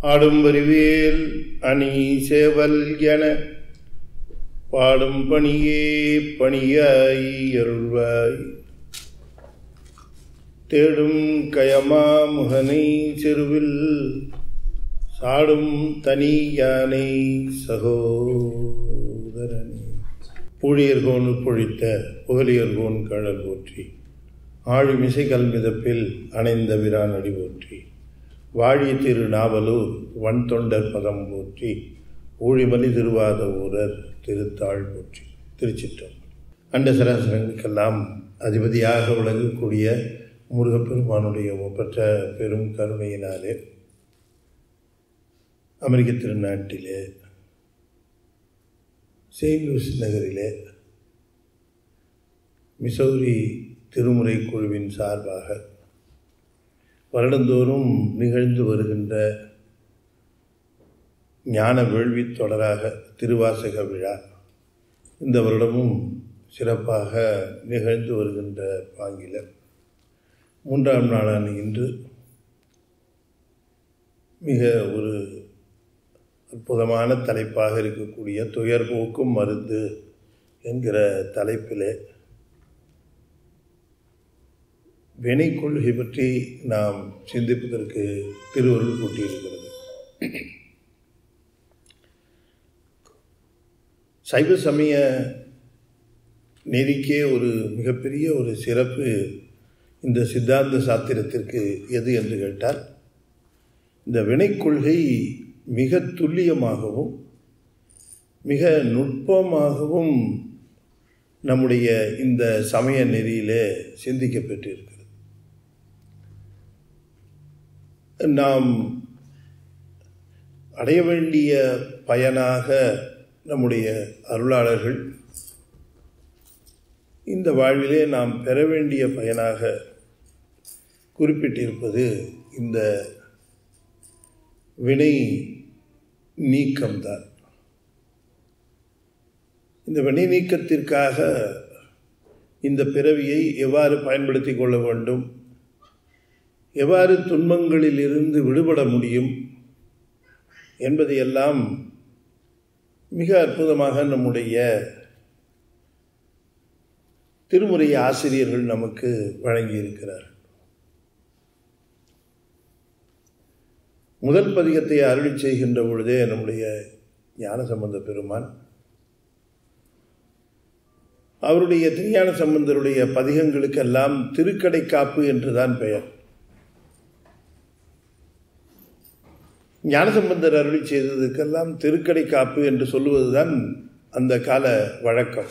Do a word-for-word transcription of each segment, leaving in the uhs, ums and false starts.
ஆடும் வரிவேல் அணி சேவல் என பாடும் பணியே பணியாய் அருள்வாய். தேடும் கயமா முகனை செருவில் சாடும் தனி யானை சகோதரனே. பூழியர்கோன் பொழித்த புகழியர்கோன் கழல் போற்றி. ஆழிமிசை கல்மிதப்பில் அணைந்த விரான் அடி போற்றி. வாழி திரு நாவலூர் வன் தொண்டர் பதம் போற்றி. ஊழிமலி திருவாத ஊரர் திருத்தாள் போற்றி. திருச்சிற்றம்பலம். அண்ட சராசரங்களுக்கெல்லாம் அதிபதியாக விளங்கக்கூடிய முருகப்பெருமானுடைய ஒப்பற்ற பெரும் கருணையினாலே அமெரிக்க திருநாட்டிலே செயின்ட் லூயிஸ் நகரிலே மிசௌரி திருமுறை குழுவின் சார்பாக வருடந்தோறும் நிகழ்ந்து வருகின்ற ஞான வேள்வி தொடராக திருவாசக விழா இந்த வருடமும் சிறப்பாக நிகழ்ந்து வருகின்ற பாங்கில மூன்றாம் நாளான இன்று மிக ஒரு அற்புதமான தலைப்பாக இருக்கக்கூடிய துயர் போக்கும் மருந்து என்கிற தலைப்பிலே வினை கொள்கை பற்றி நாம் சிந்திப்பதற்கு திருவருள் கூட்டியிருக்கிறது. சைவ சமய நெறிக்கே ஒரு மிகப்பெரிய ஒரு சிறப்பு இந்த சித்தாந்த சாத்திரத்திற்கு எது என்று கேட்டால், இந்த வினை கொள்கை மிக துல்லியமாகவும் மிக நுட்பமாகவும் நம்முடைய இந்த சமய நெறியிலே சிந்திக்கப்பட்டிருக்கிறது. நாம் அடைய வேண்டிய பயனாக நம்முடைய அருளாளர்கள் இந்த வாழ்விலே நாம் பெற வேண்டிய பயனாக குறிப்பிட்டிருப்பது இந்த வினை நீக்கம்தான். இந்த வினை நீக்கத்திற்காக இந்த பிறவியை எவ்வாறு பயன்படுத்தி கொள்ள வேண்டும், எவ்வாறு துன்பங்களில் இருந்து விடுபட முடியும் என்பதையெல்லாம் மிக அற்புதமாக நம்முடைய திருமுறை ஆசிரியர்கள் நமக்கு வழங்கியிருக்கிறார். முதல் பதிகத்தை அருளி செய்கின்ற பொழுதே நம்முடைய ஞானசம்பந்த பெருமான் அவருடைய திருஞான சம்பந்தருடைய பதிகங்களுக்கெல்லாம் திருக்கடைக்காப்பு என்றுதான் பெயர். ஞானசம்பந்தர் அருளி செய்ததுக்கெல்லாம் திருக்கடைக்காப்பு என்று சொல்லுவதுதான் அந்த கால வழக்கம்.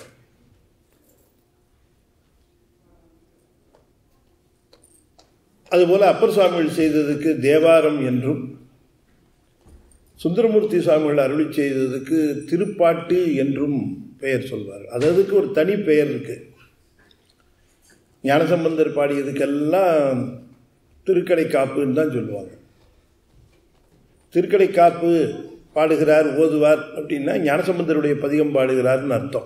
அதுபோல அப்பர் சுவாமிகள் செய்ததுக்கு தேவாரம் என்றும், சுந்தரமூர்த்தி சுவாமிகள் அருளி செய்ததுக்கு திருப்பாட்டு என்றும் பெயர் சொல்வார். அதுக்கு ஒரு தனி பெயர் இருக்கு. ஞானசம்பந்தர் பாடியதுக்கெல்லாம் திருக்கடைக்காப்புன்னு தான் சொல்லுவாங்க. திருக்கடைக்காப்பு பாடுகிறார், ஓதுவார் அப்படின்னா ஞானசம்பந்தருடைய பதிகம் பாடுகிறார்னு அர்த்தம்.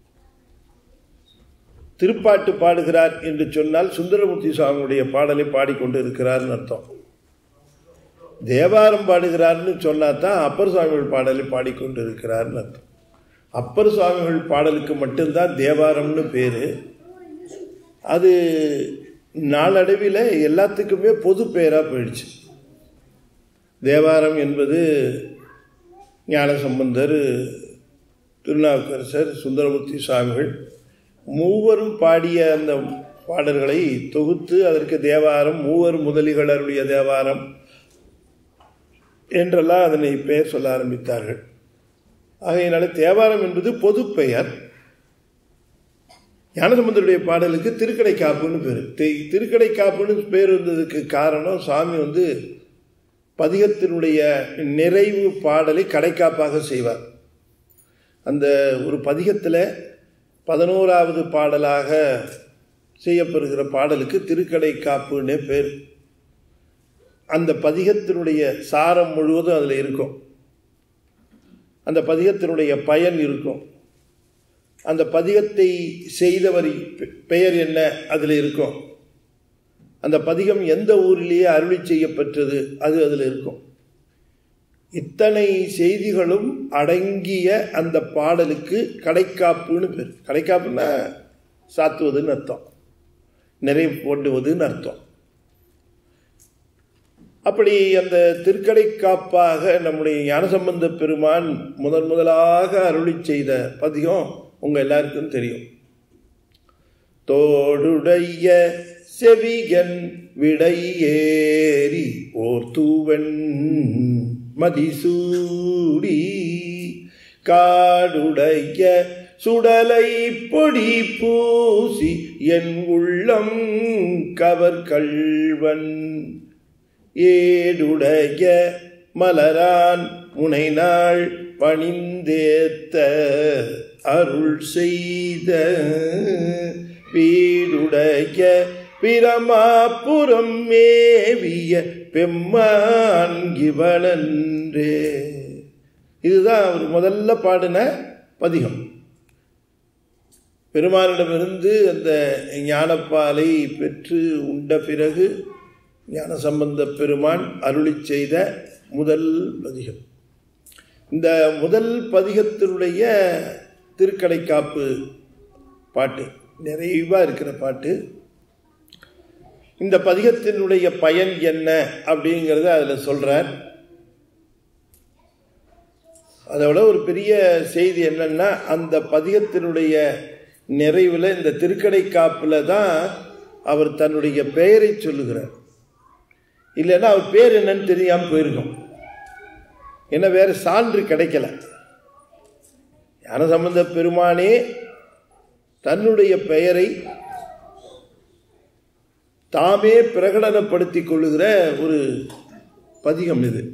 திருப்பாட்டு பாடுகிறார் என்று சொன்னால் சுந்தரமூர்த்தி சுவாமியுடைய பாடலை பாடிக்கொண்டு இருக்கிறார்னு அர்த்தம். தேவாரம் பாடுகிறார்னு சொன்னா தான் அப்பர் சுவாமிகள் பாடலை பாடிக்கொண்டு இருக்கிறார்னு அர்த்தம். அப்பர் சுவாமிகள் பாடலுக்கு மட்டும்தான் தேவாரம்னு பேரு. அது நாளடைவில் எல்லாத்துக்குமே பொது பெயராக போயிடுச்சு. தேவாரம் என்பது ஞானசம்பந்தர், திருநாவுக்கரசர், சுந்தரமூர்த்தி சுவாமிகள் மூவரும் பாடிய அந்த பாடல்களை தொகுத்து அதற்கு தேவாரம், மூவர் முதலிகள் அருளிய தேவாரம் என்றெல்லாம் அதனை பெயர் சொல்ல ஆரம்பித்தார்கள். ஆகையினால தேவாரம் என்பது பொது பெயர். ஞானசம்பந்தருடைய பாடலுக்கு திருக்கடைக்காப்புன்னு பேர். திருக்கடைக்காப்புன்னு பேர் வந்ததுக்கு காரணம், சுவாமி வந்து பதிகத்தினுடைய நிறைவு பாடலை கடைக்காப்பாக செய்வார். அந்த ஒரு பதிகத்தில் பதினோராவது பாடலாக செய்யப்படுகிற பாடலுக்கு திருக்கடைக்காப்புன்னே பேர். அந்த பதிகத்தினுடைய சாரம் முழுவதும் அதில் இருக்கும். அந்த பதிகத்தினுடைய பயன் இருக்கும். அந்த பதிகத்தை செய்தவர் பெயர் என்ன அதில் இருக்கும். அந்த பதிகம் எந்த ஊரிலேயே அருளி செய்யப்பட்டது அது அதில் இருக்கும். இத்தனை செய்திகளும் அடங்கிய அந்த பாடலுக்கு கடைக்காப்புன்னு பேர். கடைக்காப்புன்னா சாத்துவதுன்னு அர்த்தம், நிறைவு போடுவதுன்னு அர்த்தம். அப்படி அந்த திருக்கடைக்காப்பாக நம்முடைய ஞானசம்பந்த பெருமான் முதன் முதலாக அருளி செய்த பதிகம் உங்க எல்லாருக்கும் தெரியும். தோடுடைய செவிகன் விடையேறி ஓர் தூவன் மதிசூடி காடுடைய சுடலை பொடி பூசி என் உள்ளம் கவர் கள்வன் ஏடுடைய மலரான் முனைநாள் பணிந்தேத்த அருள் செய்த வீடுடைய பிரமாபுரம் மேவிய பெம்மான் இவனன்றே. இதுதான் அவர் முதல்ல பாடின பதிகம். பெருமானிடமிருந்து அந்த ஞானப்பாலை பெற்று உண்ட பிறகு ஞானசம்பந்த பெருமான் அருளி செய்த முதல் பதிகம். இந்த முதல் பதிகத்தினுடைய திருக்கடைக்காப்பு பாட்டு நிறைவாக இருக்கிற பாட்டு. இந்த பதிகத்தினுடைய பயன் என்ன அப்படிங்கிறத அதில் சொல்கிறார். அதோட ஒரு பெரிய செய்தி என்னன்னா, அந்த பதிகத்தினுடைய நிறைவில் இந்த திருக்கடைக்காப்பில் தான் அவர் தன்னுடைய பெயரை சொல்லுகிறார். இல்லைன்னா அவர் பேர் என்னன்னு தெரியாமல் போயிருக்கும். ஏன்னா வேறு சான்று கிடைக்கல. ஞானசம்பந்த பெருமானே தன்னுடைய பெயரை தாமே பிரகடனப்படுத்திக் கொள்ளுகிற ஒரு பதிகம் இது.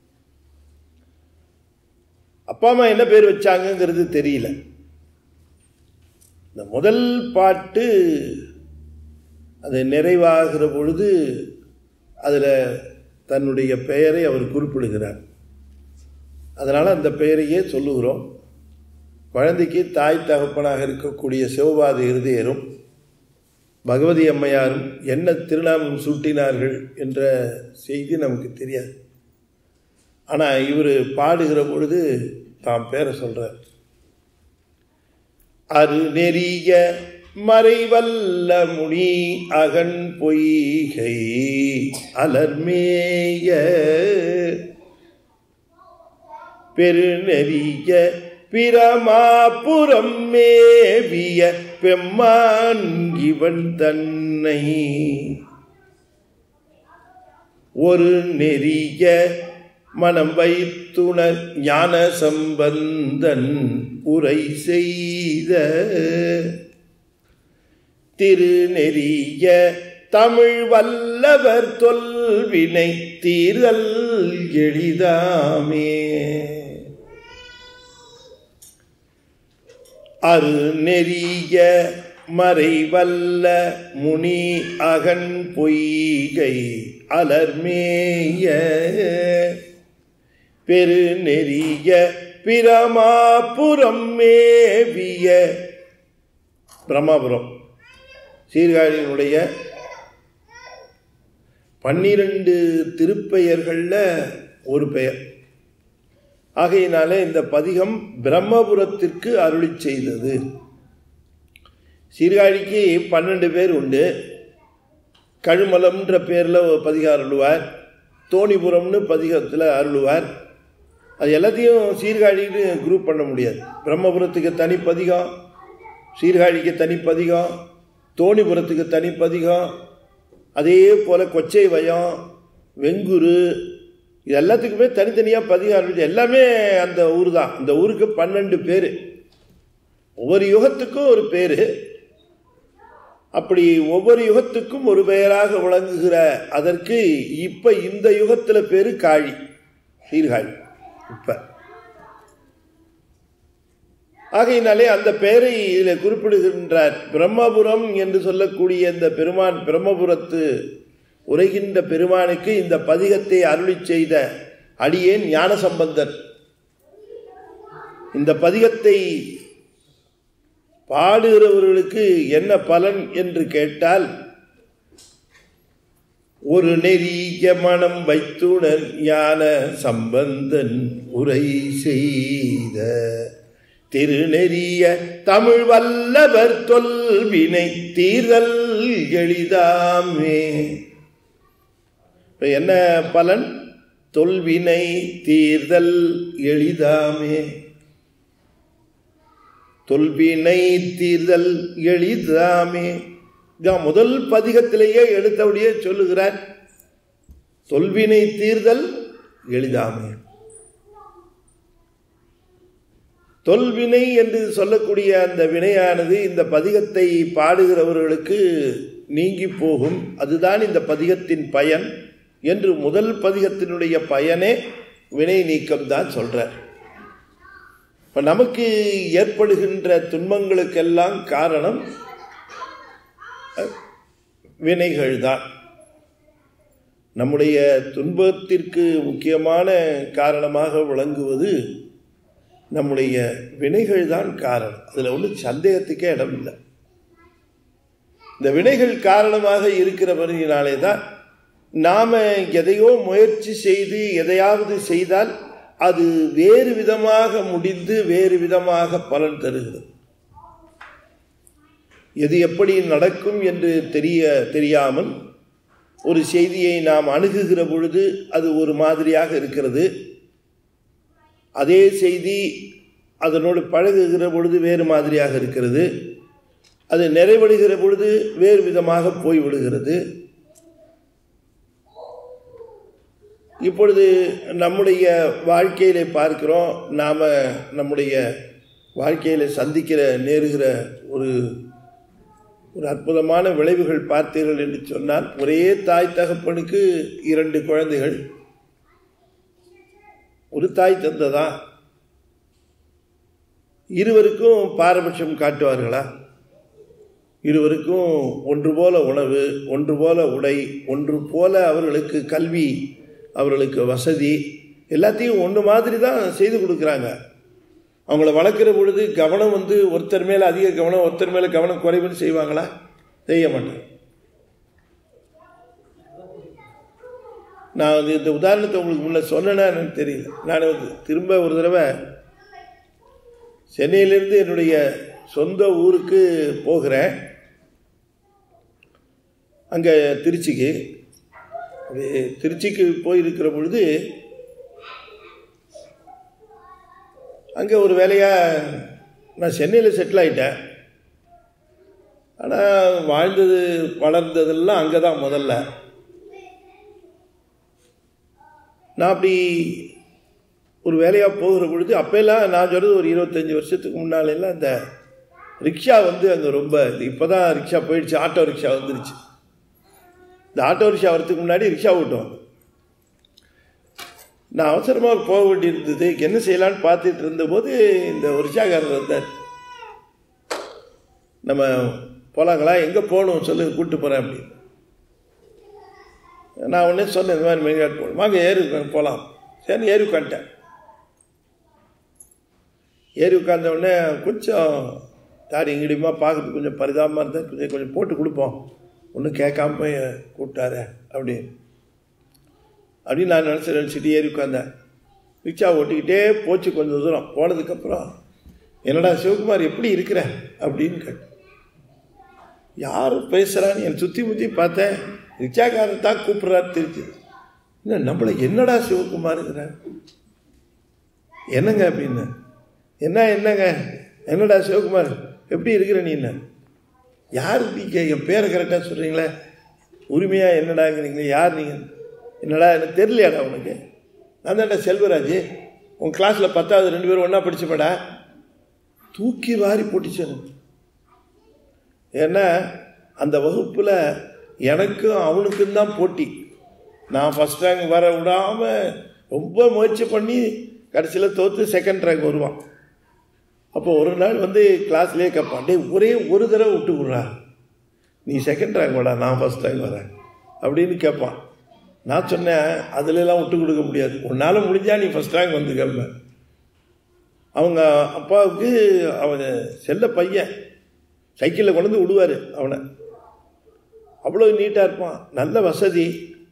அப்பா அம்மா என்ன பேர் வச்சாங்கிறது தெரியல. இந்த முதல் பாட்டு அது நிறைவாகிற பொழுது அதில் தன்னுடைய பெயரை அவர் குறிப்பிடுகிறார். அதனால் அந்த பெயரையே சொல்லுகிறோம். குழந்தைக்கு தாய் தகப்பனாக இருக்கக்கூடிய சிவபாத இருதயரும் பகவதி அம்மையாரும் என்ன திருநாமம் சூட்டினார்கள் என்ற செய்தி நமக்கு தெரியாது. ஆனால் இவர் பாடுகிற பொழுது தாம் பேரை சொல்கிறார். அரு நெறிய மறைவல்ல முனி அகன் பொய்கை அலர்மேய பெருநெறிய பிரமாபுரம் மேவிய பெம்மான் இவன் தன்னை ஒரு நெறிய மனம் வைத்துணர் ஞான சம்பந்தன் உரை செய்த திருநெறிய தமிழ் வல்லவர் தொல்வினை தீரல் எளிதாமே. அரு நெறிய மறைவல்ல முனி அகன் பொய்கை அலர்மேய பெருநெறிய பிரமாபுரம் மேவிய. பிரமாபுரம் சீர்காழியினுடைய பன்னிரண்டு திருப்பெயர்களில் ஒரு பெயர். ஆகையினாலே இந்த பதிகம் பிரம்மபுரத்திற்கு அருளி செய்தது. சீர்காழிக்கு பன்னெண்டு பேர் உண்டு. கழுமலம்ன்ற பேரில் பதிகம் அருளுவார், தோணிபுரம்னு பதிகத்தில் அருளுவார். அது எல்லாத்தையும் சீர்காழின்னு குரூப் பண்ண முடியாது. பிரம்மபுரத்துக்கு தனி பதிகம், சீர்காழிக்கு தனி பதிகம், தோணிபுரத்துக்கு தனி பதிகம், அதே போல் கொச்சை வயம், வெங்குரு, இது எல்லாத்துக்குமே தனித்தனியாக பதிகம் அருள். எல்லாமே அந்த ஊர் தான். இந்த ஊருக்கு பன்னெண்டு பேர், ஒவ்வொரு யுகத்துக்கும் ஒரு பேர். அப்படி ஒவ்வொரு யுகத்துக்கும் ஒரு பெயராக விளங்குகிற அதற்கு இப்ப இந்த யுகத்துல பேரு காழி, சீர்காழி. இப்ப ஆகையினாலே அந்த பெயரை இதில் குறிப்பிடுகின்றார். பிரம்மபுரம் என்று சொல்லக்கூடிய இந்த பெருமான், பிரம்மபுரத்து உரைகின்ற பெருமானுக்கு இந்த பதிகத்தை அருளி செய்த அடியேன் ஞானசம்பந்தர். இந்த பதிகத்தை பாடுகிறவர்களுக்கு என்ன பலன் என்று கேட்டால், ஒரு நெறிய மனம் வைத்துணர் ஞான சம்பந்தன் உரை செய்த திருநெறிய தமிழ் வல்லவர் தொல்வினை தீர்தல் எளிதாமே. என்ன பலன்? தொல்வினை தீர்தல் எளிதாமே. தொல்வினை தீர்தல் எளிதாமே. முதல் பதிகத்திலேயே எடுத்தபடியே சொல்லுகிறார், தொல்வினை தீர்தல் எளிதாமே. தொல்வினை என்று சொல்லக்கூடிய அந்த வினையானது இந்த பதிகத்தை பாடுகிறவர்களுக்கு நீங்கி போகும், அதுதான் இந்த பதிகத்தின் பயன் என்று முதல் பதிகத்தினுடைய பயனே வினை நீக்கம் தான் சொல்றார். இப்ப நமக்கு ஏற்படுகின்ற துன்பங்களுக்கெல்லாம் காரணம் வினைகள் தான். நம்முடைய துன்பத்திற்கு முக்கியமான காரணமாக விளங்குவது நம்முடைய வினைகள் தான் காரணம். அதில் ஒன்றும் சந்தேகத்துக்கே இடம் இல்லை. இந்த வினைகள் காரணமாக இருக்கிறவர்களாலே தான் நாம் எதையோ முயற்சி செய்து எதையாவது செய்தால் அது வேறு விதமாக முடிந்து வேறு விதமாக பலன் தருகிறது. எது எப்படி நடக்கும் என்று தெரிய தெரியாமல் ஒரு செய்தியை நாம் அணுகுகிற பொழுது அது ஒரு மாதிரியாக இருக்கிறது. அதே செய்தி அதனோடு பழகுகிற பொழுது வேறு மாதிரியாக இருக்கிறது. அது நிறைவடைகிற பொழுது வேறு விதமாக போய்விடுகிறது. இப்பொழுது நம்முடைய வாழ்க்கையில பார்க்கிறோம், நாம் நம்முடைய வாழ்க்கையில் சந்திக்கிற நேருகிற ஒரு ஒரு அற்புதமான விளைவுகள் பார்த்தீர்கள் என்று சொன்னால், ஒரே தாய் தகப்பனுக்கு இரண்டு குழந்தைகள், ஒரு தாய் தந்ததா, இருவருக்கும் பாரபட்சம் காட்டுவார்களா? இருவருக்கும் ஒன்று போல உணவு, ஒன்று போல உடை, ஒன்று போல அவர்களுக்கு கல்வி, அவர்களுக்கு வசதி, எல்லாத்தையும் ஒன்று மாதிரி தான் செய்து கொடுக்குறாங்க. அவங்கள வளர்க்குற பொழுது கவனம் வந்து ஒருத்தர் மேலே அதிக கவனம், ஒருத்தர் மேலே கவனம் குறைவுன்னு செய்வாங்களா? செய்ய மாட்டாங்க. நான் வந்து இந்த உதாரணத்தை உங்களுக்கு முன்ன சொன்னேன்னா எனக்கு தெரியல. நான் வந்து திரும்ப ஒரு தடவை சென்னையிலிருந்து என்னுடைய சொந்த ஊருக்கு போகிறேன், அங்கே திருச்சிக்கு. திருச்சிக்கு போயிருக்கிற பொழுது அங்கே ஒரு வேலையாக நான் சென்னையில் செட்டில் ஆகிட்டேன். ஆனால் வாழ்ந்தது வளர்ந்ததெல்லாம் அங்கே தான் முதல்ல. நான் அப்படி ஒரு வேலையாக போகிற பொழுது அப்போல்லாம் நான் சொல்கிறது ஒரு இருபத்தஞ்சி வருஷத்துக்கு முன்னாலெல்லாம் இந்த ரிக்ஷா வந்து அங்கே ரொம்ப, இப்போ தான் ரிக்ஷா போயிடுச்சு, ஆட்டோ ரிக்ஷா வந்துருச்சு. இந்த ஆட்டோ ரிக்ஷா வரத்துக்கு முன்னாடி ரிக்ஷா ஓட்டுவாங்க. நான் அவசரமாக போக வேண்டியிருந்தது, என்ன செய்யலான்னு பார்த்துட்டு இருந்தபோது இந்த ரிக்ஷாக்காரர் வந்தார். நம்ம போகலாங்களா, எங்கே போகணும் சொல்லு, கூப்பிட்டு போகிறேன் அப்படின்னு. நான் உடனே சொன்னேன், இந்த மாதிரி மெயின்காட் போகணும், வாங்க ஏறி போகலாம். சரி ஏறி உட்காந்துட்டேன். ஏறி உட்கார்ந்த உடனே கொஞ்சம் தாரி இங்கிடியுமா பார்க்கறதுக்கு கொஞ்சம் பரிதாபமாக இருந்தால் கொஞ்சம் கொஞ்சம் போட்டு கொடுப்போம், ஒன்றும் கேட்காம போய் கூப்பிட்டாரு அப்படின்னு அப்படின்னு நான் நினச்சி நினச்சிட்டு ஏறி உட்காந்தேன். ரிக்ஷா ஓட்டிக்கிட்டே போச்சு கொஞ்சம் தூரம். போனதுக்கப்புறம் என்னடா சிவகுமார் எப்படி இருக்கிற அப்படின்னு கேட்டேன். யாரும் பேசுகிறான்னு என் சுற்றி முற்றி பார்த்தேன், ரிக்ஷாக்காரன் தான் கூப்பிட்றாரு திருச்சி. என்ன நம்மளை என்னடா சிவகுமாருங்கிற, என்னங்க அப்படின்னு. என்ன என்னங்க என்னடா சிவகுமார் எப்படி இருக்கிற நீ? என்ன யார் நீங்கள்? என் பேரை கரெக்டாக சொல்கிறீங்களே, உரிமையாக என்னடாங்கிறீங்களே, யார் நீங்கள்? என்னடா எனக்கு தெரியலையாடா உனக்கு? நான் தான்டா செல்வராஜ், உன் கிளாஸில் பத்தாவது ரெண்டு பேரும் ஒன்றா படிச்சுப்படா. தூக்கி வாரி போட்டுச்சு. ஏன்னா அந்த வகுப்பில் எனக்கும் அவனுக்கும் தான் போட்டி. நான் ஃபஸ்ட் ரேங்க் வர விடாமல் ரொம்ப முயற்சி பண்ணி கடைசியில் தோற்று செகண்ட் ரேங்க் வருவான். அப்போ ஒரு நாள் வந்து கிளாஸ்லேயே கேட்பான், டே ஒரே ஒரு தடவை விட்டு விட்றா, நீ செகண்ட் ரேங்க் வாடா, நான் ஃபஸ்ட் ரேங்க் வரேன் அப்படின்னு கேட்பான். நான் சொன்னேன், அதுலலாம் விட்டு கொடுக்க முடியாது, உன்னால் முடிஞ்சா நீ ஃபஸ்ட் ரேங்க் வந்து கேட்பேன். அவங்க அப்பாவுக்கு அவன் செல்ல பையன் சைக்கிளில் கொண்டு வந்து விடுவார் அவனை. அவ்வளோ நீட்டாக இருப்பான், நல்ல வசதி.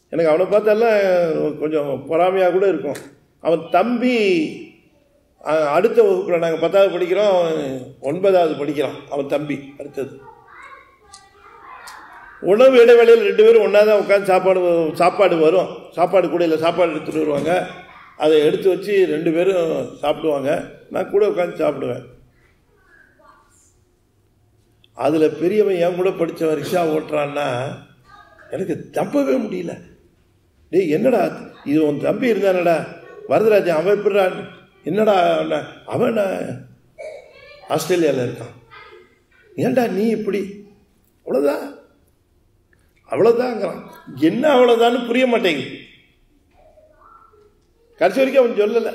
எனக்கு அவனை பார்த்தாலாம் கொஞ்சம் பொறாமையாக கூட இருக்கும். அவன் தம்பி அடுத்த வகுப்பில், நாங்கள் பத்தாவது படிக்கிறோம், ஒன்பதாவது படிக்கிறான் அவன் தம்பி. அடுத்தது உணவு இடைவேளையில் ரெண்டு பேரும் ஒன்றா தான் உட்காந்து சாப்பாடு சாப்பாடு வரும். சாப்பாடு கூட இல்லை, சாப்பாடு எடுத்துகிட்டு வருவாங்க. அதை எடுத்து வச்சு ரெண்டு பேரும் சாப்பிடுவாங்க. நான் கூட உட்காந்து சாப்பிடுவேன். அதில் பெரியவன் என் கூட படித்தவன் ரிக்ஷா ஓட்டுறான்னா எனக்கு நம்பவே முடியல. டேய் என்னடா இது, உன் தம்பி இருந்தானடா வரதராஜன், அவன் எப்படிறான், என்னடா அவன் ஆஸ்திரேலியாவில் இருக்கான், ஏன்டா நீ இப்படி, அவ்வளோதான் அவ்வளோதாங்கிறான். என்ன அவ்வளோதான்னு புரிய மாட்டேங்குது. கடைசி வரைக்கும் அவன் சொல்லலை.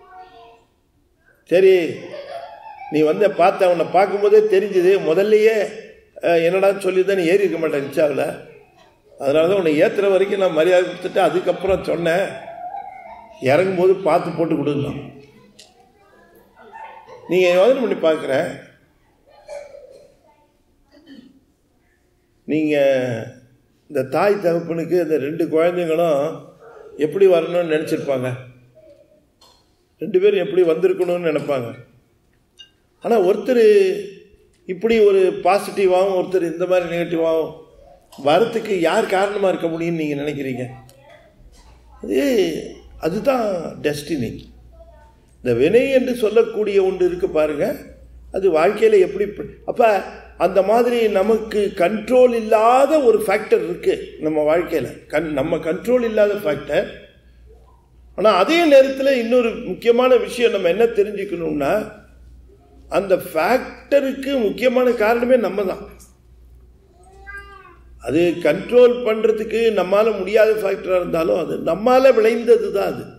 சரி நீ வந்து பார்த்த, அவனை பார்க்கும்போதே தெரிஞ்சுது, முதல்லையே என்னடான்னு சொல்லி தான் நீ ஏறி இருக்க மாட்டேன் ரிக்ஷாவில். அதனால தான் உன்னை ஏற்றுற வரைக்கும் நான் மரியாதை கொடுத்துட்டு அதுக்கப்புறம் சொன்னேன், இறங்கும்போது பார்த்து போட்டு கொடுக்கணும். நீங்கள் யோசனை பண்ணி பார்க்குறேன், நீங்கள் இந்த தாய் தகப்பனுக்கு இந்த ரெண்டு குழந்தைங்களும் எப்படி வரணும்னு நினச்சிருப்பாங்க, ரெண்டு பேரும் எப்படி வந்திருக்கணும்னு நினைப்பாங்க. ஆனால் ஒருத்தர் இப்படி ஒரு பாசிட்டிவாகவும் ஒருத்தர் இந்த மாதிரி நெகட்டிவாகவும் வரத்துக்கு யார் காரணமாக இருக்க முடியும்னு நீங்கள் நினைக்கிறீங்க? அது அதுதான் டெஸ்டினி. இந்த வினை என்று சொல்லக்கூடிய ஒன்று இருக்கு பாருங்க, அது வாழ்க்கையில் எப்படி. அப்போ அந்த மாதிரி நமக்கு கண்ட்ரோல் இல்லாத ஒரு ஃபேக்டர் இருக்கு நம்ம வாழ்க்கையில், கண் நம்ம கண்ட்ரோல் இல்லாத ஃபேக்டர். ஆனால் அதே நேரத்தில் இன்னொரு முக்கியமான விஷயம் நம்ம என்ன தெரிஞ்சுக்கணும்னா, அந்த ஃபேக்டருக்கு முக்கியமான காரணமே நம்ம தான். அது கண்ட்ரோல் பண்ணுறதுக்கு நம்மால முடியாத ஃபேக்டராக இருந்தாலும் அது நம்மால விளைந்தது தான். அது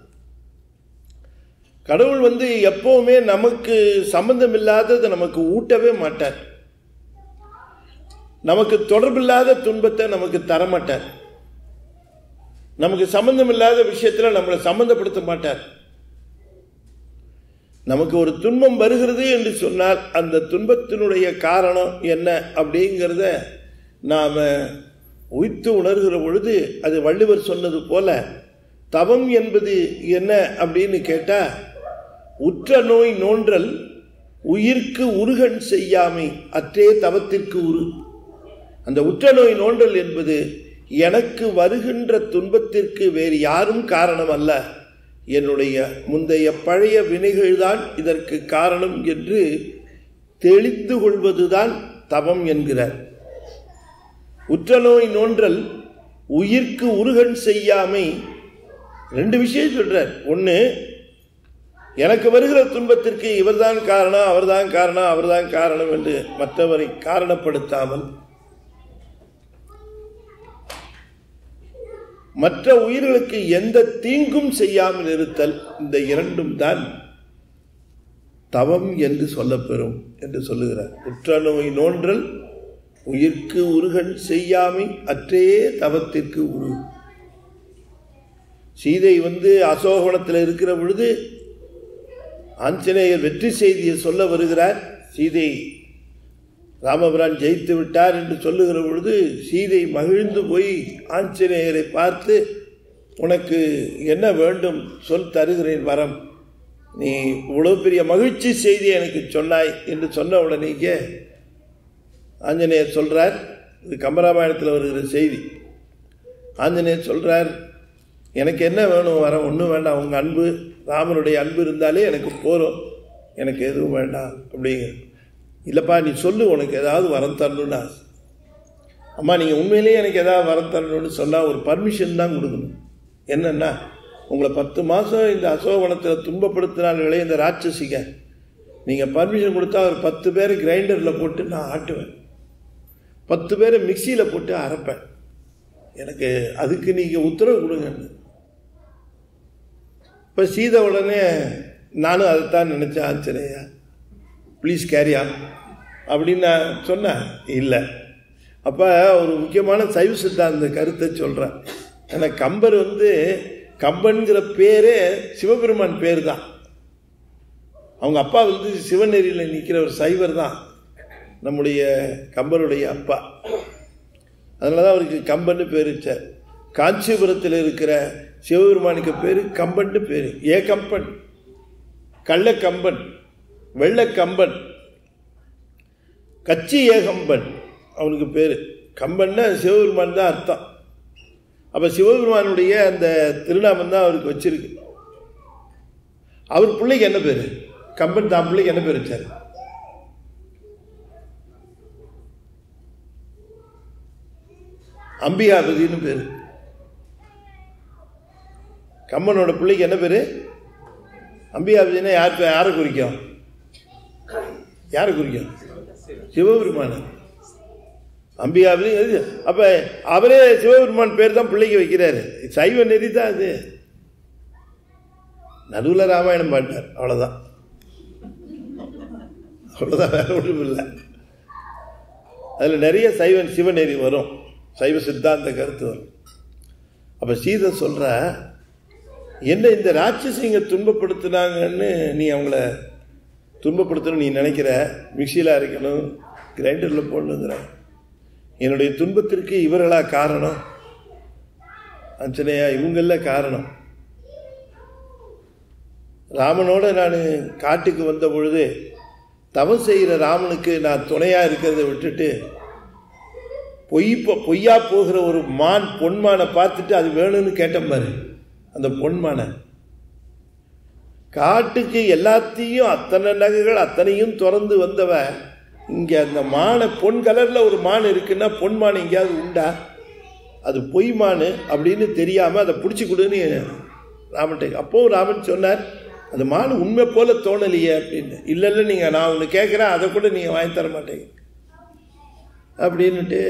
கடவுள் வந்து எப்பவுமே நமக்கு சம்பந்தம் இல்லாததை நமக்கு ஊட்டவே மாட்டார். நமக்கு தொடர்பில்லாத துன்பத்தை நமக்கு தரமாட்டார். நமக்கு சம்பந்தம் இல்லாத விஷயத்தில் நம்மளை சம்பந்தப்படுத்த மாட்டார். நமக்கு ஒரு துன்பம் வருகிறது என்று சொன்னால் அந்த துன்பத்தினுடைய காரணம் என்ன அப்படிங்கிறத நாம் உய்த்து உணர்கிற பொழுது, அது வள்ளுவர் சொன்னது போல தவம் என்பது என்ன அப்படின்னு கேட்டால், உற்ற நோய் நோன்றல் உயிர்க்கு உருகன் செய்யாமை அற்றே தவத்திற்கு உரு. அந்த உற்ற நோய் நோன்றல் என்பது எனக்கு வருகின்ற துன்பத்திற்கு வேறு யாரும் காரணம் அல்ல, என்னுடைய முந்தைய பழைய வினைகள்தான் இதற்கு காரணம் என்று தெளிந்து கொள்வதுதான் தவம் என்கிறார். உற்ற நோய் நோன்றல் உயிர்க்கு உருகன் செய்யாமை. ரெண்டு விஷயம் சொல்றார். ஒன்று, எனக்கு வருகிற துன்பத்திற்கு இவர்தான் காரணம், அவர்தான் காரணம், அவர்தான் காரணம் என்று மற்றவரை காரணப்படுத்தாமல், மற்ற உயிர்களுக்கு எந்த தீங்கும் செய்யாமல் இருத்தல், இந்த இரண்டும் தான் தவம் என்று சொல்லப்பெறும் என்று சொல்லுகிறார். உற்ற நோய் நோன்றல் உயிர்க்கு உருகன் செய்யாமை அற்றே தவத்திற்கு உரு. சீதை வந்து அசோகவனத்தில் இருக்கிற பொழுது ஆஞ்சநேயர் வெற்றி செய்தியை சொல்ல வருகிறார். சீதை ராமபிரான் ஜெயித்து விட்டார் என்று சொல்லுகிற பொழுது சீதை மகிழ்ந்து போய் ஆஞ்சநேயரை பார்த்து, உனக்கு என்ன வேண்டும் சொல், தருகிறேன் வரம், நீ இவ்வளவு பெரிய மகிழ்ச்சி செய்தியை எனக்கு சொன்னாய் என்று சொன்ன உடனேயே ஆஞ்சநேயர் சொல்றார், இது கம்பராமாயணத்தில் வருகிற செய்தி. ஆஞ்சநேயர் சொல்றார், எனக்கு என்ன வேணும் வரம், ஒன்றும் வேண்டாம், உங்கள் அன்பு, ராமனுடைய அன்பு இருந்தாலே எனக்கு போகிறோம், எனக்கு எதுவும் வேண்டாம் அப்படிங்க. இல்லைப்பா நீ சொல்லு, உனக்கு ஏதாவது வரம் தரணும்னா. அம்மா நீங்கள் உண்மையிலேயே எனக்கு ஏதாவது வரம் தரணும்னு சொன்னால் ஒரு பர்மிஷன் தான் கொடுக்கணும். என்னென்னா, உங்களை பத்து மாதம் இந்த அசோகவனத்தில் துன்பப்படுத்தினாலே இந்த ராட்சசிங்க, நீங்கள் பர்மிஷன் கொடுத்தா ஒரு பத்து பேர் கிரைண்டரில் போட்டு நான் ஆட்டுவேன், பத்து பேரை மிக்சியில் போட்டு அரைப்பேன், எனக்கு அதுக்கு நீங்கள் உத்தரவு கொடுங்கன்னு. இப்போ சீதை உடனே நானும் அதைத்தான் நினச்சேன், ஆஞ்சநேயா ப்ளீஸ் கேரியா அப்படின்னு நான் சொன்னேன். இல்லை, அப்போ ஒரு முக்கியமான சைவ சித்தாந்த கருத்தை சொல்கிறேன். ஏன்னா கம்பர் வந்து, கம்பன்கிற பேரே சிவபெருமான் பேர் தான். அவங்க அப்பா வந்து சிவநெறியில் நிற்கிற ஒரு சைவர் தான் நம்முடைய கம்பருடைய அப்பா. அதனால தான் அவருக்கு கம்பன்னு பேர் வச்சார். காஞ்சிபுரத்தில் இருக்கிற சிவபெருமானுக்கு பேர் கம்பன்னு பேர். ஏ கம்பன், கள்ள கம்பன், வெள்ள கம்பன், கச்சி ஏகம்பன் அவனுக்கு பேர். கம்பன்னா சிவபெருமான் தான் அர்த்தம். அப்போ சிவபெருமானுடைய அந்த திருநாமம் தான் அவருக்கு வச்சிருக்கு. அவர் பிள்ளைக்கு என்ன பேர்? கம்பன் தான் பிள்ளைக்கு என்ன பேர் வச்சார்? அம்பிகாபதினு பேர். கம்பனோட பிள்ளைக்கு என்ன பேரு? அம்பிகாபதினா யார் யாரை குறிக்கும்? யாரை குறிக்கும்? சிவபெருமான. அம்பிகாபதி. அப்ப அவரே சிவபெருமான் பேர் தான் பிள்ளைக்கு வைக்கிறாரு. சைவ நெறி தான் அது. நடுவில் ராமாயணம் பாட்டார், அவ்வளோதான். அவ்வளோதான், வேற ஒன்றும் இல்லை. அதில் நிறைய சைவ சிவநெறி வரும், சைவ சித்தாந்த கருத்து வரும். அப்போ சீதை சொல்ற, என்ன இந்த ராட்சசிங்க துன்பப்படுத்தினாங்கன்னு நீ அவங்கள துன்பப்படுத்தணும் நீ நினைக்கிற, மிக்சியில் அரைக்கணும், கிரைண்டரில் போடணுங்கிற. என்னுடைய துன்பத்திற்கு இவர்களா காரணம்? அஞ்சனையா, இவங்கள காரணம். ராமனோட நான் காட்டுக்கு வந்த பொழுது தவம் செய்கிற ராமனுக்கு நான் துணையாக இருக்கிறத விட்டுட்டு பொய் பொய்யா போகிற ஒரு மான் பொன்மானை பார்த்துட்டு அது வேணும்னு கேட்டேன் பாரு. அந்த பொன்மானை காட்டுக்கு எல்லாத்தையும் அத்தனை நகைகள் அத்தனையும் திறந்து வந்தவ இங்கே அந்த மானை பொன் கலரில் ஒரு மான் இருக்குன்னா பொன்மான் எங்கேயாவது உண்டா? அது பொய் மான் அப்படின்னு தெரியாமல் அதை பிடிச்சி கொடுன்னு ராமன்ட்ட. அப்போவும் ராமன் சொன்னார், அது மான் உண்மை போல தோணலையே அப்படின்னு. இல்லை இல்லை, நீங்கள் நான் ஒன்று கேட்குறேன், அதை கூட நீங்கள் வாங்கி தர மாட்டேங்க அப்படின்னுட்டு.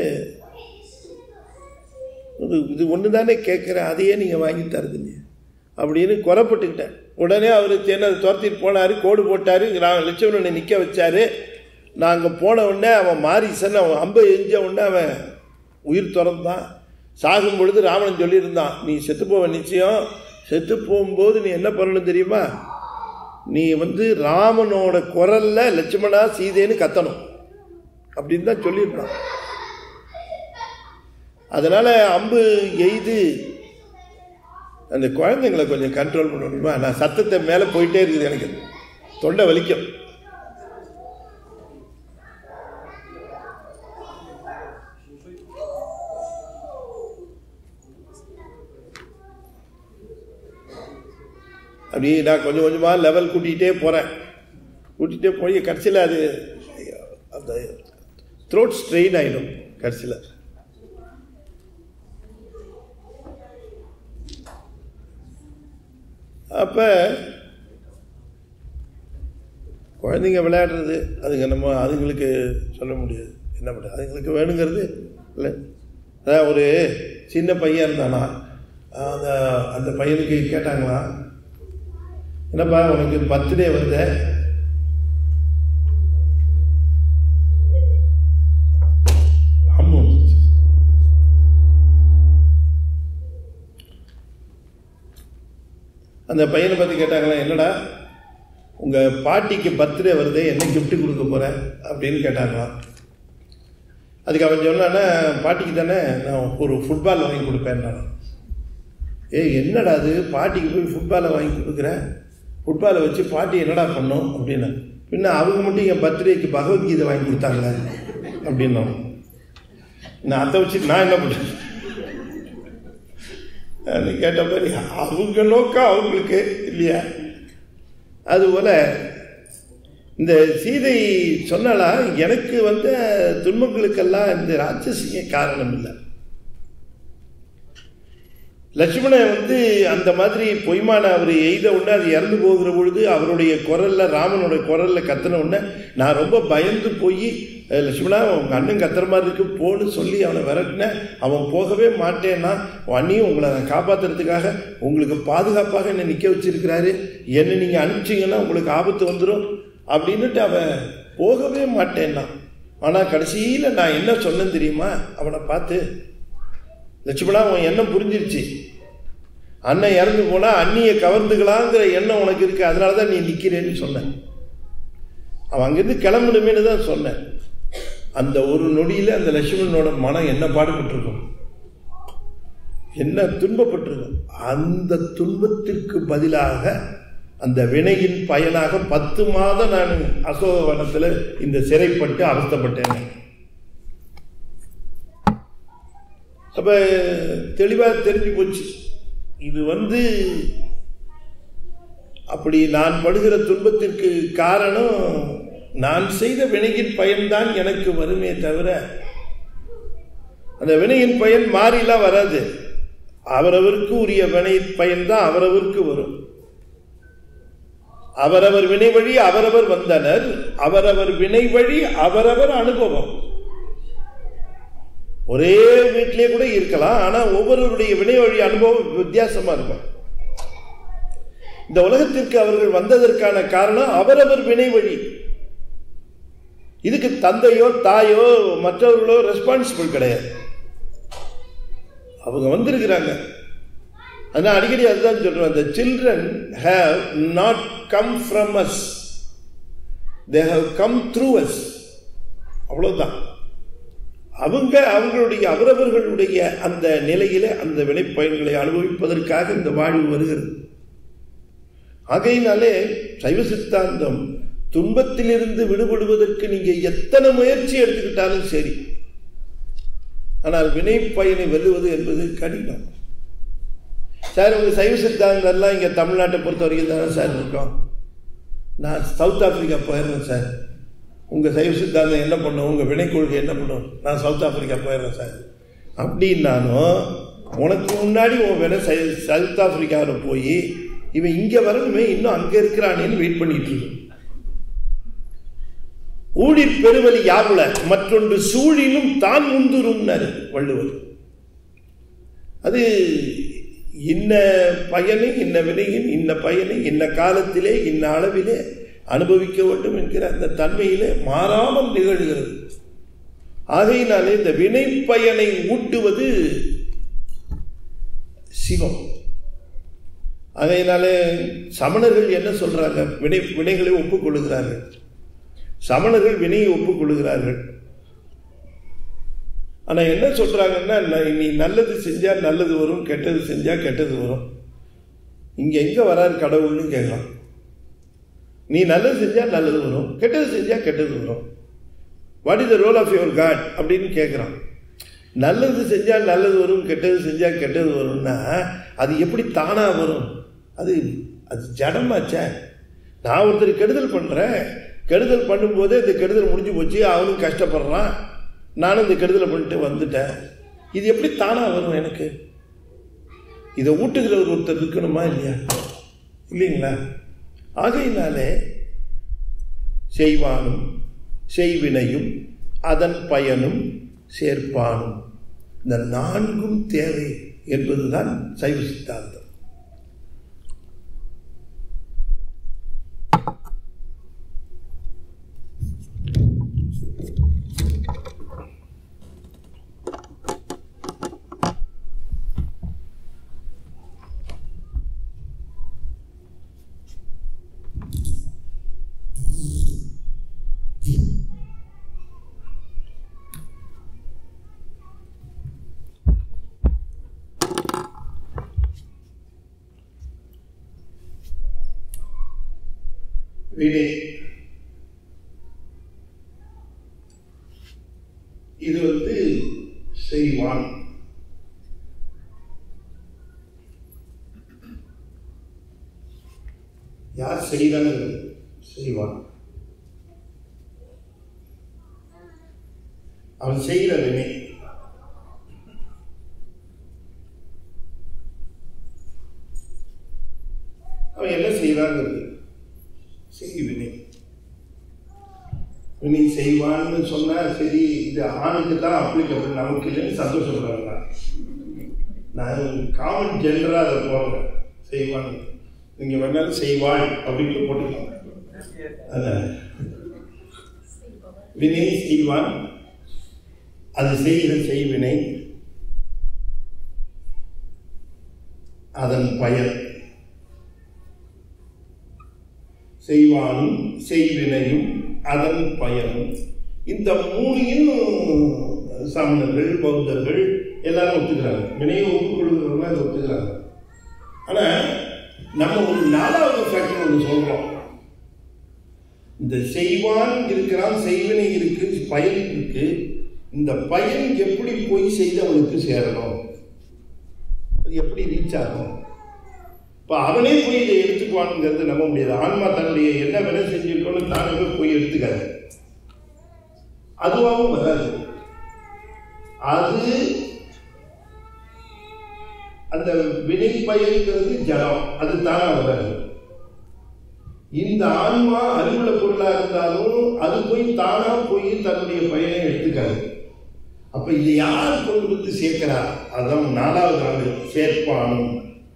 இது இது ஒன்று தானே கேட்குறேன், அதையே நீங்கள் வாங்கி தருதுங்க அப்படின்னு குறப்பட்டுக்கிட்டேன். உடனே அவர் தேனை துரத்திட்டு போனார், கோடு போட்டார், லட்சுமணனை நிற்க வச்சார். நான் அங்கே போன உடனே அவன் மாரிசன் அவன் அம்பை எஞ்ச உடனே அவன் உயிர் திறந்தான். சாகும் பொழுது ராவணன் சொல்லியிருந்தான், நீ செத்து போவ நிச்சயம், செத்து போகும்போது நீ என்ன பண்ணணும் தெரியுமா? நீ வந்து ராமனோட குரல்ல லட்சுமணா சீதைன்னு கத்தணும் அப்படின்னு தான் சொல்லியிருந்தான். அதனால அம்பு எய்து அந்த குழந்தைங்களை கொஞ்சம் கண்ட்ரோல் பண்ண முடியுமா? நான் சத்தத்தை மேலே போயிட்டே இருக்குது, எனக்கு தொண்டை வலிக்கும். அப்படி நான் கொஞ்சம் கொஞ்சமாக லெவல் கூட்டிகிட்டே போகிறேன். கூட்டிகிட்டே போய் கடைசியில் அது அந்த த்ரோட் ஸ்ட்ரெயின் ஆகிடும். கடைசியில் அப்போ குழந்தைங்க விளையாடுறது அதுங்க நம்ம அதுங்களுக்கு சொல்ல முடியாது, என்ன பண்ணுறது, அதுங்களுக்கு வேணுங்கிறது இல்லை. அதான் ஒரு சின்ன பையன் இருந்தானா, அந்த அந்த பையனுக்கு கேட்டாங்களா, என்னப்பா உனக்கு பர்த்டே வந்த, அம்மா அந்த பையனை பற்றி கேட்டாங்களா, என்னடா உங்கள் பாட்டிக்கு பர்த்டே வருது, என்ன கிஃப்ட் கொடுக்க போகிறேன் அப்படின்னு கேட்டாங்களாம். அதுக்கு அவன் சொன்னான்னா, பாட்டிக்கு தானே நான் ஒரு ஃபுட்பால் வாங்கி கொடுப்பேன். ஏ என்னடா அது, பாட்டிக்கு போய் ஃபுட்பாலை வாங்கி கொடுக்குறேன், ஃபுட்பாலை வச்சு பாட்டி என்னடா பண்ணோம் அப்படின்னா, பின்ன அவங்க மட்டும் என் பர்த்டேக்கு பகவத்கீதை வாங்கி கொடுத்தாங்களே அப்படின்னோம். நான் அதை வச்சு நான் என்ன பண்ணுறேன் கேட்ட மாதிரி அவங்க நோக்கம் அவங்களுக்கு இல்லையா? அதுபோல் இந்த சீதை சொன்னாலா, எனக்கு வந்த துன்பங்களுக்கெல்லாம் இந்த ராட்சசிங்க காரணம் இல்லை. லட்சுமணன் வந்து அந்த மாதிரி பொய்மான அவர் எய்த உடனே அது இறந்து போகிற பொழுது அவருடைய குரல்ல, ராமனோட குரல்ல கத்தின உடனே நான் ரொம்ப பயந்து போய், லட்சுமணா உங்க அண்ணன் கத்துற மாதிரி இருக்கு போன்னு சொல்லி அவனை விரட்டினேன். அவன் போகவே மாட்டேன்னா, அண்ணியும் உங்களை நான் காப்பாற்றுறதுக்காக உங்களுக்கு பாதுகாப்பாக என்னை நிற்க வச்சிருக்கிறாரு, என்னை நீங்கள் அனுப்பிச்சிங்கன்னா உங்களுக்கு ஆபத்து வந்துடும் அப்படின்னுட்டு அவன் போகவே மாட்டேன்னா. ஆனால் கடைசியில் நான் என்ன சொன்னேன் தெரியுமா? அவனை பார்த்து, லட்சுமணா உன் எண்ணம் புரிஞ்சிருச்சு, அண்ணன் இறந்து போனா அண்ணியை கவர்ந்துக்கலாங்கிற எண்ணம் உனக்கு இருக்கு, அதனால தான் நீ நிற்கிறேன்னு சொன்னேன். அவன் அங்கிருந்து கிளம்பணுமேனு தான் சொன்னேன். அந்த ஒரு நொடியில் அந்த லட்சுமணனோட மனம் என்ன பாடுபட்டிருக்கும். என்ன துன்பப்பட்டிருக்கும், அந்த துன்பத்திற்கு பதிலாக அந்த வினையின் பயனாக பத்து மாதம் நான் அசோகவனத்தில் இந்த சிறைப்பட்டு அவஸ்தைப்பட்டேன். அப்ப தெளிவாக தெரிஞ்சு போச்சு, இது வந்து அப்படி நான் படுகிற துன்பத்திற்கு காரணம் நான் செய்த வினையின் பயன்தான் எனக்கு வருமே தவிர அந்த வினையின் பயன் மாறிலாம் வராது. அவரவருக்கு உரிய வினை பயன்தான் அவரவருக்கு வரும். அவரவர் வினை வழி அவரவர் வந்தனர், அவரவர் வினை வழி அவரவர் அனுபவம். ஒரே வீட்டிலே கூட இருக்கலாம், ஆனா ஒவ்வொருவருடைய வினை வழி அனுபவம் வித்தியாசமா இருக்கும். இந்த உலகத்திற்கு அவர்கள் வந்ததற்கான காரணம் அவரவர் வினை வழி. இதுக்கு தந்தையோ தாயோ மற்றவர்களோ ரெஸ்பான்சிபிள் கிடையாது. அவங்க வந்திருக்கிறாங்க. ஆனா அடிக்கடி அதுதான் சொல்றேன், the children have not come from us, they have come through us. அவ்வளவுதான். அவங்க அவங்களுடைய அவரவர்களுடைய அந்த நிலையில அந்த வினைப்பயன்களை அனுபவிப்பதற்காக இந்த வாழ்வு வருகிறது. ஆகையினாலே சைவ சித்தாந்தம் துன்பத்திலிருந்து விடுபடுவதற்கு நீங்க எத்தனை முயற்சி எடுத்துக்கிட்டாலும் சரி, ஆனால் வினை பயனை வெல்லுவது என்பது கடினம். சார் உங்க சைவ சித்தாந்தம் எல்லாம் இங்க தமிழ்நாட்டை பொறுத்த வரைக்கும் தானே சார் இருக்கோம். நான் சவுத் ஆப்பிரிக்கா போயிடுறேன் சார், உங்க சைவ சித்தாந்தம் என்ன பண்ணும், உங்க வினை கொள்கை என்ன பண்ணும், நான் சவுத் ஆப்பிரிக்கா போயிடுறேன் சார் அப்படின்னாலும் உனக்கு முன்னாடி உன் வினை சவுத் ஆப்பிரிக்காவில் போய் இவன் இங்க வரணுமே, இன்னும் அங்க இருக்கிறானேன்னு வெயிட் பண்ணிட்டு இருக்கு. ஊழிற் பெருவலி யாவுல மற்றொன்று சூழிலும் தான் முந்துரும் வள்ளுவர். அது இன்ன பயனை இன்ன வினையின் இன்ன பயனை இன்ன காலத்திலே இன்ன அளவிலே அனுபவிக்க வேண்டும் என்கிற அந்த தன்மையிலே மாறாமல் நிகழ்கிறது. ஆகையினாலே இந்த வினை பயனை ஊட்டுவது சிவம். ஆகையினாலே சமணர்கள் என்ன சொல்றாங்க, வினை வினைகளை ஒப்புக்கொள்ளுகிறார்கள். சமணர்கள் வினையை ஒப்புக்கொள்ளுகிறார்கள். ஆனா என்ன சொல்றாங்கன்னா, நீ நல்லது செஞ்சா நல்லது வரும், கெட்டது செஞ்சா கெட்டது வரும். இங்க எங்க வராரு கடவுள்னு கேட்கலாம். நீ நல்லது செஞ்சா நல்லது வரும், கெட்டது செஞ்சா கெட்டது வரும். What is the role of your god அப்படின்னு கேட்கிறான். நல்லது செஞ்சா நல்லது வரும், கெட்டது செஞ்சா கெட்டது வரும்னா அது எப்படி தானா வரும்? அது அது ஜடமாச்சே. நான் ஒருத்தர் கெடுதல் பண்றேன், கெடுதல் பண்ணும்போதே இந்த கெடுதல் முடிஞ்சு போச்சு, அவனும் கஷ்டப்படுறான், நானும் இந்த கெடுதலை பண்ணிட்டு வந்துட்டேன். இது எப்படி தானா வரும் எனக்கு? இதை ஊட்டுகிறவர் ஒருத்தர் இருக்கணுமா இல்லையா? இல்லைங்களா? ஆகையினாலே செய்வானும் செய்வினையும் அதன் பயனும் சேர்ப்பானும், இந்த நான்கும் தேவை என்பதுதான் சைவ சித்தாந்தம். வினை இது வந்து செய்வான். யார் செய்தாங்க? செய்வான். அவன் செய்கிற வினை. அவன் என்ன செய்வாங்கிறது செய்வினை. வினை செய்வான்னு சொன்னா சரி, இது ஆணுக்கு தான் அப்ளிகபிள், நமக்கு இல்லைன்னு சந்தோஷப்படுறாங்க. நான் காமன் ஜென்ரலா அதை போடுறேன். செய்வான், நீங்க வேணாலும் செய்வாள் அப்படின்னு போட்டுக்கலாம். வினை செய்வான், அது செய்கிற செய்வினை, அதன் பயன். செய்வானும் செய்வினையும் அதன் பயனும். இந்த மூணையும் சமணர்கள் பௌத்தர்கள் எல்லாரும் ஒத்துக்கிறாங்க, வினையை ஒப்புக்கொள்கிறவங்க அதை ஒத்துக்கிறாங்க. ஆனால் நம்ம ஒரு நாலாவது ஃபேக்டர் ஒன்று சொல்கிறோம். இந்த செய்வான் இருக்கிறான், செய்வினை இருக்கு, பயன் இருக்கு. இந்த பயன் எப்படி போய் செய்தவனுக்கு சேரணும், அது எப்படி ரீச் ஆகும்? இப்போ அவனே போய் இதை எடுத்துக்குவானுங்கிறது நம்ப முடியாது. ஆன்மா தன்னுடைய என்ன வினை செஞ்சிருக்கோன்னு தானே போய் எடுத்துக்காது, அதுவாகவும் வராது. அது அந்த வினை பயன்கிறது ஜடம், அது தானா வராது. இந்த ஆன்மா அறிவுள்ள பொருளா இருந்தாலும் அது போய் தானா போய் தன்னுடைய பயனை எடுத்துக்காது. அப்ப இது யார் கொண்டு வந்து சேர்க்கிறா? அதான் நாலாவது ஆண்டு சேர்ப்பானும்.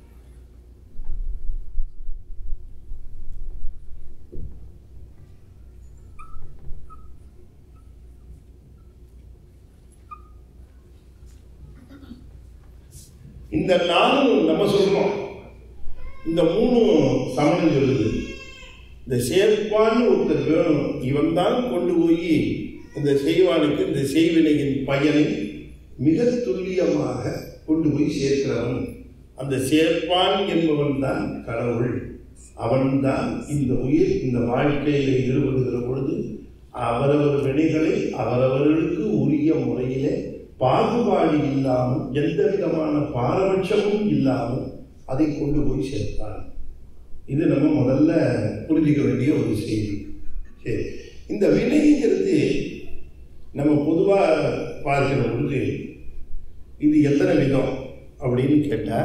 இந்த நானும் நம்ம சொல்றோம், இந்த மூணு சமணம் சொல்லுது. இந்த சேர்ப்பான்னு ஒருத்தர் வேணும், இவன் தான் கொண்டு போய் இந்த செய்வானுக்கு இந்த செய்வினையின் பயனை மிக துல்லியமாக கொண்டு போய் சேர்க்கிறவன். அந்த சேர்ப்பான் என்பவன் தான் கடவுள். அவன்தான் இந்த உயிர் இந்த வாழ்க்கையில ஈடுபடுகிற பொழுது அவரவர் வினைகளை அவரவர்களுக்கு உரிய முறையிலே பாகுபாடு இல்லாமல் எந்த விதமான பாரபட்சமும் இல்லாமல் அதை கொண்டு போய் சேர்த்தான். இது நம்ம முதல்ல புரிஞ்சிக்க வேண்டிய ஒரு செய்தி. சரி, இந்த வினைங்கிறது நம்ம பொதுவாக பார்க்கிற பொழுது இது எத்தனை விதம் அப்படின்னு கேட்டால்,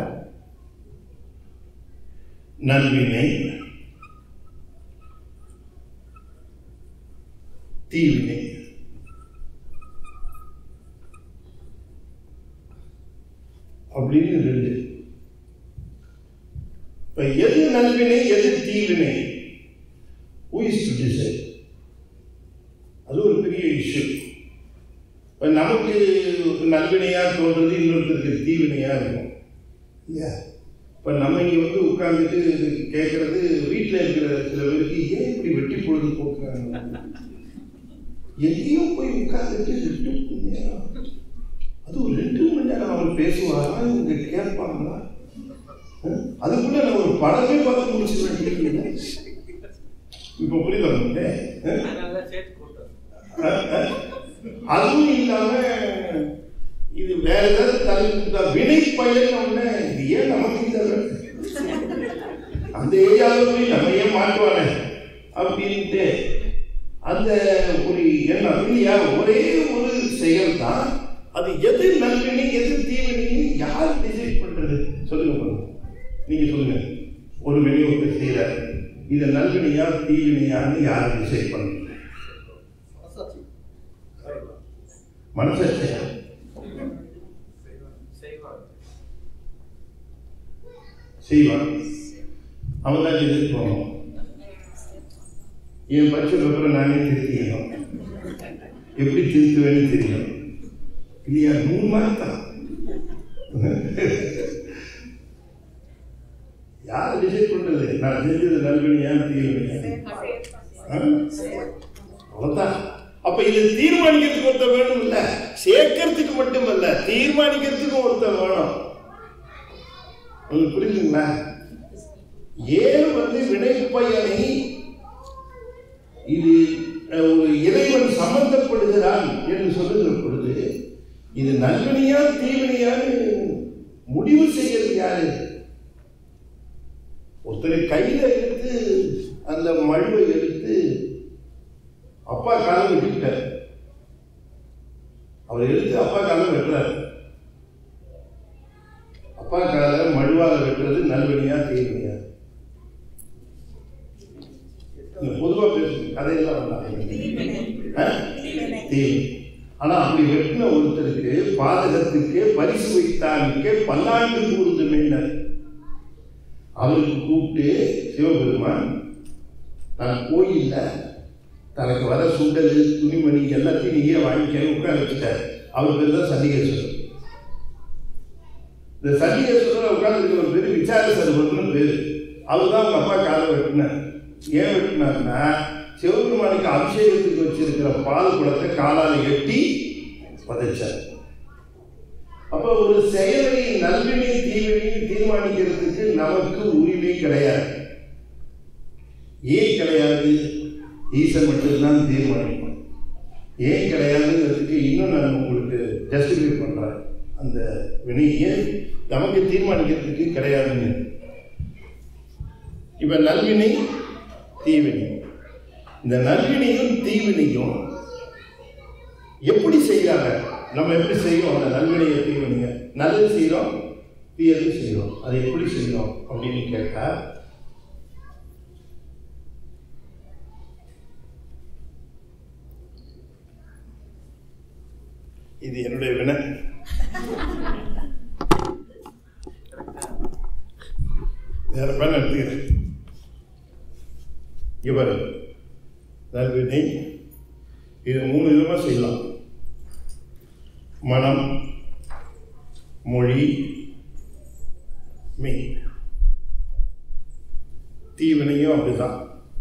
நல்வினை, தீவினை, அப்படின்னு ரெண்டு. இப்ப எது நல்வினை எது தீவினை, who is to decide? அது ஒரு பெரிய இஷ்யூ. இப்ப நமக்கு நல்வினையா தோன்றது, இன்னொருத்தருக்கு தீவினையா இருக்கும் இல்லையா? இப்ப நம்ம இங்க வந்து உட்கார்ந்துட்டு கேட்கறது, வீட்டுல இருக்கிற சில பேருக்கு ஏன் இப்படி வெட்டி பொழுது போக்குறாங்க, எங்கேயும் போய் உட்கார்ந்துட்டு ரெண்டு மணி நேரம், அது ஒரு ரெண்டு மணி நேரம் அவர் பேசுவாரா, இவங்க கேட்பாங்களா? அதுக்குள்ள நம்ம ஒரு படமே பார்த்து முடிச்சு வேண்டிய. இப்ப புரியுது. அதுவும் இல்லாம இது வேற ஏதாவது தலைப்பு வினை பயன், இது ஏன் நமக்கு இந்த அந்த ஏரியாவில் போய் நம்ம ஏன் மாட்டுவானே அப்படின்ட்டு அந்த ஒரு எண்ணம் இல்லையா? ஒரே ஒரு செயல் தான், அது எது நல்வினை எது தீவினை யார் டிசைட் பண்றது? சொல்லுங்க, நீங்க சொல்லுங்க. ஒரு வினை ஒருத்தர் செய்யறாரு, இது நல்வினையா தீவினையான்னு யார் டிசைட் பண்றது? மனசாட்சியா? செய்வான், அவன் தான் டிசைட் பண்ணுவான். என் பட்ச பேப்பரை நானே திருத்திக்கணும், எப்படி திருத்துவேன்னு தெரியும் இல்லையா? நூறு மார்க் தான். யார் டிசைட் பண்றது? நான் செஞ்சது நல்வினையா தீவினையா? அவ்வளவுதான். அப்ப இது தீர்மானிக்கிறதுக்கு ஒருத்தர் வேணும் இல்ல, சேர்க்கறதுக்கு மட்டுமல்ல தீர்மானிக்கிறதுக்கும் ஒருத்தர் வேணும். உங்களுக்கு புரியுதுங்களா? ஏன் வந்து வினை பயனை இது ஒரு இறைவன் சம்பந்தப்படுகிறான் என்று சொல்லுகிற பொழுது இது நல்வினையா தீவினையான்னு முடிவு செய்யறது யாரு? ஒருத்தரை கையில எடுத்து அந்த மழுவை எடுத்து அப்பா காலம் வெட்டிட்டார், அவர் எடுத்து அப்பா காலம் வெட்டுறாரு. அப்பா கால மழுவால வெட்டுறது நல்வினையா தீவினையா? பொதுவா பேசுங்க, கதையெல்லாம் தீவினை. ஆனா அப்படி வெட்டின ஒருத்தருக்கு பாதகத்துக்கு பரிசு வைத்தானுக்கு பல்லாண்டு கூர்ந்து மீனர் அவருக்கு கூப்பிட்டு சிவபெருமான் நான் கோயில்ல தனக்கு வர சுண்டல் துணிமணி எல்லாத்தையும் நீயே வாங்கிக்க உட்கார வச்சுட்டார். அவர் பேர் தான் சண்டிகேஸ்வரர். இந்த சண்டிகேஸ்வரர் உட்கார்ந்து ஒரு பேரு விசார சர்வர்னு பேரு. அவர் தான் அவங்க அப்பா காலை வெட்டினார். ஏன் வெட்டினார்னா சிவபெருமானுக்கு அபிஷேகத்துக்கு வச்சிருக்கிற பால் குடத்தை காலால் எட்டி பதைச்சார். அப்ப ஒரு செயலை நல்வினை தீவினை தீர்மானிக்கிறதுக்கு நமக்கு உரிமை கிடையாது. ஏன் கிடையாது? ஈசன் மட்டும்தான் தீர்மானிக்கும். ஏன் கிடையாதுங்கிறதுக்கு இன்னும் நான் உங்களுக்கு ஜஸ்டிஃபை பண்றேன். அந்த வினையை நமக்கு தீர்மானிக்கிறதுக்கு கிடையாதுன்னு. இப்ப நல்வினை தீவினை, இந்த நல்வினையும் தீவினையும் எப்படி செய்யறாங்க? நம்ம எப்படி செய்யறோம்? அந்த நல்வினையை தீவினைங்க நல்லது செய்யறோம், தீயது செய்யறோம். அதை எப்படி செய்யறோம் அப்படின்னு கேட்டா, இது என்னுடைய வினை. வேற பேன் எடுத்துக்கிறேன். இவர் நல்வினை இது மூணு விதமா செய்யலாம். மனம், மொழி, மெய். தீவினையும் அப்படிதான்.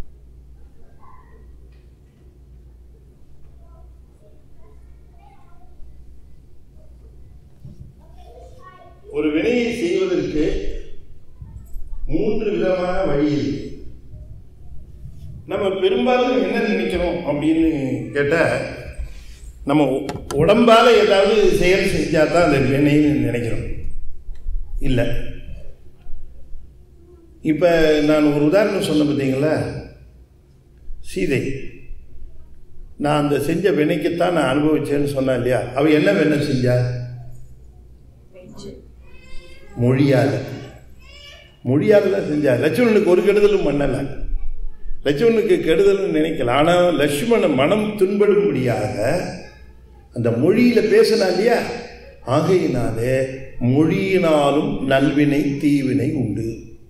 ஒரு வினையை செய்வதற்கு மூன்று விதமான வழி இருக்கு. நம்ம பெரும்பாலும் என்ன நினைக்கிறோம் அப்படின்னு கேட்ட, நம்ம உடம்பால ஏதாவது செயல் செஞ்சா தான் அந்த வினைன்னு நினைக்கிறோம். இல்லை, இப்ப நான் ஒரு உதாரணம் சொன்ன பார்த்தீங்களா, சீதை, நான் அந்த செஞ்ச வினைக்குத்தான் நான் அனுபவிச்சேன்னு சொன்னேன் இல்லையா? அவ என்ன வினை செஞ்சா? மொழியால மொழியால தான் செஞ்சா. லட்சுமணனுக்கு ஒரு கெடுதலும் பண்ணல, லட்சுமணனுக்கு கெடுதலும் நினைக்கல. ஆனா லட்சுமணன் மனம் துன்படும்படியாக அந்த மொழியில பேசினா இல்லையா? ஆகையினாலே மொழியினாலும் நல்வினை தீவினை உண்டு.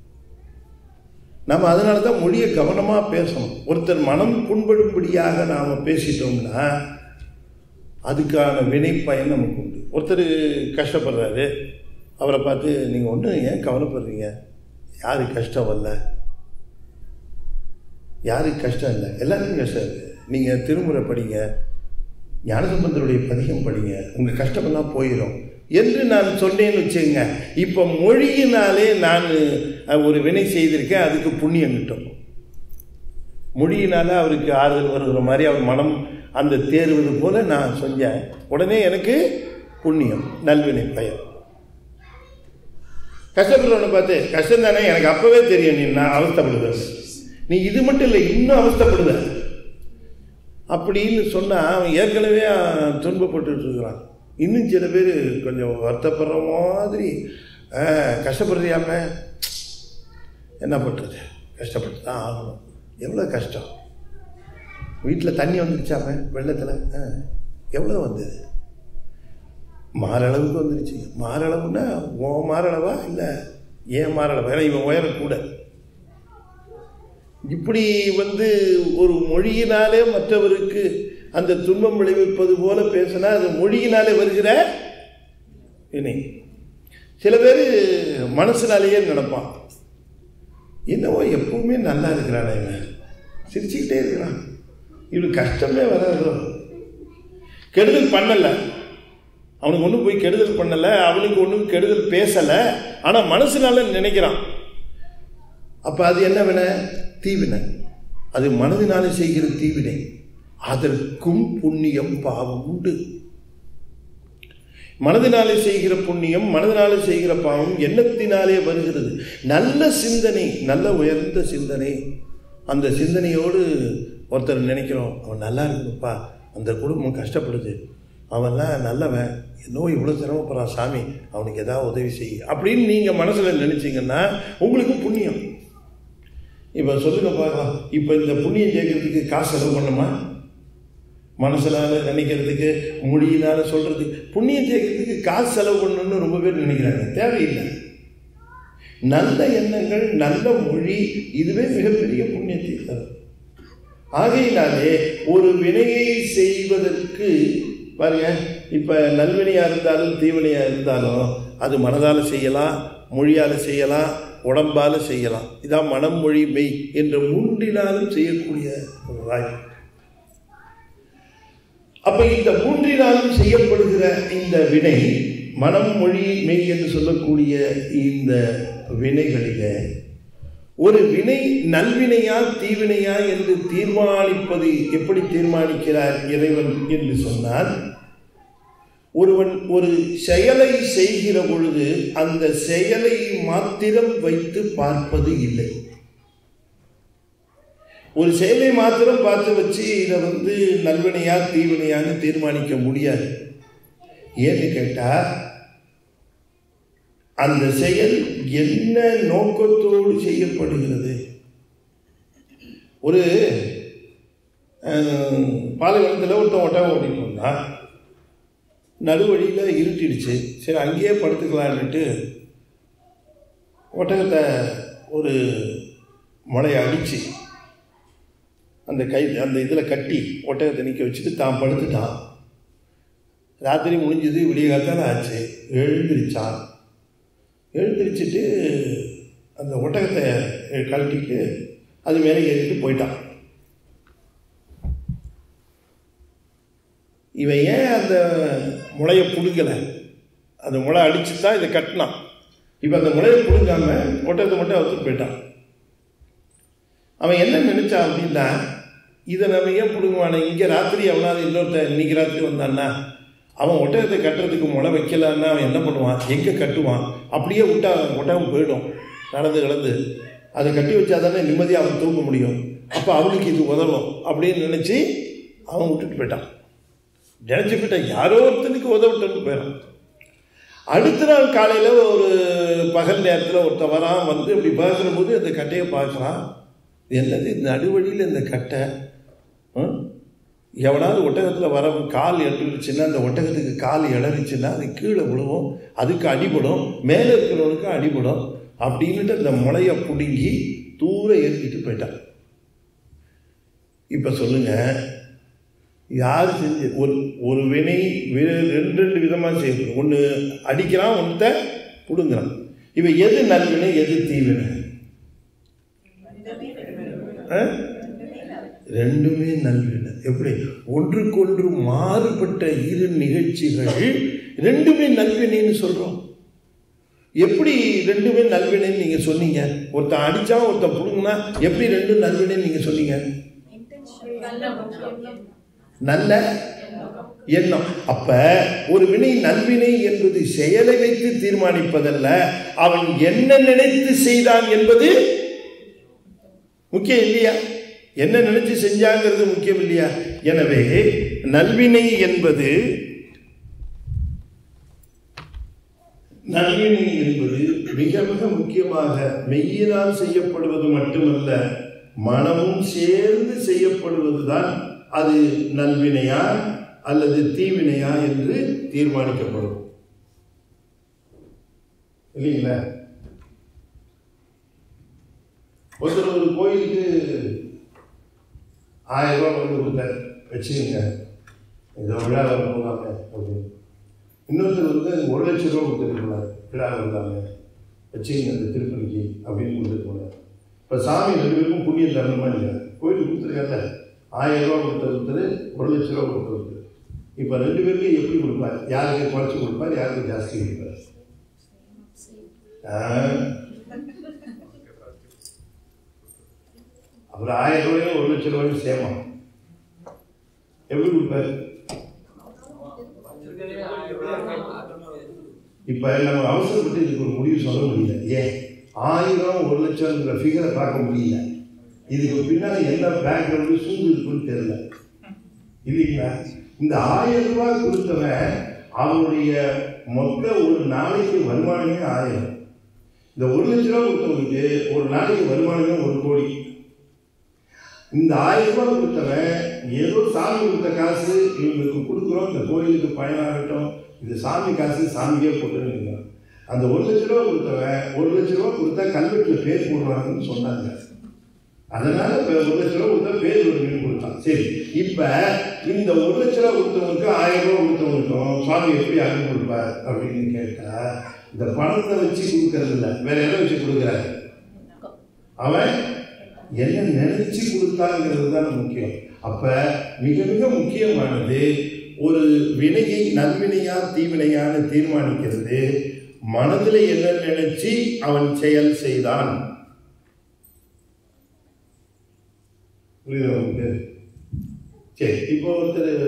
நம்ம அதனால தான் மொழியை கவனமா பேசணும். ஒருத்தர் மனம் புண்படும்படியாக நாம பேசிட்டோம்னா அதுக்கான வினை பயன் நமக்கு உண்டு. ஒருத்தர் கஷ்டப்படுறாரு, அவரை பார்த்து நீங்கள் ஒன்று ஏன் கவலைப்படுறீங்க? யாருக்கு கஷ்டம் வரல? யாருக்கு கஷ்டம் இல்லை? எல்லாருக்கும் கஷ்டம் இருக்குது. நீங்கள் திருமுறை படிங்க, ஞானசம்பந்தருடைய பதிகம் படிங்க, உங்கள் கஷ்டமெல்லாம் போயிடும் என்று நான் சொன்னேன்னு வச்சுங்க. இப்போ மொழியினாலே நான் ஒரு வினை செய்திருக்கேன், அதுக்கு புண்ணியம் கிட்டும். மொழியினால அவருக்கு ஆறுதல் வருகிற மாதிரி அவர் மனம் அந்த தேர்வது போல நான் செஞ்சேன், உடனே எனக்கு புண்ணியம், நல்வினை பயன். கஷ்டப்படுறவனை பார்த்து கஷ்டம் தானே, எனக்கு அப்பவே தெரியும் நீ நான் அவஸ்தப்படுத, நீ இது மட்டும் இல்லை இன்னும் அவஸ்தப்படுத அப்படின்னு சொன்னா அவன் ஏற்கனவே துன்பப்பட்டு இருக்கிறான். இன்னும் சில பேர் கொஞ்சம் வருத்தப்படுற மாதிரி கஷ்டப்படுறியாம, என்ன பண்றது, கஷ்டப்பட்டு தான் ஆகணும். எவ்வளோ கஷ்டம். வீட்டில் தண்ணி வந்துருச்சாம, வெள்ளத்தில் எவ்வளோ வந்தது? மாரளவுக்கு வந்துருச்சு. மாரளவுன்னா ஓ மாரளவா இல்லை ஏன் மாரளவா? ஏன்னா இவன் உயரம் கூட. இப்படி வந்து ஒரு மொழியினாலே மற்றவருக்கு அந்த துன்பம் விளைவிப்பது போல பேசினா அது மொழியினாலே வருகிற வினை. சில பேர் மனசுனாலேயே நினைப்பான், என்னவோ எப்பவுமே நல்லா இருக்கிறான், இவன் சிரிச்சுக்கிட்டே இருக்கிறான், இவனுக்கு கஷ்டமே வராதோ. கெடுதல் பண்ணல, அவனுக்கு ஒன்றும் போய் கெடுதல் பண்ணலை, அவனுக்கு ஒன்றும் கெடுதல் பேசலை, ஆனால் மனசுனால நினைக்கிறான். அப்போ அது என்ன வினை? தீவினை. அது மனதினாலே செய்கிற தீவினை. அதற்கும் புண்ணியம் பாவம் உண்டு. மனதினாலே செய்கிற புண்ணியம், மனதினாலே செய்கிற பாவம் எண்ணத்தினாலே வருகிறது. நல்ல சிந்தனை, நல்ல உயர்ந்த சிந்தனை, அந்த சிந்தனையோடு ஒருத்தர் நினைக்கிறோம், அவன் நல்லா இருக்கணுப்பா, அந்த குடும்பம் கஷ்டப்படுது, அவன்லாம் நல்லவன், என்னோ இவ்வளோ சிரமப்படுறான் சாமி, அவனுக்கு ஏதாவது உதவி செய்ய அப்படின்னு நீங்கள் மனசில் நினச்சிங்கன்னா உங்களுக்கு புண்ணியம். இப்போ சொல்லுங்க பார்க்கலாம், இப்போ இந்த புண்ணியம் சேர்க்கறதுக்கு காசு செலவு பண்ணுமா? மனசினால நினைக்கிறதுக்கு, மொழியினால சொல்கிறதுக்கு, புண்ணியம் சேர்க்கறதுக்கு காசு செலவு பண்ணணும்னு ரொம்ப பேர் நினைக்கிறாங்க. தேவையில்லை. நல்ல எண்ணங்கள், நல்ல மொழி, இதுவே மிகப்பெரிய புண்ணியத்தை தரும். ஆகையினாலே ஒரு வினையை செய்வதற்கு பாருங்க, இப்ப நல்வினையா இருந்தாலும் தீவினையா இருந்தாலும் அது மனதால செய்யலாம், மொழியால செய்யலாம், உடம்பால செய்யலாம். இதான் மனம், மொழி, மெய் என்ற மூன்றினாலும் செய்யக்கூடிய ஒரு வாய்ப்பு. அப்ப இந்த மூன்றினாலும் செய்யப்படுகிற இந்த வினை மனம் மொழி மெய் என்று சொல்லக்கூடிய இந்த வினைகளிலே ஒரு வினை நல்வினையா தீவினையா என்று தீர்மானிப்பது எப்படி தீர்மானிக்கிறார் இறைவன் என்று சொன்னால், ஒருவன் ஒரு செயலை செய்கிற பொழுது அந்த செயலை மாத்திரம் வைத்து பார்ப்பது இல்லை. ஒரு செயலை மாத்திரம் பார்த்து வச்சு இதை வந்து நல்வினையா தீவினையான்னு தீர்மானிக்க முடியாது. ஏன்னு கேட்டா, அந்த செயல் என்ன நோக்கத்தோடு செய்யப்படுகிறது. ஒரு பாலைவனத்தில் ஒருத்தன் ஒட்டகம் ஓட்டிட்டு வந்தா, நடுவழியில் இருட்டிடுச்சு. சரி, அங்கேயே படுத்துக்கலான்னுட்டு ஒட்டகத்தை ஒரு முளையை அடித்து அந்த கை அந்த இதில் கட்டி ஒட்டகத்தை நிற்க வச்சுட்டு தான் படுத்துட்டான். ராத்திரி முடிஞ்சது, விடிய காத்தால ஆச்சு. எழுந்திரிச்சான். எழுந்திரிச்சிட்டு அந்த ஒட்டகத்தை கழட்டிட்டு அது மேலே ஏறிட்டு போயிட்டான். இவன் ஏன் அந்த முளையை பிடுங்கலை? அந்த முளை அடிச்சு தான் இதை கட்டினான். இப்போ அந்த முளையை பிடுங்காம ஒட்டகத்தை மட்டும் அவுத்துட்டு போயிட்டான். அவன் என்ன நினைச்சான் அப்படின்னா, இதை நம்ம ஏன் பிடுங்குவானே, இங்கே ராத்திரி அவனாவது இன்னொருத்த இன்னைக்கு ராத்திரி வந்தான்னா அவன் ஒட்டகத்தை கட்டுறதுக்கு முளை வைக்கலான்னா அவன் என்ன பண்ணுவான், எங்கே கட்டுவான்? அப்படியே விட்டா ஒட்டகம் போயிடும். நடந்து கிடந்து அதை கட்டி வச்சா தானே நிம்மதியாக அவன் தூங்க முடியும். அப்போ அவனுக்கு இது உதவும் அப்படின்னு நினச்சி அவன் விட்டுட்டு போயிட்டான். நினச்சி போயிட்டான், யாரோ ஒருத்தனுக்கு உதவிட்டு போயிடான். அடுத்த நாள் காலையில் ஒரு பகல் நேரத்தில் ஒருத்தன் வரான். வந்து இப்படி பார்க்குற போது அந்த கட்டையை பார்க்குறான். என்னது நடுவழியில் இந்த கட்டை? எவனாவது ஒட்டகத்தில் வர கால் எட்டுச்சுன்னா, அந்த ஒட்டகத்துக்கு கால் இழறிச்சுன்னா அது கீழே விழுவும், அதுக்கு அடிபடும், மேலே இருக்கிறவனுக்கு அடிபடும் அப்படின்ட்டு அந்த முளையை பிடுங்கி தூர ஏற்றிட்டு போயிட்டான். இப்போ சொல்லுங்க, யார் செஞ்சு ஒரு ஒரு வினை ரெண்டு ரெண்டு விதமாக செய்யணும். ஒன்று அடிக்கிறான், ஒன்றை பிடுங்குறான். இவன் எது நல்வினை எது தீவினை? ரெண்டுமே நல்வினை. எப்படி? ஒன்றுக்கொன்று மாறுபட்ட இரு நிகழ்ச்சிகள் ரெண்டுமே நல்வினைன்னு சொல்றோம். எப்படி ரெண்டுமே நல்வினைன்னு நீங்க சொன்னீங்க? ஒருத்தன் அடிச்சா ஒருத்தன் புடுங்கினா எப்படி ரெண்டும் நல்வினைன்னு நீங்க சொன்னீங்க? நல்ல எண்ணம். அப்ப ஒரு வினை நல்வினை என்பது செயலை வைத்து தீர்மானிப்பதல்ல, அவன் என்ன நினைத்து செய்தான் என்பது முக்கியம் இல்லையா? என்ன நினைச்சு செஞ்சாங்கிறது முக்கியம் இல்லையா? எனவே நல்வினை என்பது நல்வினை என்பது மிக மிக முக்கியமாக மெய்யினால் செய்யப்படுவது மட்டுமல்ல, மனமும் சேர்ந்து செய்யப்படுவதுதான் அது நல்வினையா அல்லது தீவினையா என்று தீர்மானிக்கப்படும். இல்லைங்களா? ஒருத்தர் ஒரு கோயிலுக்கு ஆயிரம் ரூபாய் வந்து கொடுத்தார், வச்சுக்கோங்க இந்த விழாவில் போதாங்க அப்படின்னு. இன்னொருத்தர் வந்து ஒரு லட்சம் ரூபா கொடுத்துட்டு போனார், விழாவில் இருந்தாங்க வச்சுக்கோங்க இந்த திருப்பதிக்கு அப்படின்னு கொடுத்துட்டு போனார். இப்போ சாமி ரெண்டு பேருக்கும் புண்ணியம் தரணுமா இல்லையா? கோயிலுக்கு கொடுத்துருக்காங்க, ஆயிரம் ரூபா கொடுத்த ஒருத்தர், ஒரு லட்ச ரூபா கொடுத்த ஒருத்தர். இப்போ ரெண்டு பேருக்கும் எப்படி கொடுப்பார்? யாருக்கு குறைச்சி கொடுப்பார், யாருக்கு ஜாஸ்தி கொடுப்பார்? அப்புறம் ஆயிரம் ரூபாயும் ஒரு லட்சம் ரூபாயும் சேமா எப்படி கொடுப்பாரு? இப்ப நம்ம அவசரப்பட்டு இதுக்கு ஒரு முடிவு சொல்ல முடியல. ஏன் ஆயிரம் ஒரு லட்சம்ங்கிற ஃபிகரை பார்க்க முடியல? இதுக்கு பின்னால என்ன பேக்ரவுண்டு சூழ்ந்து இருக்குன்னு தெரியல. இல்லைங்களா? இந்த ஆயிரம் ரூபாய் கொடுத்தவன் அவனுடைய மொத்த ஒரு நாளைக்கு வருமானமே ஆயிரம். இந்த ஒரு லட்ச ரூபாய் கொடுத்தவனுக்கு ஒரு நாளைக்கு வருமானமே ஒரு கோடி. இந்த ஆயிரம் ரூபாய் கொடுத்தவன் ஏதோ சாமி கொடுத்த காசு இவங்களுக்கு கொடுக்குறோம், இந்த கோயிலுக்கு பயனாகட்டும், இது சாமி காசு சாமிக்கே போட்டுன்னு. அந்த ஒரு லட்ச ரூபா கொடுத்தவன் ஒரு லட்ச ரூபா கொடுத்தா கல்வெட்டுல பேர் போடுறாங்கன்னு சொன்னாங்க. அதனால ஒரு லட்ச ரூபா கொடுத்தா பேர் வருங்கன்னு கொடுத்தான். சரி, இப்ப இந்த ஒரு லட்ச ரூபா கொடுத்தவனுக்கு ஆயிரம் ரூபா கொடுத்தவனுக்கும் சுவாமி எப்படி அருள் கொடுப்பார் அப்படின்னு கேட்டா, இந்த பணத்தை வச்சு கொடுக்கறது இல்லை, வேற எதை வச்சு கொடுக்குறாரு? அவன் என்ன நினைச்சு கொடுத்தாங்கிறது தான் முக்கியம். அப்ப மிக மிக முக்கியமானது ஒரு வினையை நல்வினையா தீவினையான்னு தீர்மானிக்கிறது மனதில் என்ன நினைச்சு அவன் செயல் செய்தான். சரி, இப்போ ஒருத்தர்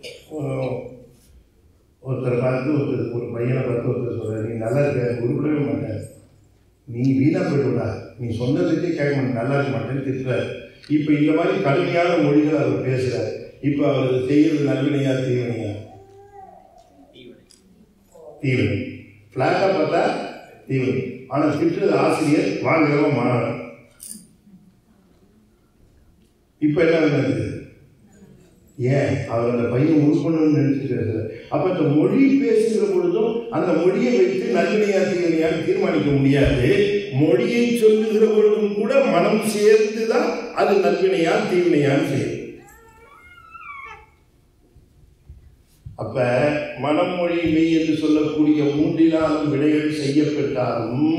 ஒருத்தரை பார்த்து ஒருத்தர் ஒரு பையனை பார்த்து ஒருத்தர் சொல்றாரு, நீ நல்லா இருக்க, உருப்படவே மாட்டேன், நீ வீணா போயிடுடா, நீ சொன்னதுக்கே கேட்க மாட்டேன், நல்லா இருக்க மாட்டேன்னு திட்டுறாரு. இப்போ இந்த மாதிரி கடுமையான மொழிகள் அவர் பேசுறாரு. இப்போ அவர் செய்யறது நல்வினையா தீவினையா? தீவினை. பிளாட்டா பார்த்தா தீவினை. ஆனால் திட்டுறது ஆசிரியர், வாங்குறவன் மாணவன். இப்போ என்ன நடக்குது? ஏன் அவர் அந்த பையன் உருப்பணும்னு நினைச்சிட்டு இருக்கிறார். அப்ப இந்த மொழி பேசுகிற பொழுதும் அந்த மொழியை வைத்து நல்வினையா தீவினையான்னு தீர்மானிக்க முடியாது. மொழியை சொல்லுகிற பொழுதும் கூட மனம் சேர்ந்துதான் அது நல்வினையா தீவினையான்னு செய்யும். அப்ப மனம் மொழி மெய் என்று சொல்லக்கூடிய மூன்றினாலும் வினைகள் செய்யப்பட்டாலும்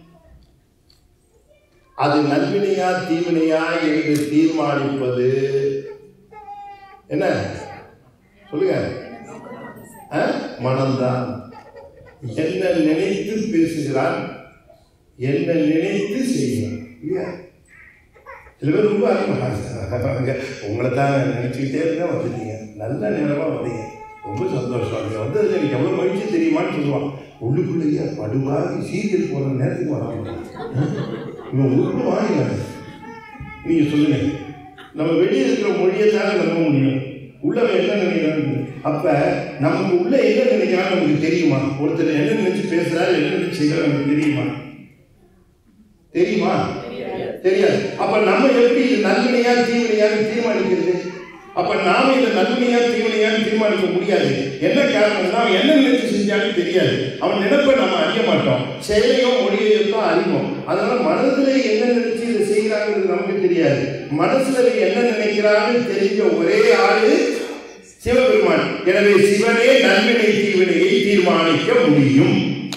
அது நல்வினையா தீவினையா என்று தீர்மானிப்பது என்ன சொல்லுங்க? மனம்தான். என்ன நினைத்து பேசுகிறான், என்ன நினைத்து செய்கிறான் இல்லையா? சில பேர் ரொம்ப அதிகமாக உங்களை தான் நினைச்சுக்கிட்டே இருந்தா வந்துட்டீங்க, நல்ல நேரமா வந்தீங்க, ரொம்ப சந்தோஷம், நீங்க வந்ததுல எனக்கு எவ்வளவு மகிழ்ச்சி தெரியுமான்னு சொல்லுவான். உள்ளுக்குள்ளேயே படுவாகி சீரியல் போற நேரத்துக்கு வராங்க. இவன் உருட்டு வாங்க. நீங்க சொல்லுங்க, நம்ம வெளியே இருக்கிற மொழியை தானே நம்ப முடியும், உள்ளவன் என்ன நினைக்கிறான்னு. அப்ப நமக்கு உள்ள என்ன நினைக்கிறான்னு நமக்கு தெரியுமா? ஒருத்தர் என்ன நினைச்சு பேசுறாரு, என்ன நினைச்சு செய்யறாரு நமக்கு தெரியுமா? தெரியுமா? தெரியாது. அப்ப நம்ம எப்படி இது நல்வினையா தீவினையான்னு தீர்மானிக்கிறது? அப்ப நாம இதை நல்வினையா தீவினையான்னு தீர்மானிக்க முடியாது. என்ன காரணம்னா அவன் என்ன நினைச்சு செஞ்சாலும் தெரியாது. அவன் நினைப்ப நம்ம அறிய மாட்டோம், செயலையோ மொழியையோ தான் அறிவோம். அதனால மனசுல என்ன நினைச்சு இதை செய்யறாங்கிறது நமக்கு தெரியாது. மனசுல என்ன நினைக்கிறான்னு தெரிஞ்ச ஒரே ஆளு சிவபெருமான். எனவே சிவனே நல்வினை தீவினையை தீர்மானிக்க முடியும்.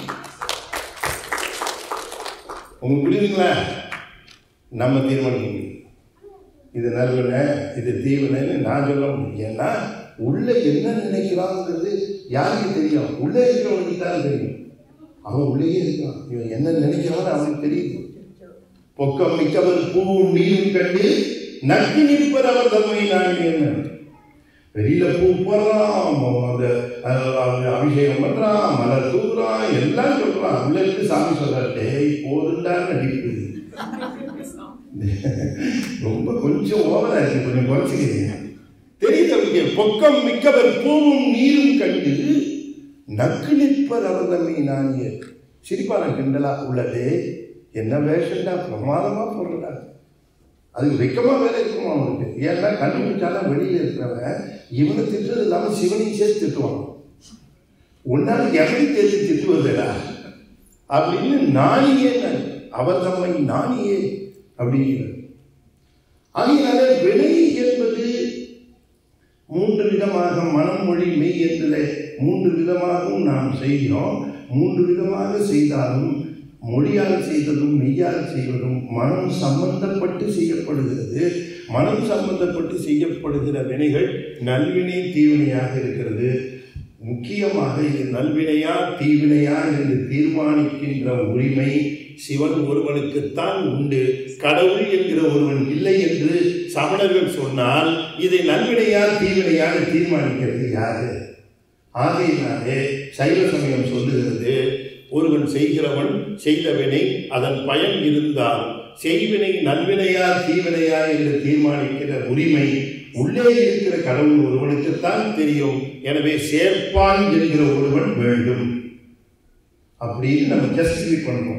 உங்களுக்கு புரியுதுங்களா? நம்ம தீர்மானிக்க முடியும். இது நல்வினை, இது தீவினைன்னு நான் சொல்ல முடியும். ஏன்னா உள்ள என்ன நினைக்கிறாங்கிறது யாருக்கு தெரியும்? உள்ளே இருக்கிறவனுக்கு தான் தெரியும். அவன் உள்ளேயே இருக்கான், இவன் என்ன நினைக்கிறான்னு அவனுக்கு தெரியுது. பொக்கம் மிக்கவர் பூவும் நீரும் கண்டு நக்கி நிற்பர் அவர் தம்மை நான் என்ன. வெளியில பூ போடுறான், அந்த அபிஷேகம் பண்றான், மலர் தூக்குறான், எல்லாம் சொல்றான். உள்ள இருந்து சாமி சொல்றாரு, போதுண்டா நடிப்பு, ரொம்ப கொஞ்சம் ஓவரா இருக்கு, கொஞ்சம் குறைச்சிக்கிறீங்க. தெரியுது. பொக்கம் மிக்கவர் பூவும் நீரும் கண்டு நக்கு நிற்பர் அவர் தம்மை நானிய. சிரிப்பான கிண்டலா உள்ளது, என்ன வேஷம்டா, பிரமாதமா போடுறா. அதுக்கு வெக்கமா வேற இருக்குமா அவனுக்கு? ஏன்னா கண்டுபிடிச்சாலும் வெளியில இருக்கிறவன் இவனை திட்டுறது இல்லாம சிவனையும் சேர்த்து திட்டுவான். ஒன்னால எவனை தேர்த்து திட்டுவதா அப்படின்னு நானியே, அவர் தம்மை நானியே அப்படிங்கிற. அதனால வினை என்பது மூன்று விதமாக மனம் மொழி மெய் என்பதை மூன்று விதமாகவும் நாம் செய்கிறோம். மூன்று விதமாக செய்தாலும் மொழியால் செய்ததும் மெய்யால் செய்வதும் மனம் சம்பந்தப்பட்டு செய்யப்படுகிறது. மனம் சம்பந்தப்பட்டு செய்யப்படுகிற வினைகள் நல்வினை தீவினையாக இருக்கிறது. முக்கியமாக இது நல்வினையா தீவினையா என்று தீர்மானிக்கின்ற உரிமை சிவன் ஒருவனுக்குத்தான் உண்டு. கடவுள் என்கிற ஒருவன் இல்லை என்று சமணர்கள் சொன்னால் இதை நல்வினையா தீவினையா தீர்மானிக்கிறது யாரு? ஆகையினாலே சைவ சமயம் சொல்லுகிறது, ஒருவன் செய்கிறவன் செய்தவினை அதன் பயன் இருந்தால் செய்வினை நல்வினையா தீவினையா என்று தீர்மானிக்கிற உரிமை உள்ளே இருக்கிற கடவுள் ஒருவனுக்குத்தான் தெரியும். எனவே சேர்ப்பான் என்கிற ஒருவன் வேண்டும் அப்படின்னு நம்ம ஜஸ்டிஃபை பண்றோம்.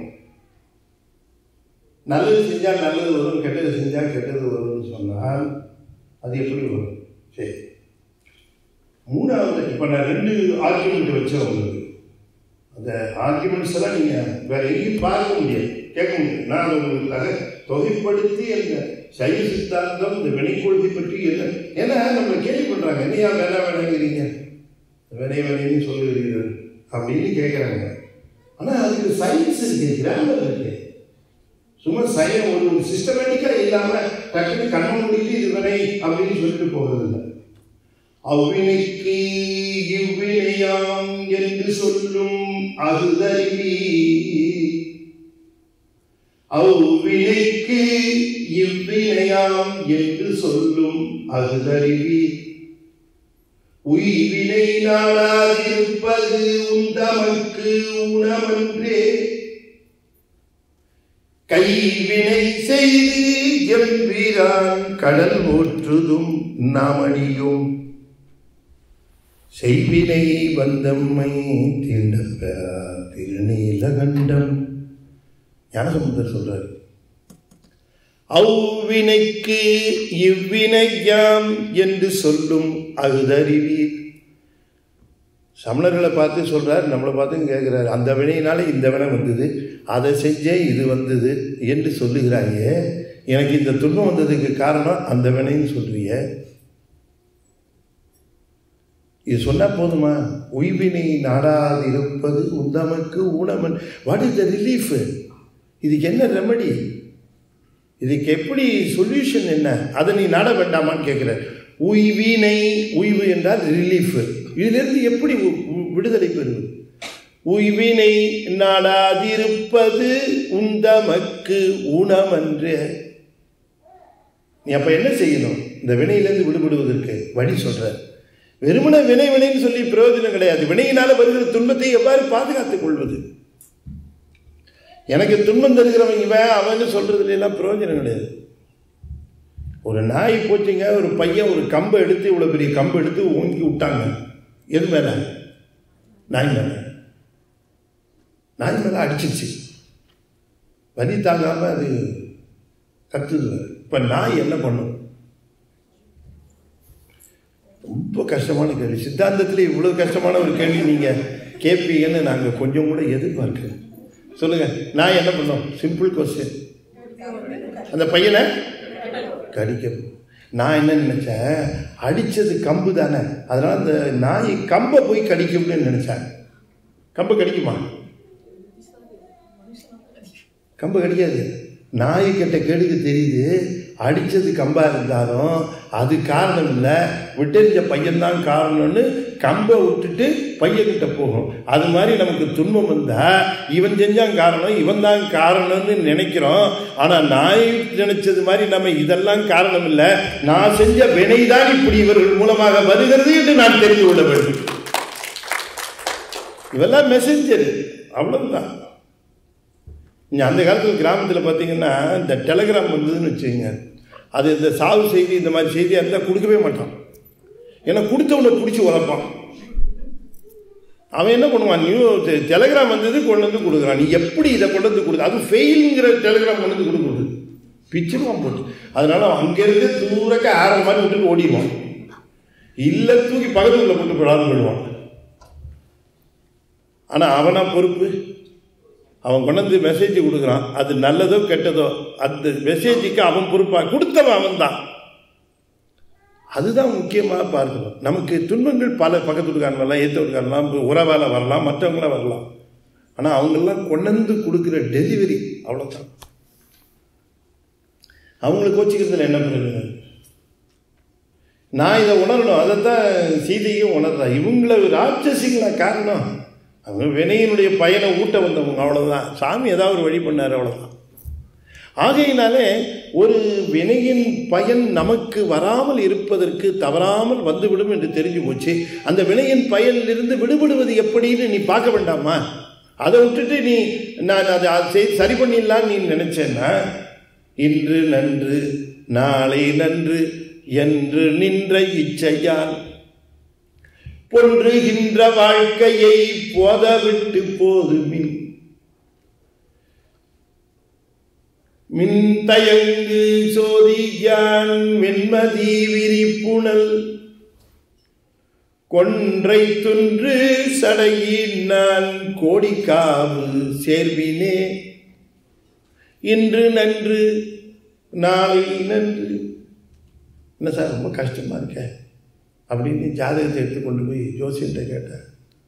நல்லது செஞ்சா நல்லது வரும், கெட்டது செஞ்சா கெட்டது வரும்னு சொன்னால் அது எப்படி வரும்? சரி, மூணாவது இப்ப நான் ரெண்டு ஆர்குமெண்ட் வச்சேன் உங்களுக்கு. அந்த ஆர்குமெண்ட்ஸ் எல்லாம் நீங்க வேற எங்கேயும் பார்க்க முடியாது, கேட்க முடியாது. நான் உங்களுக்காக தொகைப்படுத்தி அந்த சைவ சித்தாந்தம் இந்த வினைக்கொள்கை பற்றி என்ன, ஏன்னா நம்மளை கேள்வி பண்றாங்க, என்னையா வேணா வேணாங்கிறீங்க, வினை வினைன்னு சொல்லுகிறீர்கள் அப்படின்னு கேட்கறாங்க. ஆனா அதுக்கு சயின்ஸ் இருக்கு, கிராமர் இருக்கு. சும்மா சைவம் ஒரு சிஸ்டமேட்டிக்கா இல்லாம டக்குனு கண்ண முடித்து இது வினை அப்படின்னு சொல்லிட்டு போகிறது இல்லை. அவ்வினைக்கு இவ்வினையாம் என்று சொல்லும் அகுதறிவி. அவ்வினைக்கு இவ்வினையாம் என்று சொல்லும் அகுதறிவி. உய்வினை நாடாதிருப்பது உந்தமக்கு ஊனமன்றே. கைவினை செய்து எம்பிரான் கடல் ஊற்றுதும் நாமணியும். செய்வினை வந்தம்மை தீண்டப்பெறா திருநீலகண்டம். ஞானசம்பந்தர் சொல்றாரு, அவ்வினைக்கு இவ்வினையாம் என்று சொல்லும் அகுதறிவி. சமணர்களை பார்த்து சொல்றார், நம்மளை பார்த்து கேட்கிறார், அந்த வினையினால இந்த வினை வந்தது, அதை செஞ்சேன் இது வந்தது என்று சொல்லுகிறாயே, எனக்கு இந்த துன்பம் வந்ததுக்கு காரணம் அந்த வினைன்னு சொல்றிய. இது சொன்னா போதுமா? உய்வினை நாடாதிருப்பது உந்தமக்கு ஊனமன். What is the relief? இதுக்கு என்ன ரெமடி? இதுக்கு எப்படி சொல்யூஷன் என்ன? அதை நீ நாட வேண்டாமான்னு கேட்கிற. உய்வினை, உய்வு என்றால் ரிலீஃப். இதிலிருந்து எப்படி விடுதலை பெறுவது? உய்வினை நாடாதிருப்பது உந்தமக்கு ஊனமன்று. நீ அப்ப என்ன செய்யணும்? இந்த வினையிலிருந்து விடுபடுவதற்கு வழி சொல்ற. வெறுமன வினை வினைன்னு சொல்லி பிரயோஜனம் கிடையாது. வினையினால வருகிற துன்பத்தை எவ்வாறு பாதுகாத்துக் கொள்வது? எனக்கு துன்பம் தருகிறவங்க அவன் சொல்றதுல எல்லாம் பிரயோஜனம் கிடையாது. ஒரு நாய் போச்சுங்க, ஒரு பையன் ஒரு கம்பை எடுத்து, இவ்வளவு பெரிய கம்பை எடுத்து ஓங்கி விட்டாங்க. எது மேல? நாய் மேல. நாய் மேல அடிச்சிருச்சு, வலி தாங்காம அது கத்துது. இப்ப நாய் என்ன பண்ணும்? ரொம்ப கஷ்டமான கேள்வி. சித்தாந்தத்தில் இவ்வளவு கஷ்டமான ஒரு கேள்வி நீங்க கேட்பீங்கன்னு நாங்க கொஞ்சம் கூட எதிர்பார்க்கல. சொல்லுங்க, நாய் என்ன பண்ணும்? Simple question. அந்த பையனை கடிக்கும். நான் என்ன நினைச்சேன், அடிச்சது கம்பு தானே, அதனால அந்த நாய் கம்பை போய் கடிக்கும்னு நினைச்சேன். கம்பு கடிக்குமா? கம்பு கடிக்காது. நாய் கிட்ட கேடுக்கு தெரியுது, அடிச்சது கம்பா இருந்தாலும் அது காரணம் இல்லை, விட்டெறிஞ்ச பையன்தான் காரணம்னு கம்பை விட்டுட்டு பையன்கிட்ட போகும். அது மாதிரி நமக்கு துன்பம் வந்தா இவன் செஞ்சான் காரணம், இவன் தான் காரணம்னு நினைக்கிறோம். ஆனா நாய் நினைச்சது மாதிரி நம்ம இதெல்லாம் காரணம் இல்லை, நான் செஞ்ச வினைதான் இப்படி இவர்கள் மூலமாக வருகிறது என்று நான் தெரிந்து கொள்ள வேண்டும். இவெல்லாம் மெசேஞ்சர், அவ்வளவுதான். அந்த காலத்தில் கிராமத்தில் பார்த்தீங்கன்னா இந்த டெலிகிராம் வந்ததுன்னு வச்சுக்கோங்க, அது இந்த சாவு செய்தி இந்த மாதிரி செய்தியாக இருந்தால் கொடுக்கவே மாட்டான். ஏன்னா கொடுத்தவனை பிடிச்சி உழைப்பான். அவன் என்ன பண்ணுவான், நியூ டெலிகிராம் வந்தது கொண்டு வந்து கொடுக்குறான், நீ எப்படி இதை கொண்டு வந்து கொடுக்க, அது ஃபெயிலுங்கிற டெலிகிராம் கொண்டு வந்து கொடுக்குறது பிச்சுருவான் போட்டு. அதனால அவன் அங்கேருந்து தூரக்க ஆற மாதிரி விட்டுட்டு ஓடிடுவான், இல்லை தூக்கி பக்கத்துல போட்டு விழாது போயிடுவான். ஆனால் அவனா பொறுப்பு? அவன் கொண்டு வந்து மெசேஜ் கொடுக்குறான், அது நல்லதோ கெட்டதோ அந்த மெசேஜுக்கு அவன் பொறுப்பாக கொடுத்தவன் அவன் தான். அதுதான் முக்கியமாக பார்க்கணும். நமக்கு துன்பங்கள் பல பக்கத்து வீட்டுக்காரன் வரலாம், ஏற்ற வீட்டுக்காரலாம், உறவால் வரலாம், மற்றவங்களாம் வரலாம். ஆனால் அவங்கெல்லாம் கொண்டு வந்து கொடுக்குற டெலிவரி அவ்வளோதான். அவங்களுக்கு கோச்சிக்கிறதுல என்ன பண்ணுறது? நான் இதை உணரணும். அதைத்தான் சீதையும் உணர்றா. இவங்கள ராட்சசிங்களா காரணம்? அவங்க வினையினுடைய பயனை ஊட்ட வந்தவங்க, அவ்வளோதான். சாமி ஏதாவது ஒரு வழி பண்ணார், அவ்வளோதான். ஆகையினாலே ஒரு வினையின் பயன் நமக்கு வராமல் இருப்பதற்கு, தவறாமல் வந்துவிடும் என்று தெரிஞ்சு போச்சு. அந்த வினையின் பயனிலிருந்து விடுபடுவது எப்படின்னு நீ பார்க்க வேண்டாமா? அதை விட்டுட்டு நீ நான் அதை சரி பண்ணிடலான்னு நீ நினைச்சேன்னா, இன்று நன்று நாளை நன்று என்று நின்ற இச்சையால் பொன்றுகின்ற வாழ்க்கையை போதவிட்டு போது மின் மின் தயங்கு சோதியான் வெண்மதி விரிப்புணல் கொன்றை துன்று சடையின் நான் கோடிக்காவு சேர்வினே. இன்று நன்று நாளை நன்று. என்ன சார் ரொம்ப கஷ்டமா இருக்க அப்படின்னு ஜாதகத்தை எடுத்து கொண்டு போய் ஜோசியர்கிட்ட கேட்டார்.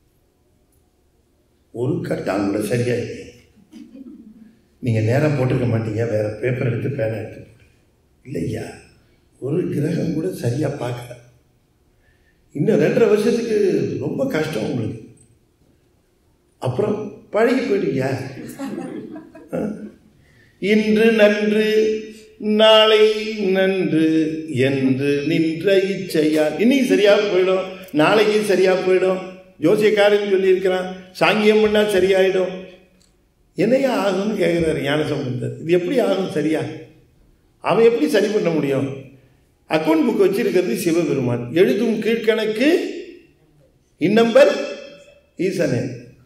ஒரு கட்டான் கூட சரியா இல்லை. நீங்கள் நேரம் போட்டிருக்க மாட்டீங்க, வேற பேப்பர் எடுத்து பேனை எடுத்து இல்லையா, ஒரு கிரகம் கூட சரியா பார்க்கல. இன்னும் ரெண்டரை வருஷத்துக்கு ரொம்ப கஷ்டம் உங்களுக்கு. அப்புறம் பழகி போயிடுங்க. இன்று நன்று நாளை நன்று என்று நின்ற இச்சையால். இன்னைக்கு சரியாக போயிடும், நாளைக்கு சரியாக போயிடும். ஜோசியக்காரன் சொல்லியிருக்கிறான், சாங்கியம் பண்ணா சரியாயிடும். என்னையா ஆகும்னு கேட்குறாரு ஞானசம்பந்தர். இது எப்படி ஆகும் சரியா? அவன் எப்படி சரி பண்ண முடியும்? அக்கௌண்ட் புக் வச்சிருக்கிறது சிவபெருமான். எழுதும் கீழ்கணக்கு இந்நம்பர் ஈசனே.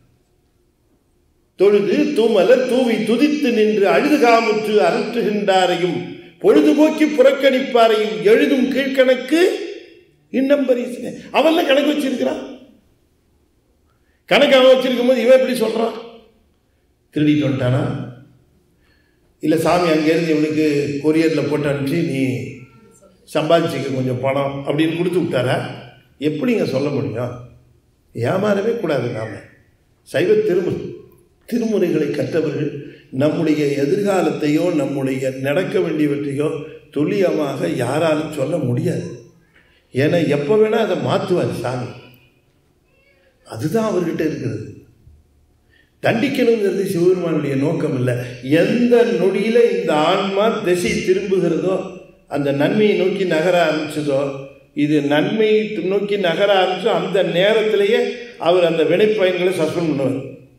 தொழுது தூமலர் தூவி துதித்து நின்று அழுதுகாமுற்று அரற்றுகின்றாரையும் பொழுதுபோக்கி புறக்கணிப்பாரையும் எழுதும் கீழ்கணக்கு இந்நம்பர் ஈசனே. அவன்ல கணக்கு வச்சிருக்கிறான். கணக்கு அவன் வச்சிருக்கும் போது இவன் எப்படி சொல்றான்? திருடிட்டு வந்துட்டானா? இல்லை சாமி அங்கேருந்து இவனுக்கு கொரியரில் போட்டு அனுப்பிச்சு நீ சம்பாதிச்சிக்க கொஞ்சம் பணம் அப்படின்னு கொடுத்து விட்டாரா? எப்படிங்க சொல்ல முடியும்? ஏமாறவே கூடாது. நாம் சைவ திருமு திருமுறைகளை கற்றவர்கள் நம்முடைய எதிர்காலத்தையோ நம்முடைய நடக்க வேண்டியவற்றையோ துல்லியமாக யாராலும் சொல்ல முடியாது. ஏன்னா எப்போ வேணால் அதை மாற்றுவார் சாமி. அதுதான் அவர்கிட்ட இருக்கிறது. தண்டிக்கணுங்கிறது சிவபெருமானுடைய நோக்கம் இல்லை. எந்த நொடியில் இந்த ஆன்மா திசை திரும்புகிறதோ, அந்த நன்மையை நோக்கி நகர ஆரம்பிச்சதோ, இது நன்மையை நோக்கி நகர ஆரம்பிச்சோ அந்த நேரத்திலேயே அவர் அந்த வினைப்பயன்களை சஸ்பெண்ட் பண்ணுவார்.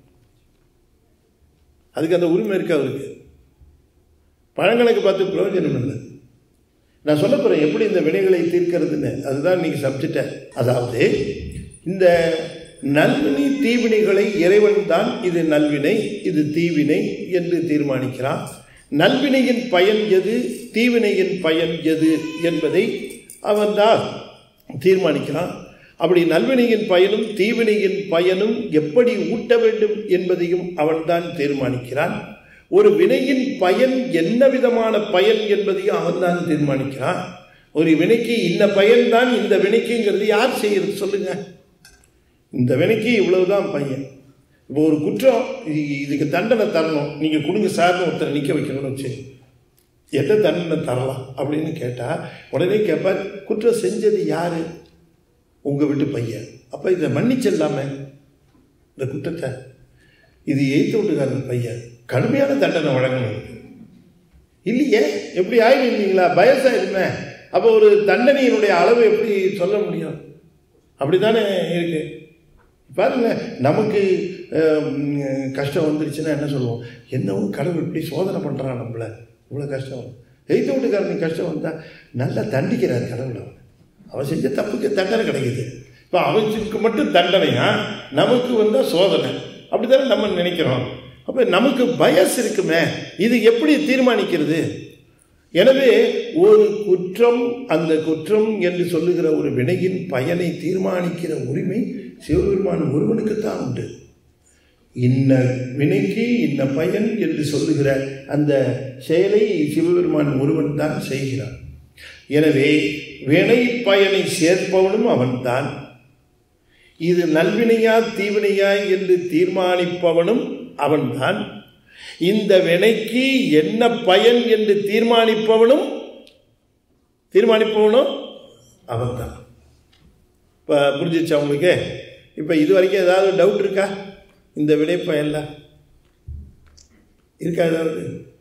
அதுக்கு அந்த உரிமை இருக்கு அவருக்கு. பழங்கணக்கு பார்த்து பிரயோஜனம் இல்லை. நான் சொல்ல போகிறேன் எப்படி இந்த வினைகளை தீர்க்கிறதுன்னு. அதுதான் இன்னைக்கு சப்ஜெக்ட். அதாவது இந்த நல்வினை தீவினைகளை இறைவன் தான் இது நல்வினை இது தீவினை என்று தீர்மானிக்கிறான். நல்வினையின் பயன் எது, தீவினையின் பயன் எது என்பதை அவன் தான் தீர்மானிக்கிறான். அப்படி நல்வினையின் பயனும் தீவினையின் பயனும் எப்படி ஊட்ட வேண்டும் என்பதையும் அவன்தான் தீர்மானிக்கிறான். ஒரு வினையின் பயன் என்ன விதமான பயன் என்பதையும் அவன்தான் தீர்மானிக்கிறான். ஒரு வினைக்கு இந்த பயன்தான் இந்த வினைக்குங்கிறது யார் செய்யறது சொல்லுங்க? இந்த வினைக்கு இவ்வளவுதான் பையன். இப்போ ஒரு குற்றம், இதுக்கு தண்டனை தரணும், நீங்கள் கொடுங்க சார்னு ஒருத்தர் நிற்க வைக்கணும்னு வச்சு எந்த தண்டனை தரலாம் அப்படின்னு கேட்டால் உடனே கேட்பார், குற்றம் செஞ்சது யாரு? உங்கள் வீட்டு பையன். அப்போ இதை மன்னிச்சிடலாமே இந்த குற்றத்தை? இது எய்த்து விட்டுக்காரங்க பையன், கடுமையான தண்டனை வழங்கணும் இல்லையே? எப்படி ஆயிடுங்களா? பயசாயிருமே. அப்போ ஒரு தண்டனையினுடைய அளவு எப்படி சொல்ல முடியும்? அப்படி தானே இருக்கு. பாருங்க, நமக்கு கஷ்டம் வந்துருச்சுன்னா என்ன சொல்லுவோம்? என்னவோ கடவுள் இப்படி சோதனை பண்ணுறான் நம்மளை, இவ்வளோ கஷ்டம். எய்த்த வீட்டுக்காரனுக்கு கஷ்டம் வந்தால் நல்லா தண்டிக்கிறார் கடவுள். அவன் அவன் செஞ்ச தப்புக்கு தண்டனை கிடைக்குது. இப்போ அவனுக்கு மட்டும் தண்டனையா, நமக்கு வந்தால் சோதனை. அப்படி தானே நம்ம நினைக்கிறோம். அப்போ நமக்கு பயஸ் இருக்குமே, இது எப்படி தீர்மானிக்கிறது? எனவே ஒரு குற்றம், அந்த குற்றம் என்று சொல்லுகிற ஒரு வினையின் பயனை தீர்மானிக்கிற உரிமை சிவபெருமான் ஒருவனுக்குத்தான் உண்டு. இன்ன வினைக்கு இன்ன பயன் என்று சொல்லுகிற அந்த செயலை சிவபெருமான் ஒருவன் தான் செய்கிறான். எனவே வினை பயனை சேர்ப்பவனும் அவன்தான். இது நல்வினையா தீவினையா என்று தீர்மானிப்பவனும் அவன்தான். இந்த வினைக்கு என்ன பயன் என்று தீர்மானிப்பவனும் தீர்மானிப்பவனும் அவன்தான். இப்போ புரிஞ்சிச்சா உங்களுக்கு? இப்போ இது வரைக்கும் ஏதாவது டவுட் இருக்கா இந்த வினை பயன்ல? இருக்கா? ஏதாவது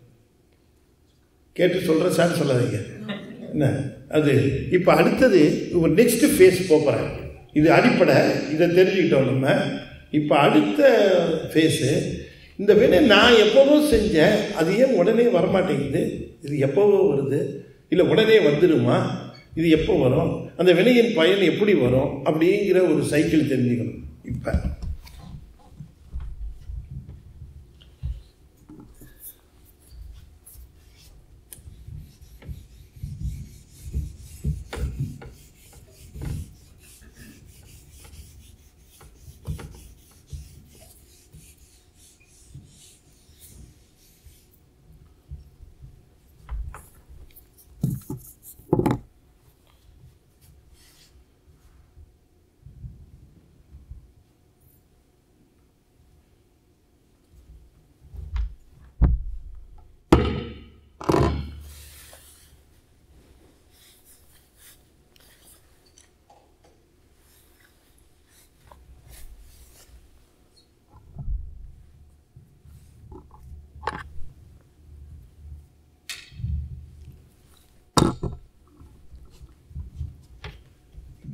கேட்டு சொல்கிறேன் சார், சொல்லாதீங்க என்ன அது. இப்போ அடுத்தது நெக்ஸ்ட் ஃபேஸ் போகிறேன். இது அடிப்படை, இதை தெரிஞ்சுக்கிட்டோம் நம்ம. இப்போ அடுத்த ஃபேஸு, இந்த வினை நான் எப்போவோ செஞ்சேன், அது ஏன் உடனே வரமாட்டேங்குது? இது எப்போவோ வருது, இல்லை உடனே வந்துடுமா? இது எப்போ வரும்? அந்த வினையின் பயன் எப்படி வரும்? அப்படிங்கிற ஒரு சைக்கிள் தெரிஞ்சுக்கணும். இப்போ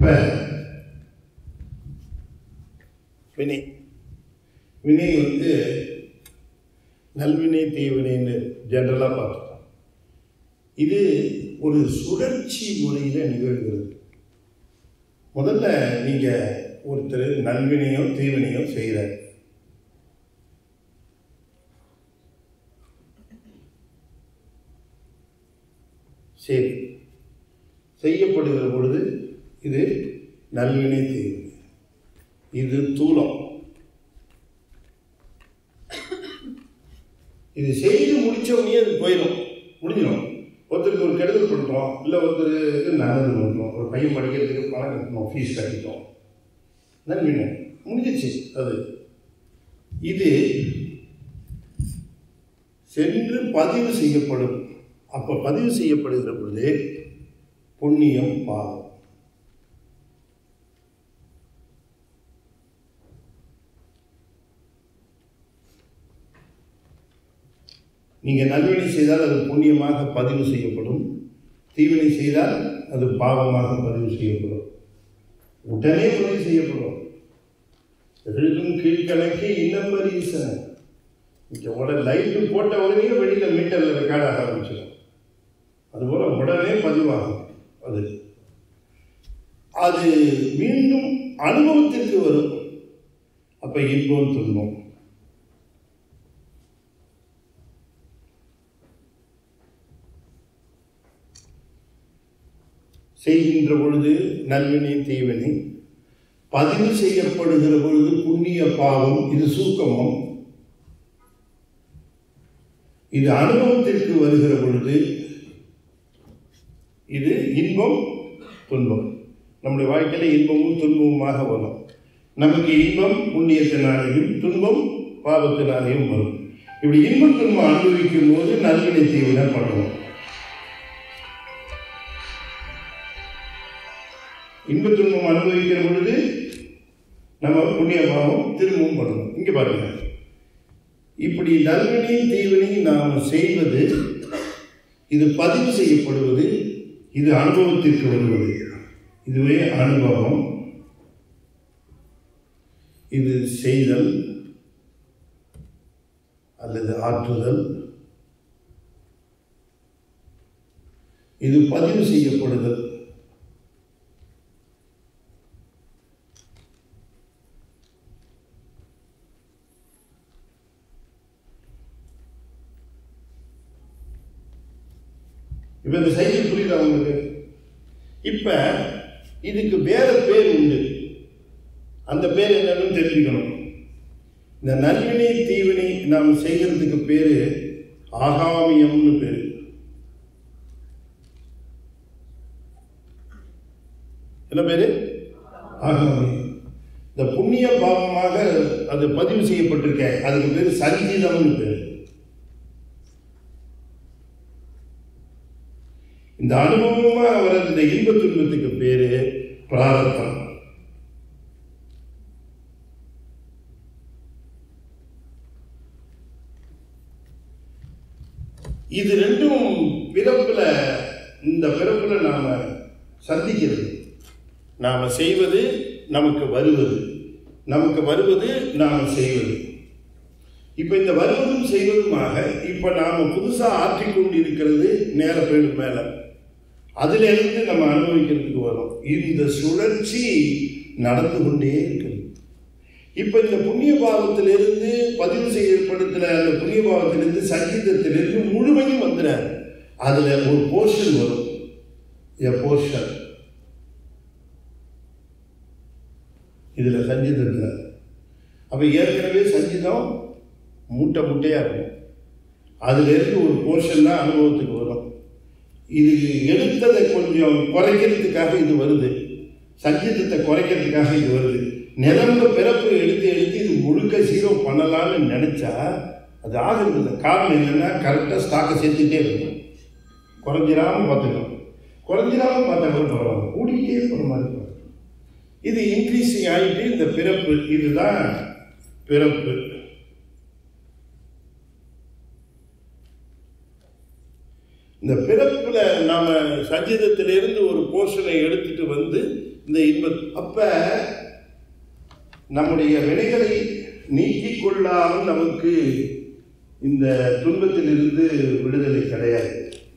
வினை வினை வந்து நல்வினை தீவினைன்னு ஜென்ரலாக பார்த்துட்டோம். இது ஒரு சுழற்சி முறையில் நிகழ்கிறது. முதல்ல நீங்கள் ஒருத்தர் நல்வினையோ தீவினையோ செய்கிறார். சரி, செய்யப்படுகிற பொழுது இது நல்வினை தீவினை, இது தூலம். இது செய்து முடிச்ச உடனே அது போயிடும், முடிஞ்சிடும். ஒருத்தருக்கு ஒரு கெடுதல் பண்ணுறோம், இல்லை ஒருத்தருக்கு நல்லது பண்ணுறோம், ஒரு பையன் படிக்கிறதுக்கு பணம் கட்டணும், ஃபீஸ் கட்டிட்டோம், நல்வினை முடிஞ்சிச்சு. அது இது சென்று பதிவு செய்யப்படும். அப்போ பதிவு செய்யப்படுகிற பொழுது புண்ணியம் பாவம். நீங்கள் நல்வினை செய்தால் அது புண்ணியமாக பதிவு செய்யப்படும், தீவினை செய்தால் அது பாவமாக பதிவு செய்யப்படும். உடனே பதிவு செய்யப்படும். எழுதும் கீழ்கணக்கு இன்னம்பரீசன். உடனே லைட்டு போட்ட உடனே வெளியில் மீட்டரில் ரெக்கார்ட் ஆக ஆரம்பிச்சிடும். அதுபோல் உடனே பதிவாகும். அது அது மீண்டும் அனுபவத்திற்கு வரும். அப்போ இன்பம் துன்பம். செய்கின்ற பொழுது நல்வினை தீவினை, பதிவு செய்யப்படுகிற பொழுது புண்ணிய பாவம். இது சூக்கமம். இது அனுபவத்திற்கு வருகிற பொழுது இது இன்பம் துன்பம். நம்முடைய வாழ்க்கையில் இன்பமும் துன்பமுமாக வரும். நமக்கு இன்பம் புண்ணியத்தினாலேயும் துன்பம் பாவத்தினாலேயும் வரும். இப்படி இன்பம் துன்பம் அனுபவிக்கும் போது நல்வினை தீவினை பண்ணுவோம். இன்ப துன்பம் அனுபவிக்கிற பொழுது நம்ம புண்ணிய பாவம் திரும்பவும் பண்ணணும். இங்கே பாருங்க, இப்படி நல்வினை தீவினை நாம் செய்வது, இது பதிவு செய்யப்படுவது, இது அனுபவத்திற்கு வருவது. இதுவே அனுபவம். இது செய்தல் அல்லது ஆற்றுதல். இது பதிவு செய்யப்படுதல். இப்ப இந்த சைக்கிள் புரியுதா உங்களுக்கு? இப்ப இதுக்கு வேற பேர் உண்டு. அந்த பேர் என்னன்னு தெரிஞ்சுக்கணும். இந்த நல்வினை தீவினை நாம் செய்கிறதுக்கு பேரு ஆகாமியம்னு பேரு. என்ன பேரு? ஆகாமியம். இந்த புண்ணிய பாவமாக அது பதிவு செய்யப்பட்டிருக்க, அதுக்கு பேரு சஞ்சீதம்னு பேரு. இந்த அனுபவமா வர இந்த இன்ப துன்பத்துக்கு பேரு பிராரத்தம். இது ரெண்டும் பிறப்புல, இந்த பிறப்புல நாம சந்திக்கிறது, நாம செய்வது, நமக்கு வருவது, நமக்கு வருவது நாம செய்வது. இப்ப இந்த வருவதும் செய்வதுமாக இப்ப நாம புதுசா ஆற்றிக்கொண்டு இருக்கிறது நேர பேடு மேல, அதுல இருந்து நம்ம அனுபவிக்கிறதுக்கு வரும். இந்த சுழற்சி நடந்து கொண்டே இருக்குது. இப்ப இந்த புண்ணிய பாவத்திலிருந்து பதிவு செய்யப்படுத்துற அந்த புண்ணிய பாவத்திலிருந்து சங்கீதத்திலிருந்து முழுமையும் வந்துட, அதுல ஒரு போர்ஷன் வரும். போர்ஷன் இதுல சங்கீதத்துல. அப்ப ஏற்கனவே சங்கீதம் மூட்டை மூட்டையா இருக்கும். அதுல இருந்து ஒரு போர்ஷன் தான் அனுபவத்துக்கு வரும். இது எடுத்ததை கொஞ்சம் குறைக்கிறதுக்காக இது வருது, சங்கீதத்தை குறைக்கிறதுக்காக இது வருது. நிலம்ப பிறப்பு எடுத்து எடுத்து இது முழுக்க ஜீரோ பண்ணலான்னு நினைச்சா அது ஆகுறது. காரணம் என்னன்னா, கரெக்டா ஸ்டாக்கை சேர்த்துட்டே இருக்கும். குறைஞ்சிடாம பார்த்துக்கணும். குறைஞ்சிடாம பார்த்தா கூட பரவாயில்ல, கூடிக்கிட்டே போற மாதிரி. இது இன்க்ரீஸிங் ஆகிட்டு இந்த பிறப்பு, இதுதான் பிறப்பு. இந்த பிறப்புல நாம சஞ்சீதத்திலிருந்து ஒரு போர்ஷனை எடுத்துட்டு வந்து இந்த இன்ப அப்ப நம்முடைய வினைகளை நீக்கிக் கொள்ளாமல் நமக்கு இந்த துன்பத்திலிருந்து விடுதலை கிடையாது.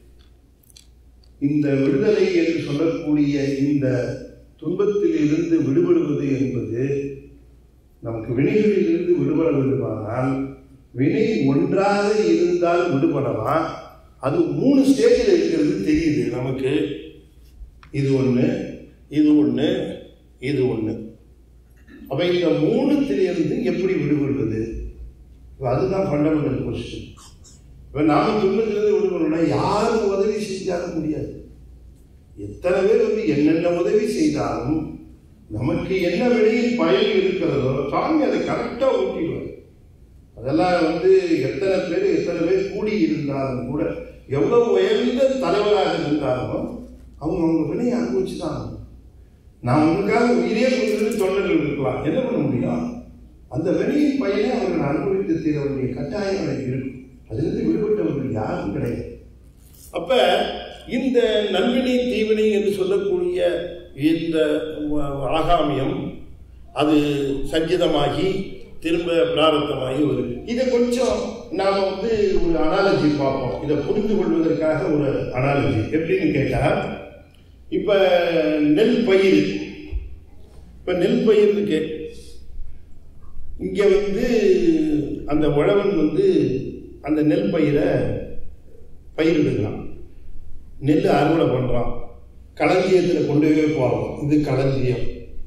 இந்த விடுதலை என்று சொல்லக்கூடிய இந்த துன்பத்தில் இருந்து விடுபடுவது என்பது நமக்கு வினைகளில் இருந்து விடுபட வேண்டுமானால் வினை ஒன்றாக இருந்தால் விடுபடலாம். அது மூணு ஸ்டேஜில் இருக்கிறது தெரியுது நமக்கு. இது ஒன்று, இது ஒன்று, இது ஒன்று. அப்ப இந்த மூணுத்திலிருந்து எப்படி விடுபடுவது? அதுதான் ஃபண்டமெண்டல் கொஸ்டின். இப்போ நாம துன்பத்திலிருந்து விடுபடணும்னா யாரும் உதவி செஞ்சாலும் முடியாது. எத்தனை பேர் வந்து என்னென்ன உதவி செய்தாலும் நமக்கு என்ன வினையின் பயன் இருக்கிறதோ சாமி அதை கரெக்டாக ஊட்டிடுவார். அதெல்லாம் வந்து எத்தனை பேர் எத்தனை பேர் கூடி இருந்தாலும் கூட எவ்வளவு உயர்ந்த தலைவராக இருந்தாலும் அவங்க அவங்க வினையை அனுபவிச்சு தான் ஆகணும். நான் உங்களுக்காக உயிரே கொடுத்து தொண்டர்கள் இருக்கலாம், என்ன பண்ண முடியும்? அந்த வினையின் பயனை அவர்கள் அனுபவித்து தீர வேண்டிய கட்டாயம் இருக்கும். அதிலிருந்து விடுபட்டவர்கள் யாரும் கிடையாது. அப்ப இந்த நல்வினை தீவினை என்று சொல்லக்கூடிய இந்த ஆகாமியம் அது சஞ்சிதமாகி திரும்ப பிராரத்தமாகி வருது. இதை கொஞ்சம் நாம வந்து ஒரு அனாலஜி பார்ப்போம். இதை புரிந்து கொள்வதற்காக ஒரு அனாலஜி எப்படின்னு கேட்டா, இப்ப நெல் பயிர், இப்ப நெல் பயிர் இருக்கு. இங்க வந்து அந்த உழவன் வந்து அந்த நெல் பயிரை பயிரிடுகிறான், நெல் அறுவடை பண்றான், களஞ்சியத்தில் கொண்டு போய் போறோம். இது களஞ்சியம்,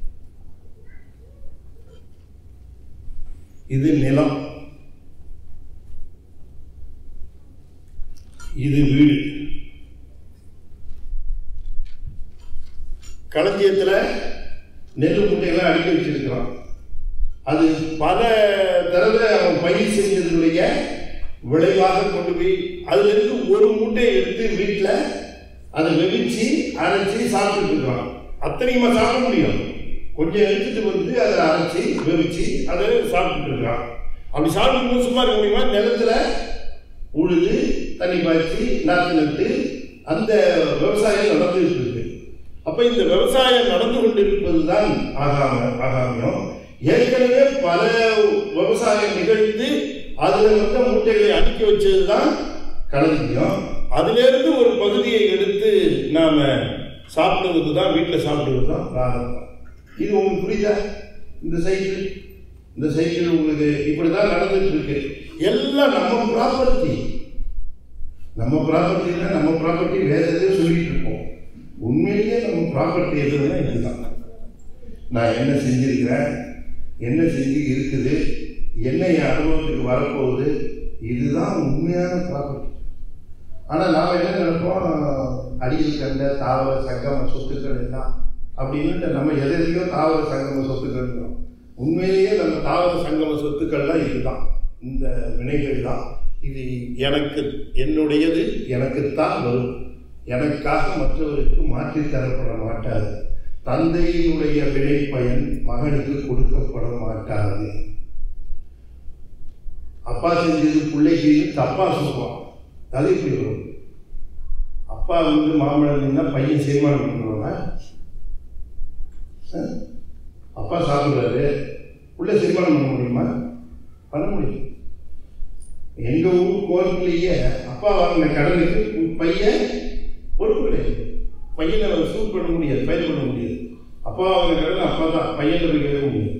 இது நிலம், இது வீடு. களஞ்சியத்தில் நெல் மூட்டைகளை அடுக்கி வச்சிருக்கிறான். அது பல தடவை அவன் பயிர் செஞ்சதுடைய விளைவாக கொண்டு போய் அதுல இருந்து ஒரு மூட்டையை எடுத்து வீட்டில் அதை வெவிச்சு அரைச்சி சாப்பிட்டு இருக்கான். அத்தனையுமா சாப்பிட முடியும்? கொஞ்சம் எடுத்துட்டு வந்து அதை அரைச்சி வெவிச்சு அதை சாப்பிட்டு இருக்கான். அப்படி சாப்பிட்டு சும்மா இருக்க முடியுமா? நிலத்துல உழுது தண்ணி பாய்ச்சி நாற்று நட்டு அந்த விவசாயம் நடந்துட்டு இருக்கு. அப்ப இந்த விவசாயம் நடந்து கொண்டிருப்பதுதான் ஆகாம ஆகாமியம். ஏற்கனவே பல விவசாயம் நிகழ்ந்து அதுல வந்து மூட்டைகளை அடுக்கி வச்சதுதான் களஞ்சியம். அதுல இருந்து ஒரு பகுதியை எடுத்து நாம சாப்பிடுவது தான், வீட்டில் சாப்பிடுவது தான் பிராரத்தம். இது உங்களுக்கு புரியுதா? இந்த சைக்கிள் இந்த சைக்கிள் உங்களுக்கு இப்படிதான் நடந்துட்டு இருக்கு. எல்லாம் நம்ம ப்ராப்பர்ட்டி. நம்ம ப்ராப்பர்ட்டினா நம்ம ப்ராப்பர்ட்டி வேற எதையும் சொல்லிட்டு இருக்கோம். உண்மையிலேயே நம்ம ப்ராப்பர்ட்டி எதுனா இதுதான். நான் என்ன செஞ்சிருக்கிறேன், என்ன செஞ்சு இருக்குது, என்ன என் அனுபவத்துக்கு வரப்போகுது, இதுதான் உண்மையான ப்ராப்பர்ட்டி. ஆனால் நாம் என்ன நினைப்போம், அடியில் கண்ட தாவர சங்கம சொத்துக்கள் எல்லாம் அப்படின்ட்டு நம்ம எதையோ தாவர சங்கம சொத்துக்கள். உண்மையிலேயே நம்ம தாவர சங்கம சொத்துக்கள்லாம் இதுதான், இந்த வினைகள் தான். இது எனக்கு என்னுடையது, எனக்குத்தான் வரும், எனக்காக மற்றவருக்கு மாற்றி தரப்பட மாட்டாது. தந்தையினுடைய வினை பயன் மகனுக்கு கொடுக்கப்பட மாட்டாது. அப்பா செஞ்சது பிள்ளைக்கு தப்பா சொல்லுவான். அது எப்படி வரும்? அப்பா வந்து மாம்பழம் பையன் செரிமானம் பண்ணுவாங்க. அப்பா சாப்பிடுறாரு, பிள்ளை செரிமானம் பண்ண முடியுமா? பண்ண முடியும். எங்க ஊர் கோயிலேயே அப்பா வாங்கின கடனுக்கு பையன் பொறுப்பு கிடையாது. பையனை சூட் பண்ண முடியாது, பயிர் பண்ண முடியாது. அப்பா வாங்கின கடன் அப்பா தான், பையன் போய் கேட்க முடியாது.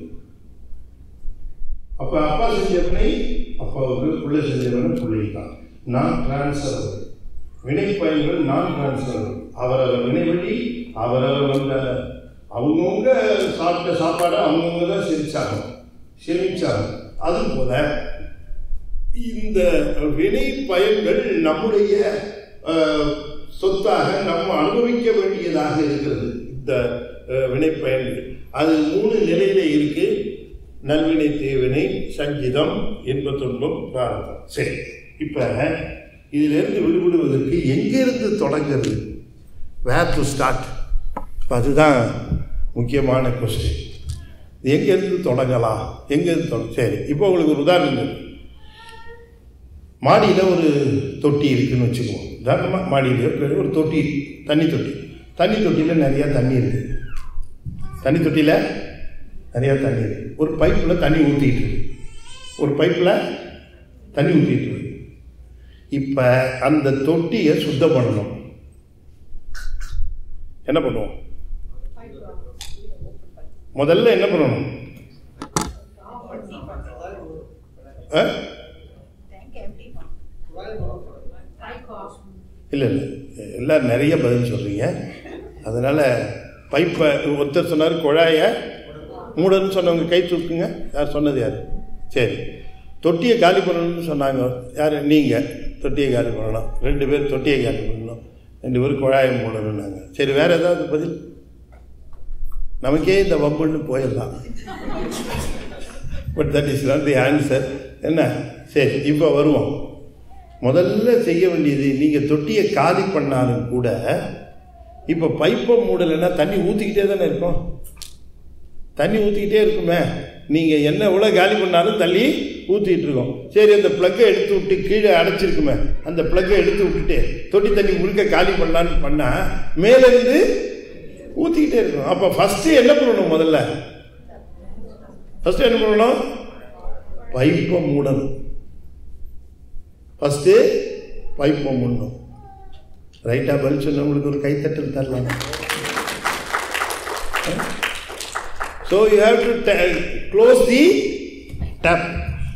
அப்ப அப்பா செஞ்சவனை அப்பாவுக்கு, பிள்ளை செஞ்சவனை பிள்ளைக்கு தான். நான் டிரான்ஸ்ஃபர் வினை பயன்கள் நான் டிரான்ஸ்ஃபர். அவரவர் வினைவழி அவரவர் வந்த அவங்கவுங்க சாப்பிட்ட சாப்பாடை அவங்கவுங்க தான் செரிச்சாங்க செமிச்சாங்க. அது போல இந்த வினை பயன்கள் நம்முடைய சொத்தாக நம்ம அனுபவிக்க வேண்டியதாக இருக்கிறது. இந்த வினை பயன்கள் அது மூணு நிலையில இருக்கு: நல்வினை, தீவினை, சஞ்சிதம், இன்ப துன்பம், பிராரத்தம். சரி, இப்ப இதிலிருந்து விடுபடுவதற்கு எங்கிருந்து தொடங்கிறது? வேர் டு ஸ்டார்ட்? அதுதான் முக்கியமான கொஸ்டின். எங்கிருந்து தொடங்கலாம், எங்கிருந்து தொட சரி, இப்போ உங்களுக்கு ஒரு உதாரணம். மாடியில் ஒரு தொட்டி இருக்குன்னு வச்சுக்குவோம். உதாரணமாக மாடியில் ஒரு தொட்டி, தண்ணி தொட்டி. தண்ணி தொட்டியில் நிறையா தண்ணி இருக்குது. தண்ணி தொட்டியில் நிறையா தண்ணி இருக்குது. ஒரு பைப்பில் தண்ணி ஊற்றிட்டு இருக்கு. ஒரு பைப்பில் தண்ணி ஊற்றிட்டு இருக்கு. இப்போ அந்த தொட்டியை சுத்தம் பண்ணணும். என்ன பண்ணுவோம்? முதல்ல என்ன பண்ணணும்? இல்லை இல்லை எல்லாம் நிறைய பதில் சொல்றீங்க. அதனால பைப்பை ஒருத்தர் சொன்னார் குழாயை மூடன்னு சொன்னவங்க கை தூக்குங்க. யார் சொன்னது? யார்? சரி, தொட்டியை காலி பண்ணணும்னு சொன்னாங்க. யார்? நீங்கள். தொட்டியை காலி பண்ணணும். ரெண்டு பேர் தொட்டியை காலி பண்ணணும், ரெண்டு பேரும் குழாயை மூடணும்னாங்க. சரி, வேற ஏதாவது பதில்? நமக்கே இந்த வம்புன்னு போயிடலாம். But that is not the answer. என்ன? சரி, இப்போ வருவோம். முதல்ல செய்ய வேண்டியது, நீங்கள் தொட்டியை காலி பண்ணாலும் கூட இப்போ பைப்பை மூடலைன்னா தண்ணி ஊற்றிக்கிட்டே தானே இருக்கும். தண்ணி ஊற்றிக்கிட்டே இருக்குமே. நீங்கள் என்ன எவ்வளோ காலி பண்ணாலும் தண்ணி ஊற்றிக்கிட்டு இருக்கோம். சரி, அந்த ப்ளக்கை எடுத்து விட்டு கீழே அடைச்சிருக்குமே, அந்த ப்ளக்கை எடுத்து விட்டுட்டு தொட்டி தண்ணி முழுக்க காலி பண்ணலான்னு பண்ணால் மேலேருந்து ஊற்றிக்கிட்டே இருக்கும். அப்போ ஃபஸ்ட்டு என்ன பண்ணணும்? முதல்ல ஃபஸ்ட்டு என்ன பண்ணணும்? பைப்பை மூடணும். ஃபஸ்ட்டு பைப்பை மூடணும். ரைட்டாக பதில் சொன்னவங்களுக்கு ஒரு கைத்தட்டல் தரலாம். So you have to close the tape.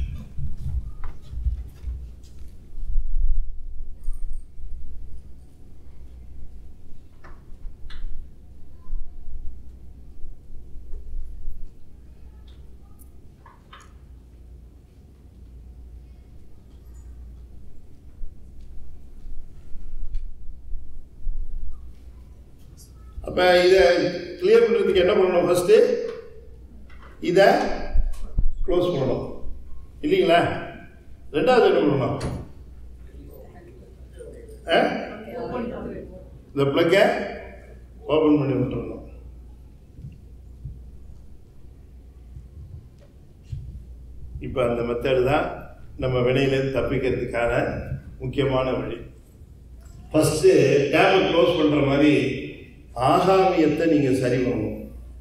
அப்போ இதை கிளியர் பண்ணுறதுக்கு என்ன பண்ணணும்? ஃபஸ்ட்டு இதை க்ளோஸ் பண்ணணும் இல்லைங்களா? ரெண்டாவது என்ன பண்ணணும்? இந்த ப்ளக்கை ஓப்பன் பண்ணி விட்டுறணும். இப்போ அந்த மெத்தடு தான் நம்ம வினையிலேருந்து தப்பிக்கிறதுக்கான முக்கியமான வழி. ஃபஸ்ட்டு டேப்பை க்ளோஸ் பண்ணுற மாதிரி ஆகாமியத்தை நீங்கள் சரி பண்ணணும்.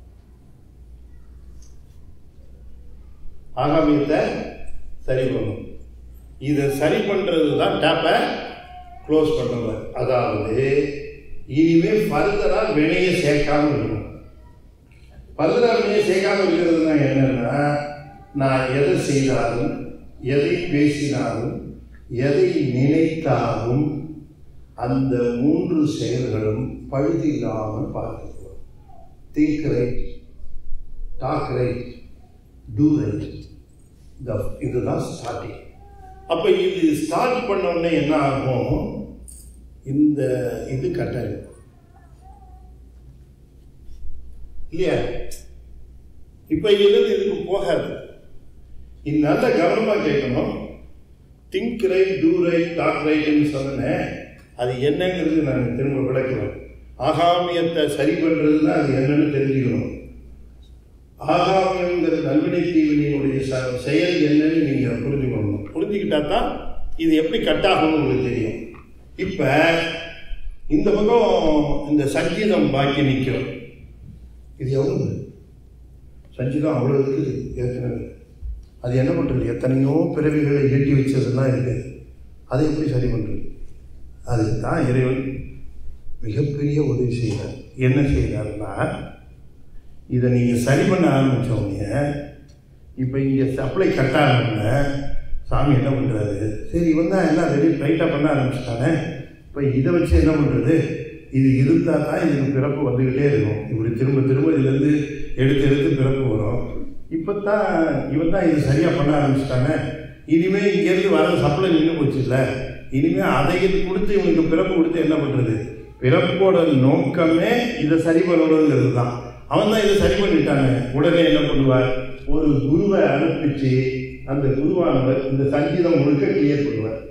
ஆகாமியத்தை சரி பண்ணணும். இதை சரி பண்ணுறது தான் டேப்பை க்ளோஸ் பண்ணுறது. அதாவது இனிமேல் ஃபர்தராக வினையை சேர்க்காமல் இருக்கணும். ஃபர்தராக வினையை சேர்க்காமல் இருக்கிறதுனா என்னன்னா, நான் எதை செய்தாலும், எதை பேசினாலும், எதை நினைத்தாலும் அந்த மூன்று செயல்களும் பழுது இல்லாமல் பார்த்துக்கிறோம். Think right, talk right, do right. இதுதான் ஸ்டார்டிங். அப்போ இது ஸ்டார்ட் பண்ணோடனே என்ன ஆகும்? இந்த இது கட்டாயம் இல்லையா? இப்போ இதுலேருந்து இதுக்கு போகாது. இது நல்ல கவனமாக கேட்கணும். Think right, do right, talk ரைட்னு சொன்னேன். அது என்னங்கிறது நான் திரும்ப விளக்குவேன். ஆகாமியத்தை சரி பண்ணுறதுன்னா அது என்னன்னு தெரிஞ்சுக்கணும். ஆகாமியங்கிற நல்வினை தீவினையுடைய செயல் என்னன்னு நீங்கள் புரிஞ்சுக்கணும். புரிஞ்சுக்கிட்டா தான் இது எப்படி கட்டாகணும்னு உங்களுக்கு தெரியும். இப்போ இந்த பக்கம் இந்த சங்கீதம் பாக்கி நிற்கிறோம். இது எவ்வளவு சங்கீதம்? அவ்வளோ இருக்குது ஏற்கனவே. அது என்ன பண்ணுறது? எத்தனையோ பிறவிகளை ஈட்டி வச்சதெல்லாம் இருக்குது. அதை எப்படி சரி பண்ணுறது? அதுக்கு தான் இறைவன் மிகப்பெரிய உதவி செய்கிறார். என்ன செய்கிறாருன்னா, இதை நீங்கள் சரி பண்ண ஆரம்பித்தோடனே இப்போ இங்கே சப்ளை கட்டாகணும்னா சாமி என்ன பண்ணுறாரு? சரி, இவன் தான் எல்லாம் ரெடி ரைட்டாக பண்ண ஆரம்பிச்சிட்டானே, இப்போ இதை வச்சு என்ன பண்ணுறது? இது இருந்தால் தான் இதுக்கு பிறப்பு வந்துக்கிட்டே இருக்கும். இப்படி திரும்ப திரும்ப இதுலேருந்து எடுத்து எடுத்து பிறப்பு வரும். இப்போ தான் இவன் தான் இது சரியாக பண்ண ஆரம்பிச்சிட்டானே, இனிமேல் இங்கேருந்து வர சப்ளை நின்று போச்சு இல்லை, இனிமேல் அதை கொடுத்து இவனுக்கு பிறப்பு கொடுத்து என்ன பண்ணுறது? பிறப்போட நோக்கமே இதை சரி பண்ணணுங்கிறது தான். அவன் தான் இதை சரி பண்ணிட்டாங்க. உடனே என்ன பண்ணுவார்? ஒரு குருவை அனுப்பிச்சு அந்த குருவானவர் இந்த சங்கீதம் முழுக்க கிளியர் பண்ணுவார்.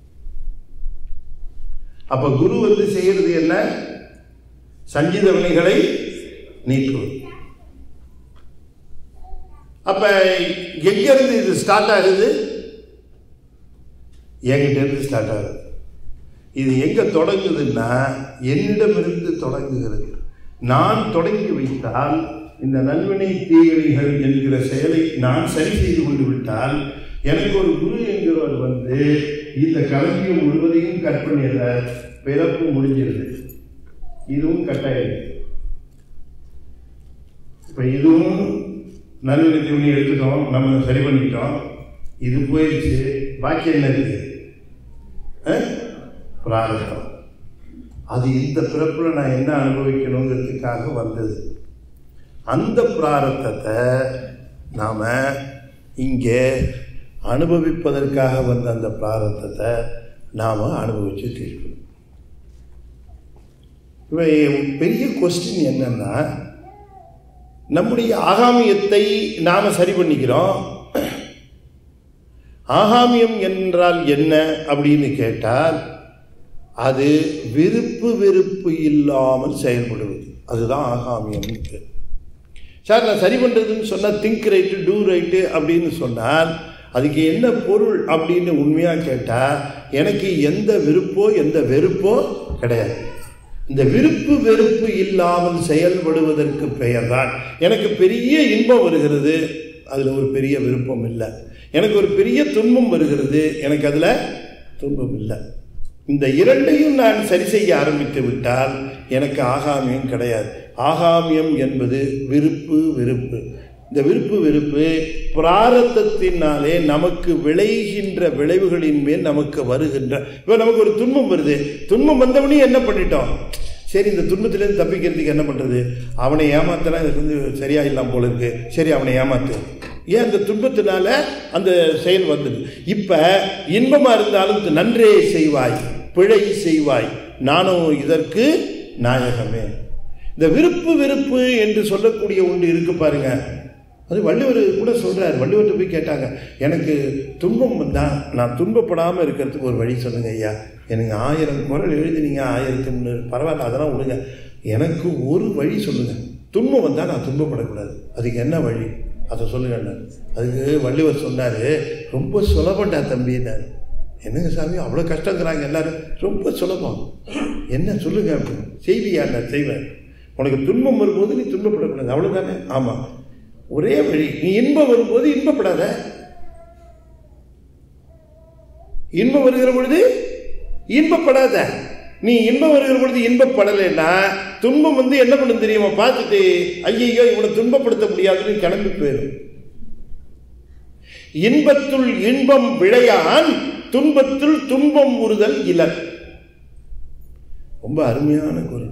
அப்ப குரு வந்து செய்யறது என்ன? சங்கீத வினைகளை நீக்குவது. அப்ப எங்க இருந்து இது ஸ்டார்ட் ஆகுது? என்கிட்ட இருந்து ஸ்டார்ட் ஆகுது. இது எங்கே தொடங்குதுன்னா என்னிடமிருந்து தொடங்குகிறது. நான் தொடங்கி வைத்தால் இந்த நல்வினை தீவினைகள் என்கிற செயலை நான் சரி செய்து கொண்டு விட்டால் எனக்கு ஒரு குரு என்கிறவர் வந்து இந்த களஞ்சியம் முழுவதையும் கற்பனையில பிறப்பு முடிஞ்சிருது. இதுவும் கட்டாயம். இப்போ இதுவும் நல்வினை தீவினை எடுத்துட்டோம், நம்ம சரி பண்ணிட்டோம், இது போயிடுச்சு. பாக்கி என்ன இருக்கு? பிராரத்தம். அது இந்த பிறப்புல நான் என்ன அனுபவிக்கணுங்கிறதுக்காக வந்தது. அந்த பிராரத்தத்தை நாம இங்கே அனுபவிப்பதற்காக வந்த அந்த பிராரத்தத்தை நாம அனுபவிச்சு தீர்க்கணும். பெரிய கொஸ்டின் என்னன்னா, நம்முடைய ஆகாமியத்தை நாம சரி பண்ணிக்கிறோம். ஆகாமியம் என்றால் என்ன அப்படின்னு கேட்டால், அது விருப்பு வெறுப்பு இல்லாமல் செயல்படுவது, அதுதான் ஆகாமியம். சார் நான் சரி பண்ணுறதுன்னு சொன்னால் திங்க் ரைட்டு டூ ரைட்டு அப்படின்னு சொன்னால் அதுக்கு என்ன பொருள் அப்படின்னு உண்மையாக கேட்டால், எனக்கு எந்த விருப்போ எந்த வெறுப்போ கிடையாது. இந்த விருப்பு வெறுப்பு இல்லாமல் செயல்படுவதற்கு பெயர் தான். எனக்கு பெரிய இன்பம் வருகிறது, அதில் ஒரு பெரிய விருப்பம் இல்லை. எனக்கு ஒரு பெரிய துன்பம் வருகிறது, எனக்கு அதில் துன்பம் இல்லை. இந்த இரண்டையும் நான் சரி செய்ய ஆரம்பித்து விட்டால் எனக்கு ஆகாமியம் கிடையாது. ஆகாமியம் என்பது விருப்பு வெறுப்பு. இந்த விருப்பு வெறுப்பு பிராரத்தத்தினாலே நமக்கு விளைகின்ற விளைவுகளின் மேல் நமக்கு வருகின்ற, இப்போ நமக்கு ஒரு துன்பம் வருது, துன்பம் வந்தவனே என்ன பண்ணிட்டோம், சரி இந்த துன்பத்திலேருந்து தப்பிக்கிறதுக்கு என்ன பண்ணுறது, அவனை ஏமாத்தலாம், இதுலேருந்து சரியா இல்லாமல் போல இருக்கு, சரி அவனை ஏமாத்து. ஏன் அந்த துன்பத்தினால அந்த செயல் வந்தது. இப்போ இன்பமாக இருந்தாலும் நன்றே செய்வாய் பிழை செய்வாய், நானும் இதற்கு நாயகமே. இந்த விருப்பு வெறுப்பு என்று சொல்லக்கூடிய ஒன்று இருக்கு பாருங்க, அது வள்ளுவர் கூட சொல்றாரு. வள்ளுவர்கிட்ட போய் கேட்டாங்க, எனக்கு துன்பம் வந்தா நான் துன்பப்படாமல் இருக்கிறதுக்கு ஒரு வழி சொல்லுங்க ஐயா. எனக்கு ஆயிரம் குரல் எழுதினீங்க, ஆயிரத்தி முந்நூறு பரவாயில்ல, அதெல்லாம் விடுங்க, எனக்கு ஒரு வழி சொல்லுங்க, துன்பம் வந்தால் நான் துன்பப்படக்கூடாது, அதுக்கு என்ன வழி அதை சொல்லுங்க. அதுக்கு வள்ளுவர் சொன்னார், ரொம்ப சுலபண்டா தம்பின்னாரு. என்னங்க சாமி அவ்வளோ கஷ்டங்கிறாங்க எல்லாரும், ரொம்ப சுலபம், என்ன சொல்லுங்க அப்படின்னு. செய்வியா? நான் செய்வேன். உனக்கு துன்பம் வரும்போது நீ துன்பப்படக்கூடாது, அவ்வளோதானே? ஆமாம், ஒரே வழி, நீ இன்பம் வரும்போது இன்பப்படாத, இன்பம் வருகிற பொழுது இன்பப்படாத. நீ இன்பம் வருகிற பொழுது இன்பப்படலைன்னா துன்பம் வந்து என்ன பண்ணு தெரியுமா, பார்த்துட்டு ஐயோ இவனை துன்பப்படுத்த முடியாதுன்னு கிளம்பி போயிடும். இன்பத்துள் இன்பம் விளையான், துன்பத்துள் துன்பம் உறுதல் இலர். ரொம்ப அருமையான குரல்.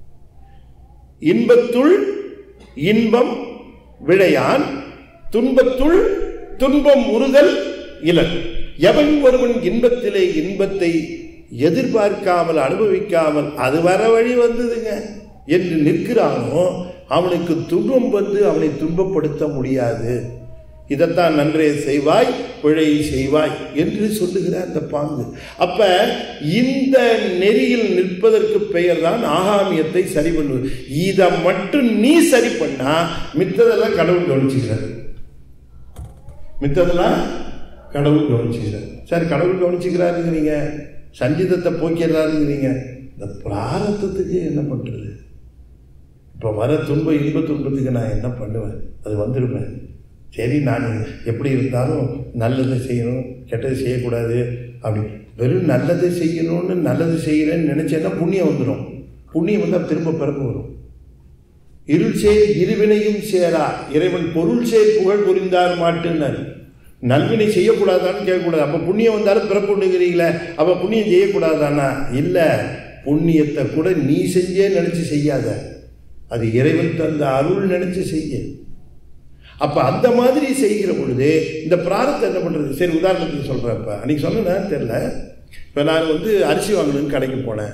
இன்பத்துள் இன்பம் விளையான், துன்பத்துள் துன்பம் உறுதல் இலர். எவன் ஒருவன் இன்பத்திலே இன்பத்தை எதிர்பார்க்காமல் அனுபவிக்காமல் அது வர வழி வந்ததுங்க என்று நிற்கிறானோ அவனுக்கு துன்பம் வந்து அவனை துன்பப்படுத்த முடியாது. இதைத்தான் நன்றே செய்வாய் பிழை செய்வாய் என்று சொல்லுகிற அந்த பாங்கு. அப்ப இந்த நெறியில் நிற்பதற்கு பெயர் தான் ஆகாமியத்தை சரி பண்ணுவது. இதை மட்டும் நீ சரி பண்ணா மித்ததெல்லாம் கடவுள் கவனிச்சுக்கிறார், மித்ததெல்லாம் கடவுள் கவனிச்சுக்கிறார். சரி, கடவுள் கவனிச்சுக்கிறாருங்கிறீங்க, சஞ்சீதத்தை போக்கிறாருங்கிறீங்க, இந்த பிராரத்தத்துக்கு என்ன பண்றது? இப்போ வர துன்ப இன்ப துன்பத்துக்கு நான் என்ன பண்ணுவேன்? அது வந்துடுவேன். சரி, நான் எப்படி இருந்தாலும் நல்லது செய்யணும், கெட்டது செய்யக்கூடாது, அப்படி வெறும் நல்லது செய்யணும்னு நல்லது செய்கிறேன்னு நினைச்சேன்னா புண்ணியம் வந்துடும். புண்ணியம் வந்தால் திரும்ப பிறப்பு வரும். இருள் சேர் இருவினையும் சேரா இறைவன் பொருள் சேர் புகழ் புரிந்தார் மாட்டுன்னார். நல்வினை செய்யக்கூடாதான்னு கேட்கக்கூடாது. அப்போ புண்ணியம் வந்தாலும் பிறப்பு உண்டுங்கிறீங்களே, அப்போ புண்ணியம் செய்யக்கூடாதானா? இல்லை, புண்ணியத்தை கூட நீ செஞ்சே நினைச்சு செய்யாத, அது இறைவன் தந்த அருள் நினைச்சு செய்ய. அப்ப அந்த மாதிரி செய்கிற பொழுது இந்த பிராரத்தை என்ன பண்றது? சரி, உதாரணத்துக்கு சொல்றேன். இப்ப அன்னைக்கு சொன்னேன்னு தெரியல, இப்ப நான் வந்து அரிசி வாங்கணும்னு கடைக்கு போனேன்.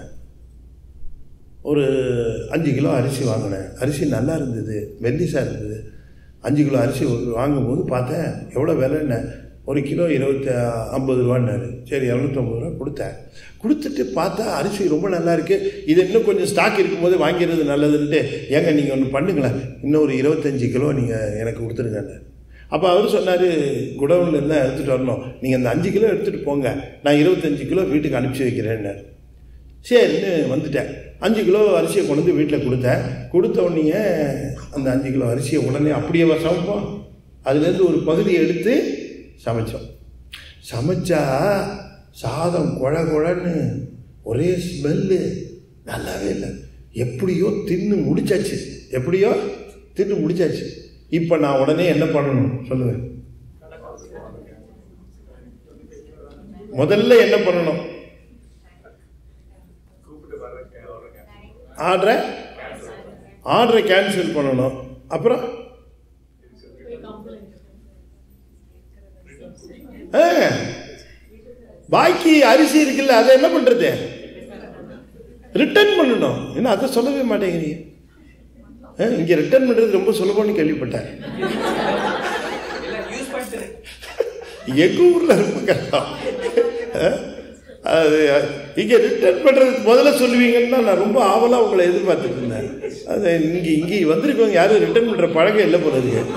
ஒரு அஞ்சு கிலோ அரிசி வாங்கினேன். அரிசி நல்லா இருந்தது, மெல்லிசா இருந்தது. அஞ்சு கிலோ அரிசி வாங்கும்போது பார்த்தேன் எவ்வளோ விலைன்னு, ஒரு கிலோ இருபத்தி ஐம்பது ரூபான்னாரு. சரி, இரநூத்தம்பது ரூபா கொடுத்தேன். கொடுத்துட்டு பார்த்தா அரிசி ரொம்ப நல்லா இருக்குது, இது இன்னும் கொஞ்சம் ஸ்டாக் இருக்கும்போது வாங்கிறது நல்லதுன்ட்டு, ஏங்க நீங்கள் ஒன்று பண்ணுங்களேன், இன்னும் ஒரு இருபத்தஞ்சி கிலோ நீங்கள் எனக்கு கொடுத்துருங்க. அப்போ அவர் சொன்னார், குடவுனில் இருந்தால் எடுத்துகிட்டு வரணும், நீங்கள் அந்த அஞ்சு கிலோ எடுத்துகிட்டு போங்க, நான் இருபத்தஞ்சி கிலோ வீட்டுக்கு அனுப்பிச்சி வைக்கிறேன்னார். சரின்னு வந்துட்டேன். அஞ்சு கிலோ அரிசியை கொண்டு வந்து வீட்டில் கொடுத்தேன். கொடுத்த உடனே அந்த அஞ்சு கிலோ அரிசியை உடனே அப்படியே சமைப்போம். அதுலேருந்து ஒரு பகுதியை எடுத்து சமைச்சோம். சமைச்சா சாதம் குழ குழன்னு ஒரே ஸ்மெல்லு, நல்லாவே இல்லை. எப்படியோ தின்னு முடிச்சாச்சு, எப்படியோ தின்னு முடிச்சாச்சு. இப்போ நான் உடனே என்ன பண்ணணும் சொல்லுங்க? முதல்ல என்ன பண்ணணும்? ஆர்டரை ஆர்டரை கேன்சல் பண்ணணும். அப்புறம் பாக்கி அரிசி இருக்குல்ல, அதை என்ன பண்றது? ரிட்டர்ன் பண்ணணும். ஏன்னா அதை சொல்லவே மாட்டேங்கிறீங்க. இங்க ரிட்டர்ன் பண்றது ரொம்ப சுலபம்னு கேள்விப்பட்டேன். எங்க ஊர்ல ரொம்ப கஷ்டம். அது இங்க ரிட்டர்ன் பண்றது முதல்ல சொல்லுவீங்கன்னா நான் ரொம்ப ஆவலா உங்களை எதிர்பார்த்துட்டு இருந்தேன். அது இங்க இங்கே வந்திருக்கவங்க யாரும் ரிட்டர்ன் பண்ற பழக்கம் இல்லை போல இருக்கு.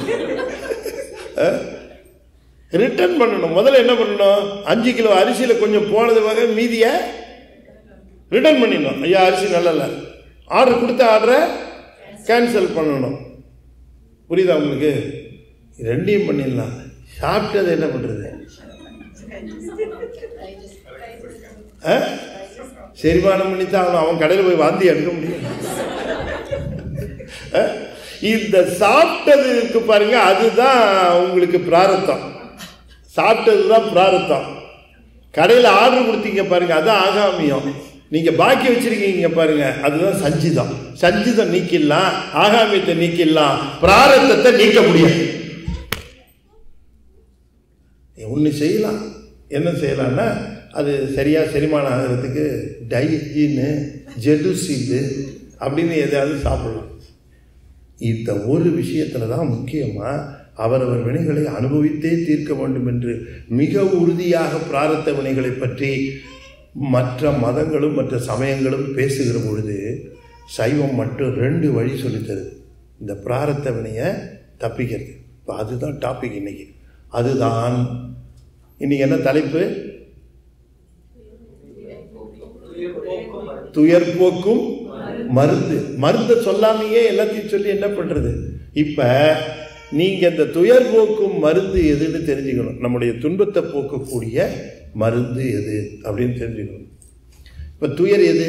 ரிட்டர்ன் பண்ணணும். முதல்ல என்ன பண்ணணும்? அஞ்சு கிலோ அரிசியில கொஞ்சம் போனது வகை மீதிய ரிட்டர்ன் பண்ணிடணும். ஐயா அரிசி நல்லா இல்லை, ஆர்டர் கொடுத்த ஆர்டரை கேன்சல் பண்ணணும். புரியுதா உங்களுக்கு? ரெண்டையும் பண்ணிடலாம். சாப்பிட்டது என்ன பண்றது? செரிமானம் பண்ணித்தான் அவன் அவன் கடையில் போய் வாந்தி எடுக்க முடியும். இந்த சாப்பிட்டதுக்கு பாருங்க, அதுதான் உங்களுக்கு பிராரத்தம். சாப்பிட்டதுதான் பிராரத்தம். கடையில் ஆர்டர் கொடுத்தீங்க பாருங்க, அதான் ஆகாமியம். நீங்க பாக்கி வச்சிருக்கீங்க பாருங்க, அதுதான் சஞ்சிதம். சஞ்சிதம் நீக்கிடலாம், ஆகாமியத்தை நீக்கிடலாம், பிராரத்தத்தை நீக்க முடியாது. ஒன்று செய்யலாம். என்ன செய்யலாம்னா, அது சரியா செரிமானம் ஆகிறதுக்கு டைஜின்னு ஜெடுசில் அப்படின்னு எதாவது சாப்பிடலாம். இந்த ஒரு விஷயத்துல தான் முக்கியமா அவரவர் வினைகளை அனுபவித்தே தீர்க்க வேண்டும் என்று மிக உறுதியாக பிராரத்த வினைகளை பற்றி மற்ற மதங்களும் மற்ற சமயங்களும் பேசுகிற பொழுது சைவம் மட்டும் ரெண்டு வழி சொல்லித்தருது இந்த பிராரத்த வினையை தப்பிக்கிறது. இப்போ அதுதான் டாபிக் இன்னைக்கு. அதுதான் இன்னைக்கு என்ன தலைப்பு? துயர் போக்கும் மருந்து. மருந்து சொல்லாமையே எல்லாத்தையும் சொல்லி என்ன பண்றது? இப்ப நீங்க இந்த துயர் போக்கும் மருந்து எதுன்னு தெரிஞ்சுக்கணும். நம்முடைய துன்பத்தை போக்கக்கூடிய மருந்து எது அப்படின்னு தெரிஞ்சுக்கணும். இப்ப துயர் எது?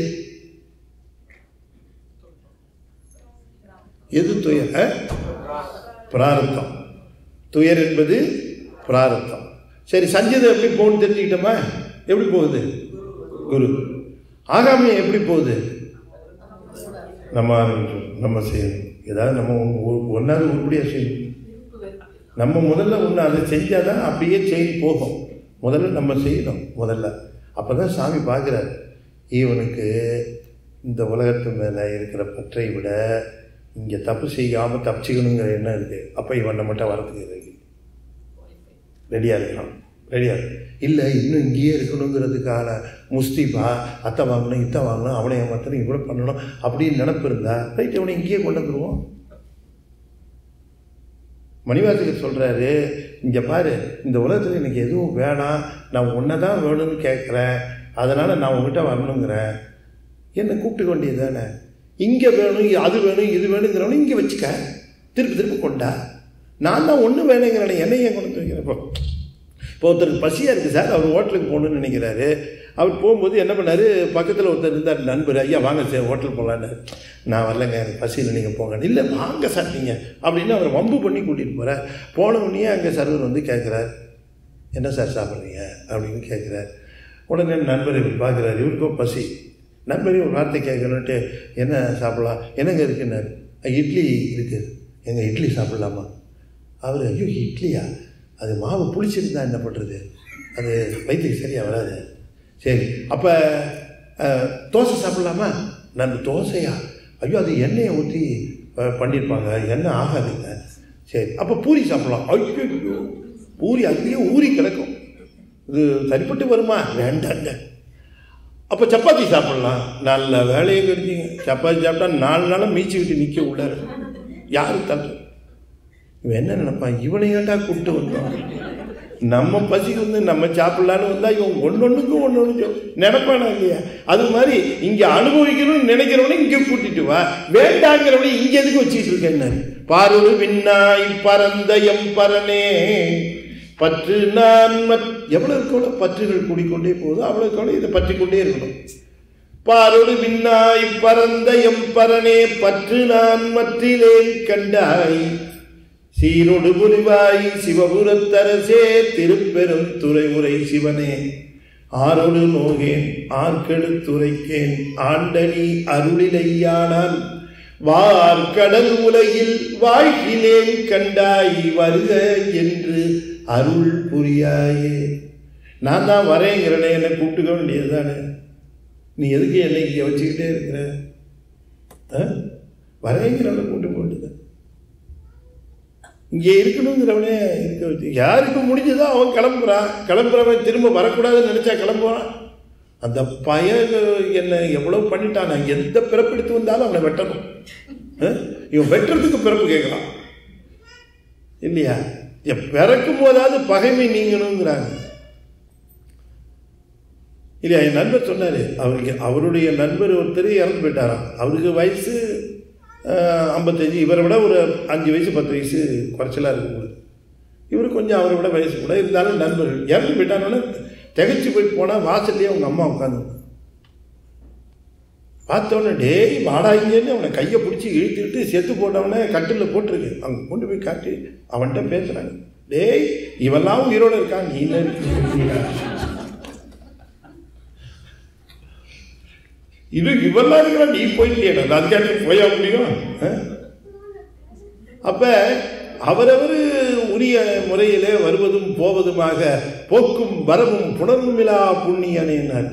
எது துயர்? பிராரத்தம். துயர் என்பது பிராரத்தம். சரி, சஞ்சிதம் எப்படி போகுன்னு தெரிஞ்சுக்கிட்டோமா? எப்படி போகுது? குரு. ஆகாமியம் எப்படி போகுது? நம்ம நம்ம செய்யணும். ஏதாவது நம்ம ஒன்னாவது உருப்படியா செய்யணும். நம்ம முதல்ல ஒன்று அதை செஞ்சாதான் அப்படியே செயின் போகும். முதல்ல நம்ம செய்யணும். முதல்ல அப்பதான் சாமி பார்க்கிறார், இவனுக்கு இந்த உலகத்து மேல இருக்கிற பற்றை விட இங்க தப்பு செய்யாம தப்பிச்சுக்கணுங்கிற எண்ணம் இருக்கு. அப்ப இவனை மட்டும் வரத்துக்கு ரெடியா இருக்கலாம். ரெடியா இல்லை, இன்னும் இங்கேயே இருக்கணுங்கிறதுக்கான முஸ்தீபா, அத்தை வாங்கணும், இத்தை வாங்கணும், அவனை ஏமாத்தணும், இவ்வளோ பண்ணணும் அப்படின்னு நினப்பு இருந்தா ரைட், அவனை இங்கேயே கொண்டு வந்துடுவோம். மணிவாசகர் சொல்றாரு, இங்க பாரு, இந்த உலகத்துல எனக்கு எதுவும் வேணாம், நான் ஒன்னதான் வேணும்னு கேட்கிறேன், அதனால நான் உங்ககிட்ட வரணுங்கிறேன். என்ன கூப்பிட்டு வேண்டியது தானே? இங்க வேணும், அது வேணும், இது வேணுங்கிறவனு இங்க வச்சுக்க, திருப்பி திருப்பி கொண்டா. நான் தான் ஒண்ணு வேணுங்கிறேன், என்ன ஏன் கொண்டு வைக்கிறேன்? இப்போ இப்போ ஒருத்தருக்கு பசியா இருக்கு சார், அவர் ஹோட்டலுக்கு போகணும்னு நினைக்கிறாரு. அவர் போகும்போது என்ன பண்ணாரு, பக்கத்தில் ஒருத்தர் இருந்தார் நண்பர், ஐயா வாங்க சார் ஹோட்டல் போகலான்னு. நான் வரலைங்க, எனக்கு பசியில் நீங்கள் போங்க. இல்லை வாங்க சார் நீங்கள் அப்படின்னு அவர் வம்பு பண்ணி கூட்டிகிட்டு போகிறார். போனவுடனே அங்கே சர்வர் வந்து கேட்குறார், என்ன சார் சாப்பிட்றீங்க அப்படின்னு கேட்குறார். உடனே நண்பர் இவர் பார்க்குறாரு, இவருக்கும் பசி. நண்பரையும் ஒரு வார்த்தை கேட்கணுன்ட்டு என்ன சாப்பிடலாம், என்னங்க இருக்குன்னாரு. இட்லி இருக்குது, எங்கள் இட்லி சாப்பிட்லாமா? அவர் ஐயோ இட்லியா, அது மாவு புளிச்சிருந்தா என்ன பண்ணுறது, அது வயிற்றுக்கு சரியாக வராது. சரி, அப்போ தோசை சாப்பிட்லாமா? நான் தோசையா, ஐயோ அது எண்ணெயை ஊற்றி பண்ணியிருப்பாங்க, எண்ணெய் ஆகாதுங்க. சரி, அப்போ பூரி சாப்பிட்லாம். ஐயோ பூரி அதுலேயே ஊறி கிடக்கும், இது சரிப்பட்டு வருமா? வேண்டாங்க. அப்போ சப்பாத்தி சாப்பிட்லாம். நல்ல வேலையை கருதிங்க, சப்பாத்தி சாப்பிட்டா நாலு நாளாக மீச்சு விட்டு நிற்க உள்ளார். யாரு தட்டு? இவன் என்ன நினைப்பான், இவனை ஏண்டா கூப்பிட்டு வந்தான், நம்ம பசிக்கு வந்து நம்ம சாப்பிடலான்னு வந்தா இவன் ஒன்னொன்னுக்கும் ஒன்னு ஒன்று நினைப்பானா இல்லையா? அது மாதிரி இங்க அனுபவிக்கணும்னு நினைக்கிறவனே இங்க கூட்டிட்டு வா, வேண்டாங்கிறவனே இங்க எதுக்கு வச்சுட்டு இருக்கேன்? பாருடு விண்ணாய் பரந்த எம் பரனே பற்று நான் எவ்வளவு இருக்கோ பற்றுகள் கூடிக்கொண்டே போகுதோ அவ்வளவு இதை பற்றி கொண்டே இருக்கணும். பாருடு விண்ணாய் பரந்த எம் பரனே பற்று நான் மற்றிலேன் கண்டாய் சீரொடு புரிவாய் சிவபுரத்தரசே திருப்பெரும் துறை உரை சிவனே ஆரோடு நோகேன் ஆர்கெடுத்துரைக்கேன் ஆண்டனி அருளிலையானால் வார்கடல் உலகில் வாழ்கிலேன் கண்டாய் வருக என்று அருள் புரியாயே. நான் தான் வரேங்கிறனே, என்னை கூப்பிட்டுக்க வேண்டியதுதானே, நீ எதுக்கு என்னை இங்கே வச்சுக்கிட்டே இருக்கிற? வரேங்கிறவனை கூட்டு போட்டுதான் இங்கே இருக்கணுங்கிறவனே இருக்க வச்சு. யாருக்கு முடிஞ்சதோ அவன் கிளம்புறான், கிளம்புறவன் திரும்ப வரக்கூடாதுன்னு நினைச்சா கிளம்புவான். அந்த பையன் என்ன எவ்வளவு பண்ணிட்டான், நான் எந்த பிறப்பெடுத்து வந்தாலும் அவனை வெட்டணும். இவன் வெட்டுறதுக்கு பிறப்பு கேட்கலாம் இல்லையா? பிறக்கும் போதாவது பகைமை நீங்கணுங்கிறாங்க இல்லையா? என் நண்பர் சொன்னாரு, அவருக்கு அவருடைய நண்பர் ஒருத்தர் இறந்து போயிட்டாராம். அவருக்கு வயசு ஐம்பத்தஞ்சு, இவரை விட ஒரு அஞ்சு வயசு பத்து வயசு குறைச்சலாக இருக்கும்போது, இவர் கொஞ்சம் அவரை விட வயசு கூட இருந்தாலும் நண்பர்கள் இறந்து போயிட்டானோன்னு திகைச்சு போய் போனால் வாசல்லையே அவங்க அம்மா உட்காந்து பார்த்தவொடனே டேய் வாடாங்கன்னு அவனை கையை பிடிச்சி இழுத்துக்கிட்டு செத்து போட்டவனே கட்டில் போட்டிருக்கு. அவங்க கொண்டு போய் காட்டி அவன்கிட்ட பேசுகிறாங்க, டேய் இவெல்லாம் உயிரோடு இருக்கான், நீ என்ன இது இவெல்லாம் இருக்கிற நீ போயிட்டே அதுக்காக போயா முடியும்? அப்ப அவரவர் உரிய முறையிலே வருவதும் போவதுமாக போக்கும் வரவும் புணர்வுமிலா புண்ணியனேனார்.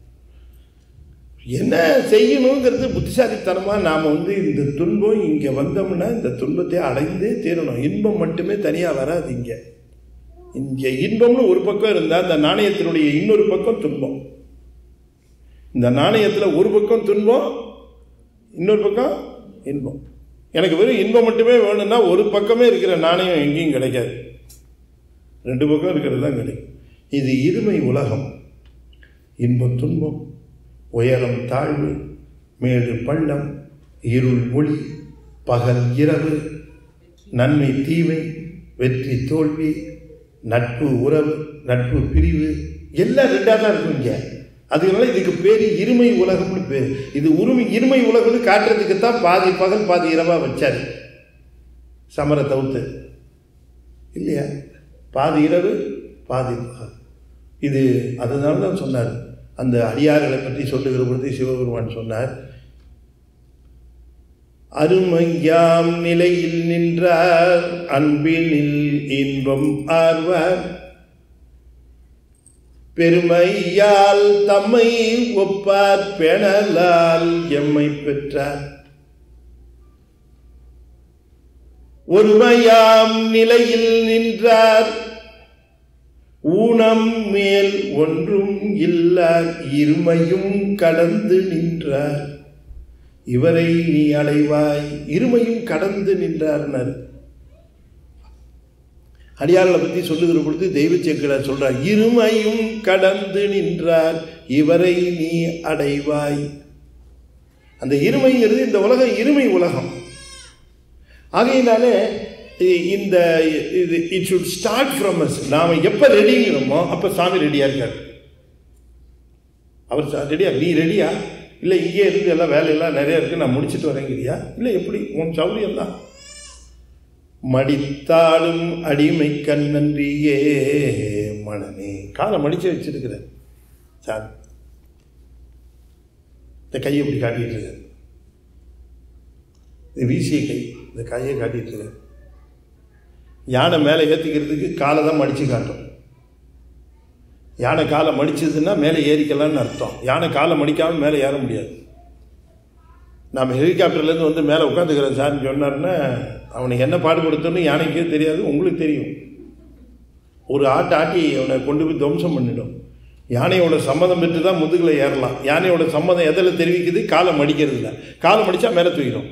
என்ன செய்யணுங்கிறது புத்திசாலித்தனமா நாம வந்து இந்த துன்பம் இங்க வந்தோம்னா இந்த துன்பத்தை அடைந்தே தீரணும். இன்பம் மட்டுமே தனியா வராது. இங்க இங்க இன்பம்னு ஒரு பக்கம் இருந்தா அந்த நாணயத்தினுடைய இன்னொரு பக்கம் துன்பம். இந்த நாணயத்தில் ஒரு பக்கம் துன்பம், இன்னொரு பக்கம் இன்பம். எனக்கு வெறும் இன்பம் மட்டுமே வேணும்னா ஒரு பக்கமே இருக்கிற நாணயம் எங்கேயும் கிடைக்காது, ரெண்டு பக்கம் இருக்கிறது தான் கிடைக்கும். இது இருமை உலகம். இன்பம் துன்பம், உயரம் தாழ்வு, மேடு பள்ளம், இருள் ஒளி, பகல் இரவு, நன்மை தீமை, வெற்றி தோல்வி, நட்பு உறவு, நட்பு பிரிவு, எல்லாம் ரெண்டாக தான் இருக்கும் இங்கே. அதனால இதுக்கு பேர் இருமை உலகம்னு பேர். இது உரிமை இருமை உலகம்னு காட்டுறதுக்கு தான் பாதி பகல் பாதி இரவா வச்சாரு சமர தவிர்த்து இல்லையா? பாதி இரவு பாதி பகல். இது அதனால தான் சொன்னார். அந்த அடியார்களை பற்றி சொல்லுகிற பொழுது சிவபெருமான் சொன்னார், அருமையாம் நிலையில் நின்றார் அன்பினில் இன்பம் ஆர்வார் பெருமையால் தம்மை ஒப்பார் பேணலால் எம்மை பெற்றார். ஒருமையாம் நிலையில் நின்றார் ஊனம் மேல் ஒன்றும் இல்லார் இருமையும் கடந்து நின்றார் இவரை நீ அடைவாய். இருமையும் கடந்து நின்றார். அடியார்களை பற்றி சொல்லுகிற பொழுது தெய்வ சேக்கிழார் சொல்றார், இருமையும் கடந்து நின்றார் இவரை நீ அடைவாய். அந்த இருமைங்கிறது இந்த உலகம் இருமை உலகம். ஆகையினாலே இந்த இது it should start from us. நாம எப்ப ரெடிங்கிறோமோ அப்ப சாமி ரெடியா இருக்காரு. அவர் ரெடியா, நீ ரெடியா? இல்லை இங்கே இருந்து எல்லாம் வேலையெல்லாம் நிறைய இருக்கு, நான் முடிச்சுட்டு வரேங்கிறியா? இல்லை எப்படி உன் சௌரியம் தான். மடித்தாலும் அடிமை கண்ணன்றியே மனமே. காலை மடிச்சு வச்சிருக்கிற சார், இந்த கையை இப்படி காட்டிட்டு இருக்க, இந்த வீசிய கை, இந்த கையை காட்டிட்டு இருக்க. யானை மேலே ஏற்றிக்கிறதுக்கு காலை தான் மடிச்சு காட்டும். யானை காலை மடிச்சதுன்னா மேலே ஏறிக்கலாம்னு அர்த்தம். யானை காலை மடிக்காமல் மேலே ஏற முடியாது. நாம் ஹெலிகாப்டர்லேருந்து வந்து மேலே உட்காந்துக்கிறேன் சார்னு சொன்னார்னா அவனுக்கு என்ன பாடுபடுத்தணும்னு யானைக்கே தெரியாது, உங்களுக்கு தெரியும். ஒரு ஆட்டை ஆட்டி அவனை கொண்டு போய் துவம்சம் பண்ணிடும். யானையோட சம்மதம் பெற்று தான் முதுகில் ஏறலாம். யானையோட சம்மதம் எதில் தெரிவிக்குது? காலை மடிக்கிறது இல்லை. காலை மடித்தா மேலே தூக்கிடும்.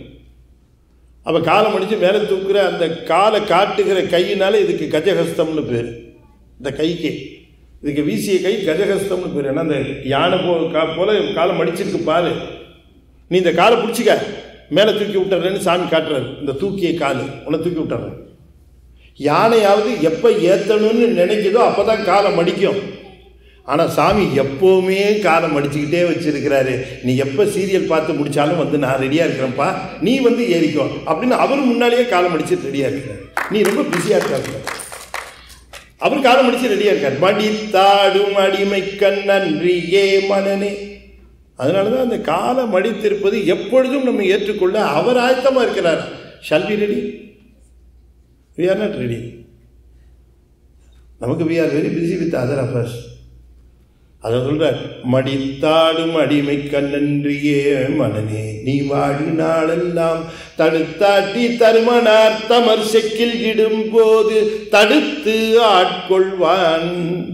அப்போ காலை மடித்து மேலே தூக்குற அந்த காலை காட்டுகிற கையினால இதுக்கு கஜஹஸ்தம்னு பேர். இந்த கைக்கு. இதுக்கு வீசிய கை கஜகஸ்தம்னு பேர். ஏன்னா அந்த யானை போ கா போல காலை மடிச்சிருக்கு பாரு, நீ இந்த காலை பிடிச்சிக்க, மேலே தூக்கி விட்டுறேன்னு சாமி காட்டுறாரு. இந்த தூக்கிய கால் உன்னை தூக்கி விட்டுறேன். யானையாவது எப்போ ஏற்றணும்னு நினைக்குதோ அப்போ தான் காலை மடிக்கும். ஆனால் சாமி எப்போவுமே காலை மடிச்சுக்கிட்டே வச்சிருக்கிறாரு. நீ எப்போ சீரியல் பார்த்து முடித்தாலும் வந்து நான் ரெடியாக இருக்கிறேன்ப்பா, நீ வந்து ஏறிக்கோ அப்படின்னு அவர் முன்னாலேயே காலை மடிச்சு ரெடியாக இருக்கிறார். நீ ரொம்ப பிஸியாக இருக்காரு, அவர் காலை மடிச்சு ரெடியாக இருக்கார். மடித்தாடும் அடிமை கண்ணன்றியே மனனே. அதனால தான் அந்த காலை மடித்திருப்பது எப்பொழுதும் நம்ம ஏற்றுக்கொள்ள அவர் ஆயத்தமாக இருக்கிறார். Shall we ready? We are not ready. நமக்கு we are very busy with other affairs. அதை சொல்றார், மடித்தாடும் அடிமை கண்ணன்றியே மனனே நீ வாழி நாளெல்லாம் தடுத்தாட்டி தருமனார் தமர் செக்கில் இடும்போது தடுத்து ஆட்கொள்வான்.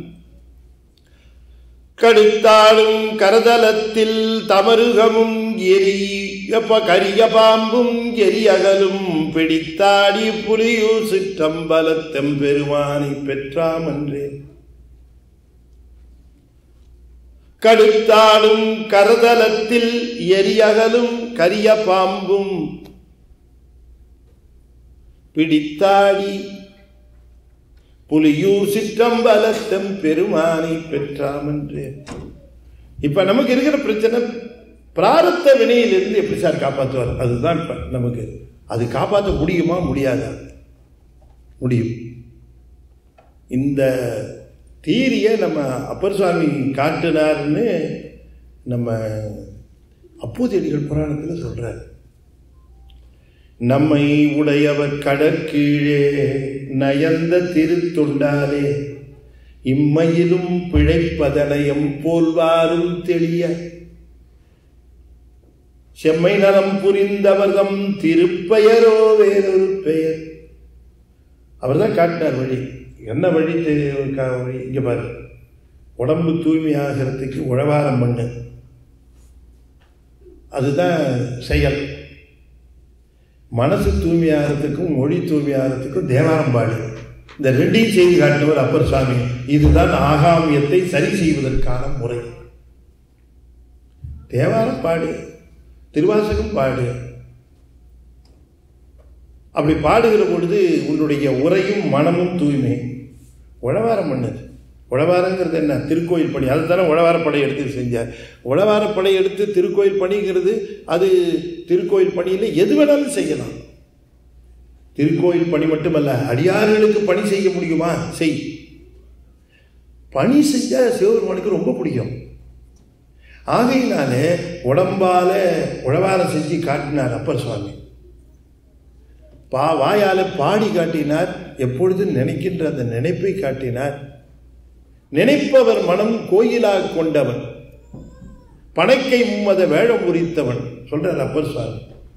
கடுத்தாடும் கரதலத்தில் தமருகமும் எரிய கரிய பாம்பும் எரியகலும் பிடித்தாடி புலியூர் சிற்றம்பலத்தெம் பெருமானை பெற்றாமன்றே. கடுத்தாடும் கரதலத்தில் எரியகலும் கரிய பாம்பும் பிடித்தாடி புலியூர் சிற்றம்பலத்தெம் பெருமானை பெற்றாமன்றே. இப்ப நமக்கு இருக்கிற பிரச்சனை, பிராரத்த வினையிலிருந்து எப்படி சார் காப்பாற்றுவார்? அதுதான் இப்ப நமக்கு. அது காப்பாற்ற முடியுமா முடியாதா? முடியும். இந்த தீரியை நம்ம அப்பர் சுவாமி காட்டினார்னு நம்ம அப்பூதியடிகள் புராணத்தில் சொல்றார். நம்மை உடையவர் கடற்கீழே நயந்த திருத்தொண்டாலே இம்மையிலும் பிழைப்பதனையம் போல்வாரும் தெளிய செம்மை நலம் புரிந்தவர்தம் திருப்பெயரோ வேறொரு பெயர். அவர் தான் காட்டினார் வழி. என்ன வழி? வழி இங்க பாரு, உடம்பு தூய்மையாகிறதுக்கு உழவாரம் பண்ணு, அதுதான் செயல். மனசு தூய்மையாகிறதுக்கும் மொழி தூய்மையாகிறதுக்கும் தேவாரம் பாடு. இந்த ரெண்டையும் செய்து காட்டினவர் அப்பர் சுவாமி. இதுதான் ஆகாமியத்தை சரி செய்வதற்கான முறை. தேவாரம் பாடு, திருவாசகம் பாடு. அப்படி பாடுகிற பொழுது உன்னுடைய உரையும் மனமும் தூய்மை. உழவாரம் பண்ணது. உழவாரங்கிறது என்ன? திருக்கோயில் பணி. அதுதானே உழவாரப்படை எடுத்து செஞ்சார். உழவாரப்படை எடுத்து திருக்கோயில் பணிங்கிறது அது திருக்கோயில் பணியில் எது வேணாலும் செய்யலாம். திருக்கோயில் பணி மட்டுமல்ல, அடியார்களுக்கு பணி செய்ய முடியுமா? செய். பணி செய்ய சிவபெருமானுக்கு ரொம்ப பிடிக்கும். ஆகையினாலே உடம்பால உழவாரம் செஞ்சு காட்டினார் அப்பர் சுவாமி. பா வாயால பாடி காட்டினார். எப்பொழுதும் நினைக்கின்ற அந்த நினைப்பை காட்டினார். நினைப்பவர் மனம் கோயிலாக கொண்டவன், பனைக்கை மும்மத வேழம் உரித்தவன் சொல்றார் அப்பர் சுவாமி.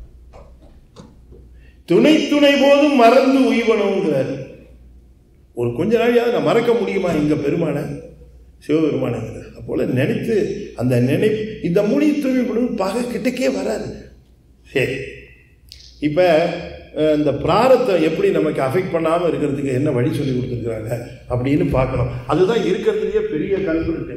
துணை துணை போதும் மறந்து உய்வனுங்கிறார். ஒரு கொஞ்ச நாளையாவது நான் மறக்க முடியுமா எங்க பெருமான சிவபெருமானங்கிறார். அப்போல நினைத்து அந்த நினை இந்த மொழி தூய்மைப்படும் பகை கிட்டக்கே வராது. சரி, இப்ப இந்த பிராரத்தம் எப்படி நமக்கு அஃபெக்ட் பண்ணாமல் இருக்கிறதுக்கு என்ன வழி சொல்லி கொடுத்துருக்குறாங்க அப்படின்னு பார்க்கணும். அதுதான் இருக்கிறதுலேயே பெரிய கல்வெட்டு.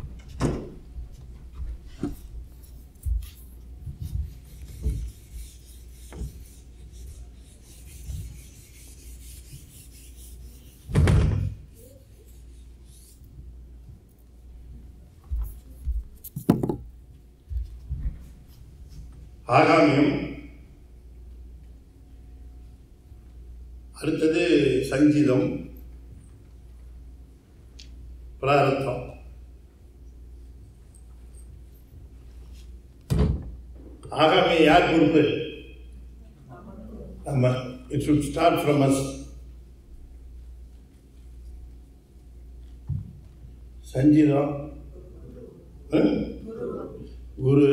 ஆகாமியம், அடுத்தது சங்கீதம், பிராரத்தம். ஆகாமிய யார் பொறுப்பு? நம்ம. It should start from us. சங்கீதம் குரு.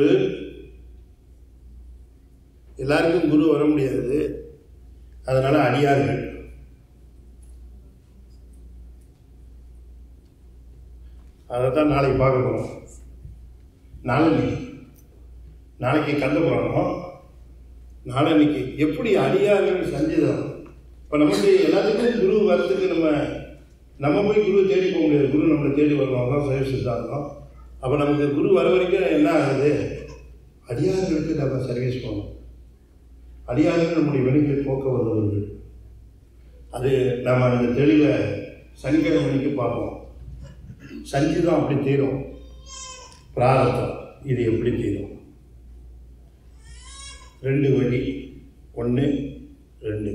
எல்லாருக்கும் குரு வர முடியாது, அதனால அடியார்கள். அதைத்தான் நாளைக்கு பார்க்க போறோம். நாளைக்கு நாளைக்கு கந்த புராணம், நாளைக்கு எப்படி அடியார்கள் சஞ்சீதம். இப்போ நமக்கு எல்லாத்துக்கும் குரு வரத்துக்கு நம்ம நம்ம போய் குருவை தேடி போக முடியாது, குரு நம்மளை தேடி வருவாங்க, தான் சைவ சித்தாந்தம். அப்போ நமக்கு குரு வர வரைக்கும் என்ன ஆகுது, அடியார்களுக்கு நம்ம சர்வீஸ் பண்ணணும். அடியார்கள் நம்முடைய வினைகளை போக்க வருவர்கள். அது நம்ம அந்த தெளிவை சனிக்கிழமைக்கு பார்ப்போம். சஞ்சிதம் அப்படி தீரும், பிராரத்தம் இது எப்படி தீரும். ரெண்டு வழி, ஒன்று ரெண்டு.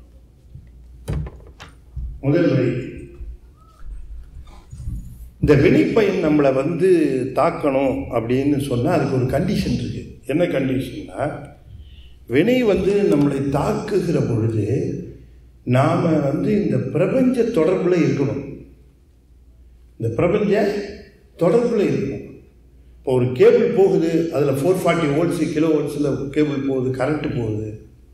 முதல் வழி, இந்த வினைப்பயன் நம்மளை வந்து தாக்கணும் அப்படின்னு சொன்னால் அதுக்கு ஒரு கண்டிஷன் இருக்கு. என்ன கண்டிஷன்னா, வினை வந்து நம்மளை தாக்குகிற பொழுது நாம் வந்து இந்த பிரபஞ்ச தொடர்பில் இருக்கணும். இந்த பிரபஞ்ச தொடர்பில் இருக்கணும். இப்போ ஒரு கேபிள் போகுது, அதில் ஃபோர் ஃபார்ட்டி வோல்ட்ஸு கிலோ வோல்ட்ஸில் கேபிள் போகுது, கரண்ட்டு போகுது.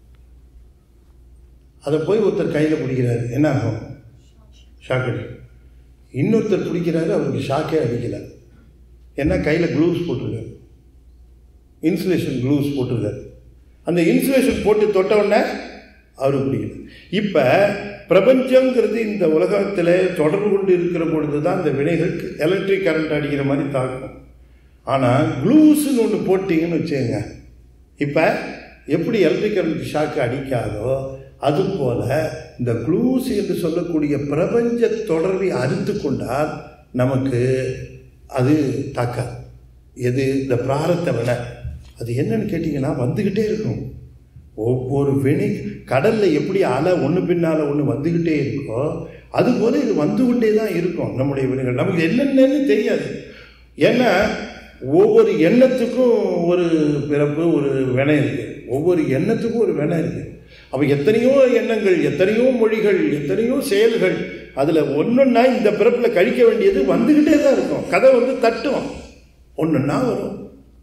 அதை போய் ஒருத்தர் கையில் பிடிக்கிறாரு, என்ன ஆகும், ஷாக் அடிக்கும். இன்னொருத்தர் பிடிக்கிறாரு, அவருக்கு ஷாக்கே அடிக்கலை. ஏன்னா கையில் க்ளூஸ் போட்டிருக்காரு, இன்சுலேஷன் க்ளூஸ் போட்டிருக்காரு. அந்த இன்சுலேஷன் போட்டு தொட்ட உடனே அவருக்கு பிடிக்கல. இப்போ பிரபஞ்சங்கிறது இந்த உலகத்தில் தொடர்பு கொண்டு இருக்கிற பொழுது தான் இந்த வினைகளுக்கு எலக்ட்ரிக் கரண்ட் அடிக்கிற மாதிரி தாக்கும். ஆனால் க்ளூஸ்ன்னு ஒன்று போட்டிங்கன்னு வச்சுக்கோங்க, இப்போ எப்படி எலக்ட்ரிக் கரண்ட் ஷாக்கு அடிக்காதோ அதுபோல் இந்த க்ளூஸ் என்று சொல்லக்கூடிய பிரபஞ்ச தொடர்பை அறுத்து கொண்டால் நமக்கு அது தாக்காது. எது, இந்த பிராரத்த வினை. அது என்னன்னு கேட்டிங்கன்னா வந்துக்கிட்டே இருக்கும். ஒவ்வொரு வினை கடலில் எப்படி அலை ஒன்று பின்னால் ஒன்று வந்துக்கிட்டே இருக்கோ அதுபோல் இது வந்து கொண்டே தான் இருக்கும். நம்முடைய வினைகள் நமக்கு என்னென்னு தெரியாது. ஏன்னா ஒவ்வொரு எண்ணத்துக்கும் ஒரு பிறப்பு, ஒரு வினை இருக்குது. ஒவ்வொரு எண்ணத்துக்கும் ஒரு வினை இருக்குது. அப்போ எத்தனையோ எண்ணங்கள், எத்தனையோ மொழிகள், எத்தனையோ செயல்கள், அதில் ஒன்றொன்னா இந்த பிறப்பில் கழிக்க வேண்டியது வந்துக்கிட்டே தான் இருக்கும். கதை வந்து தட்டும், ஒன்றுன்னா வரும்.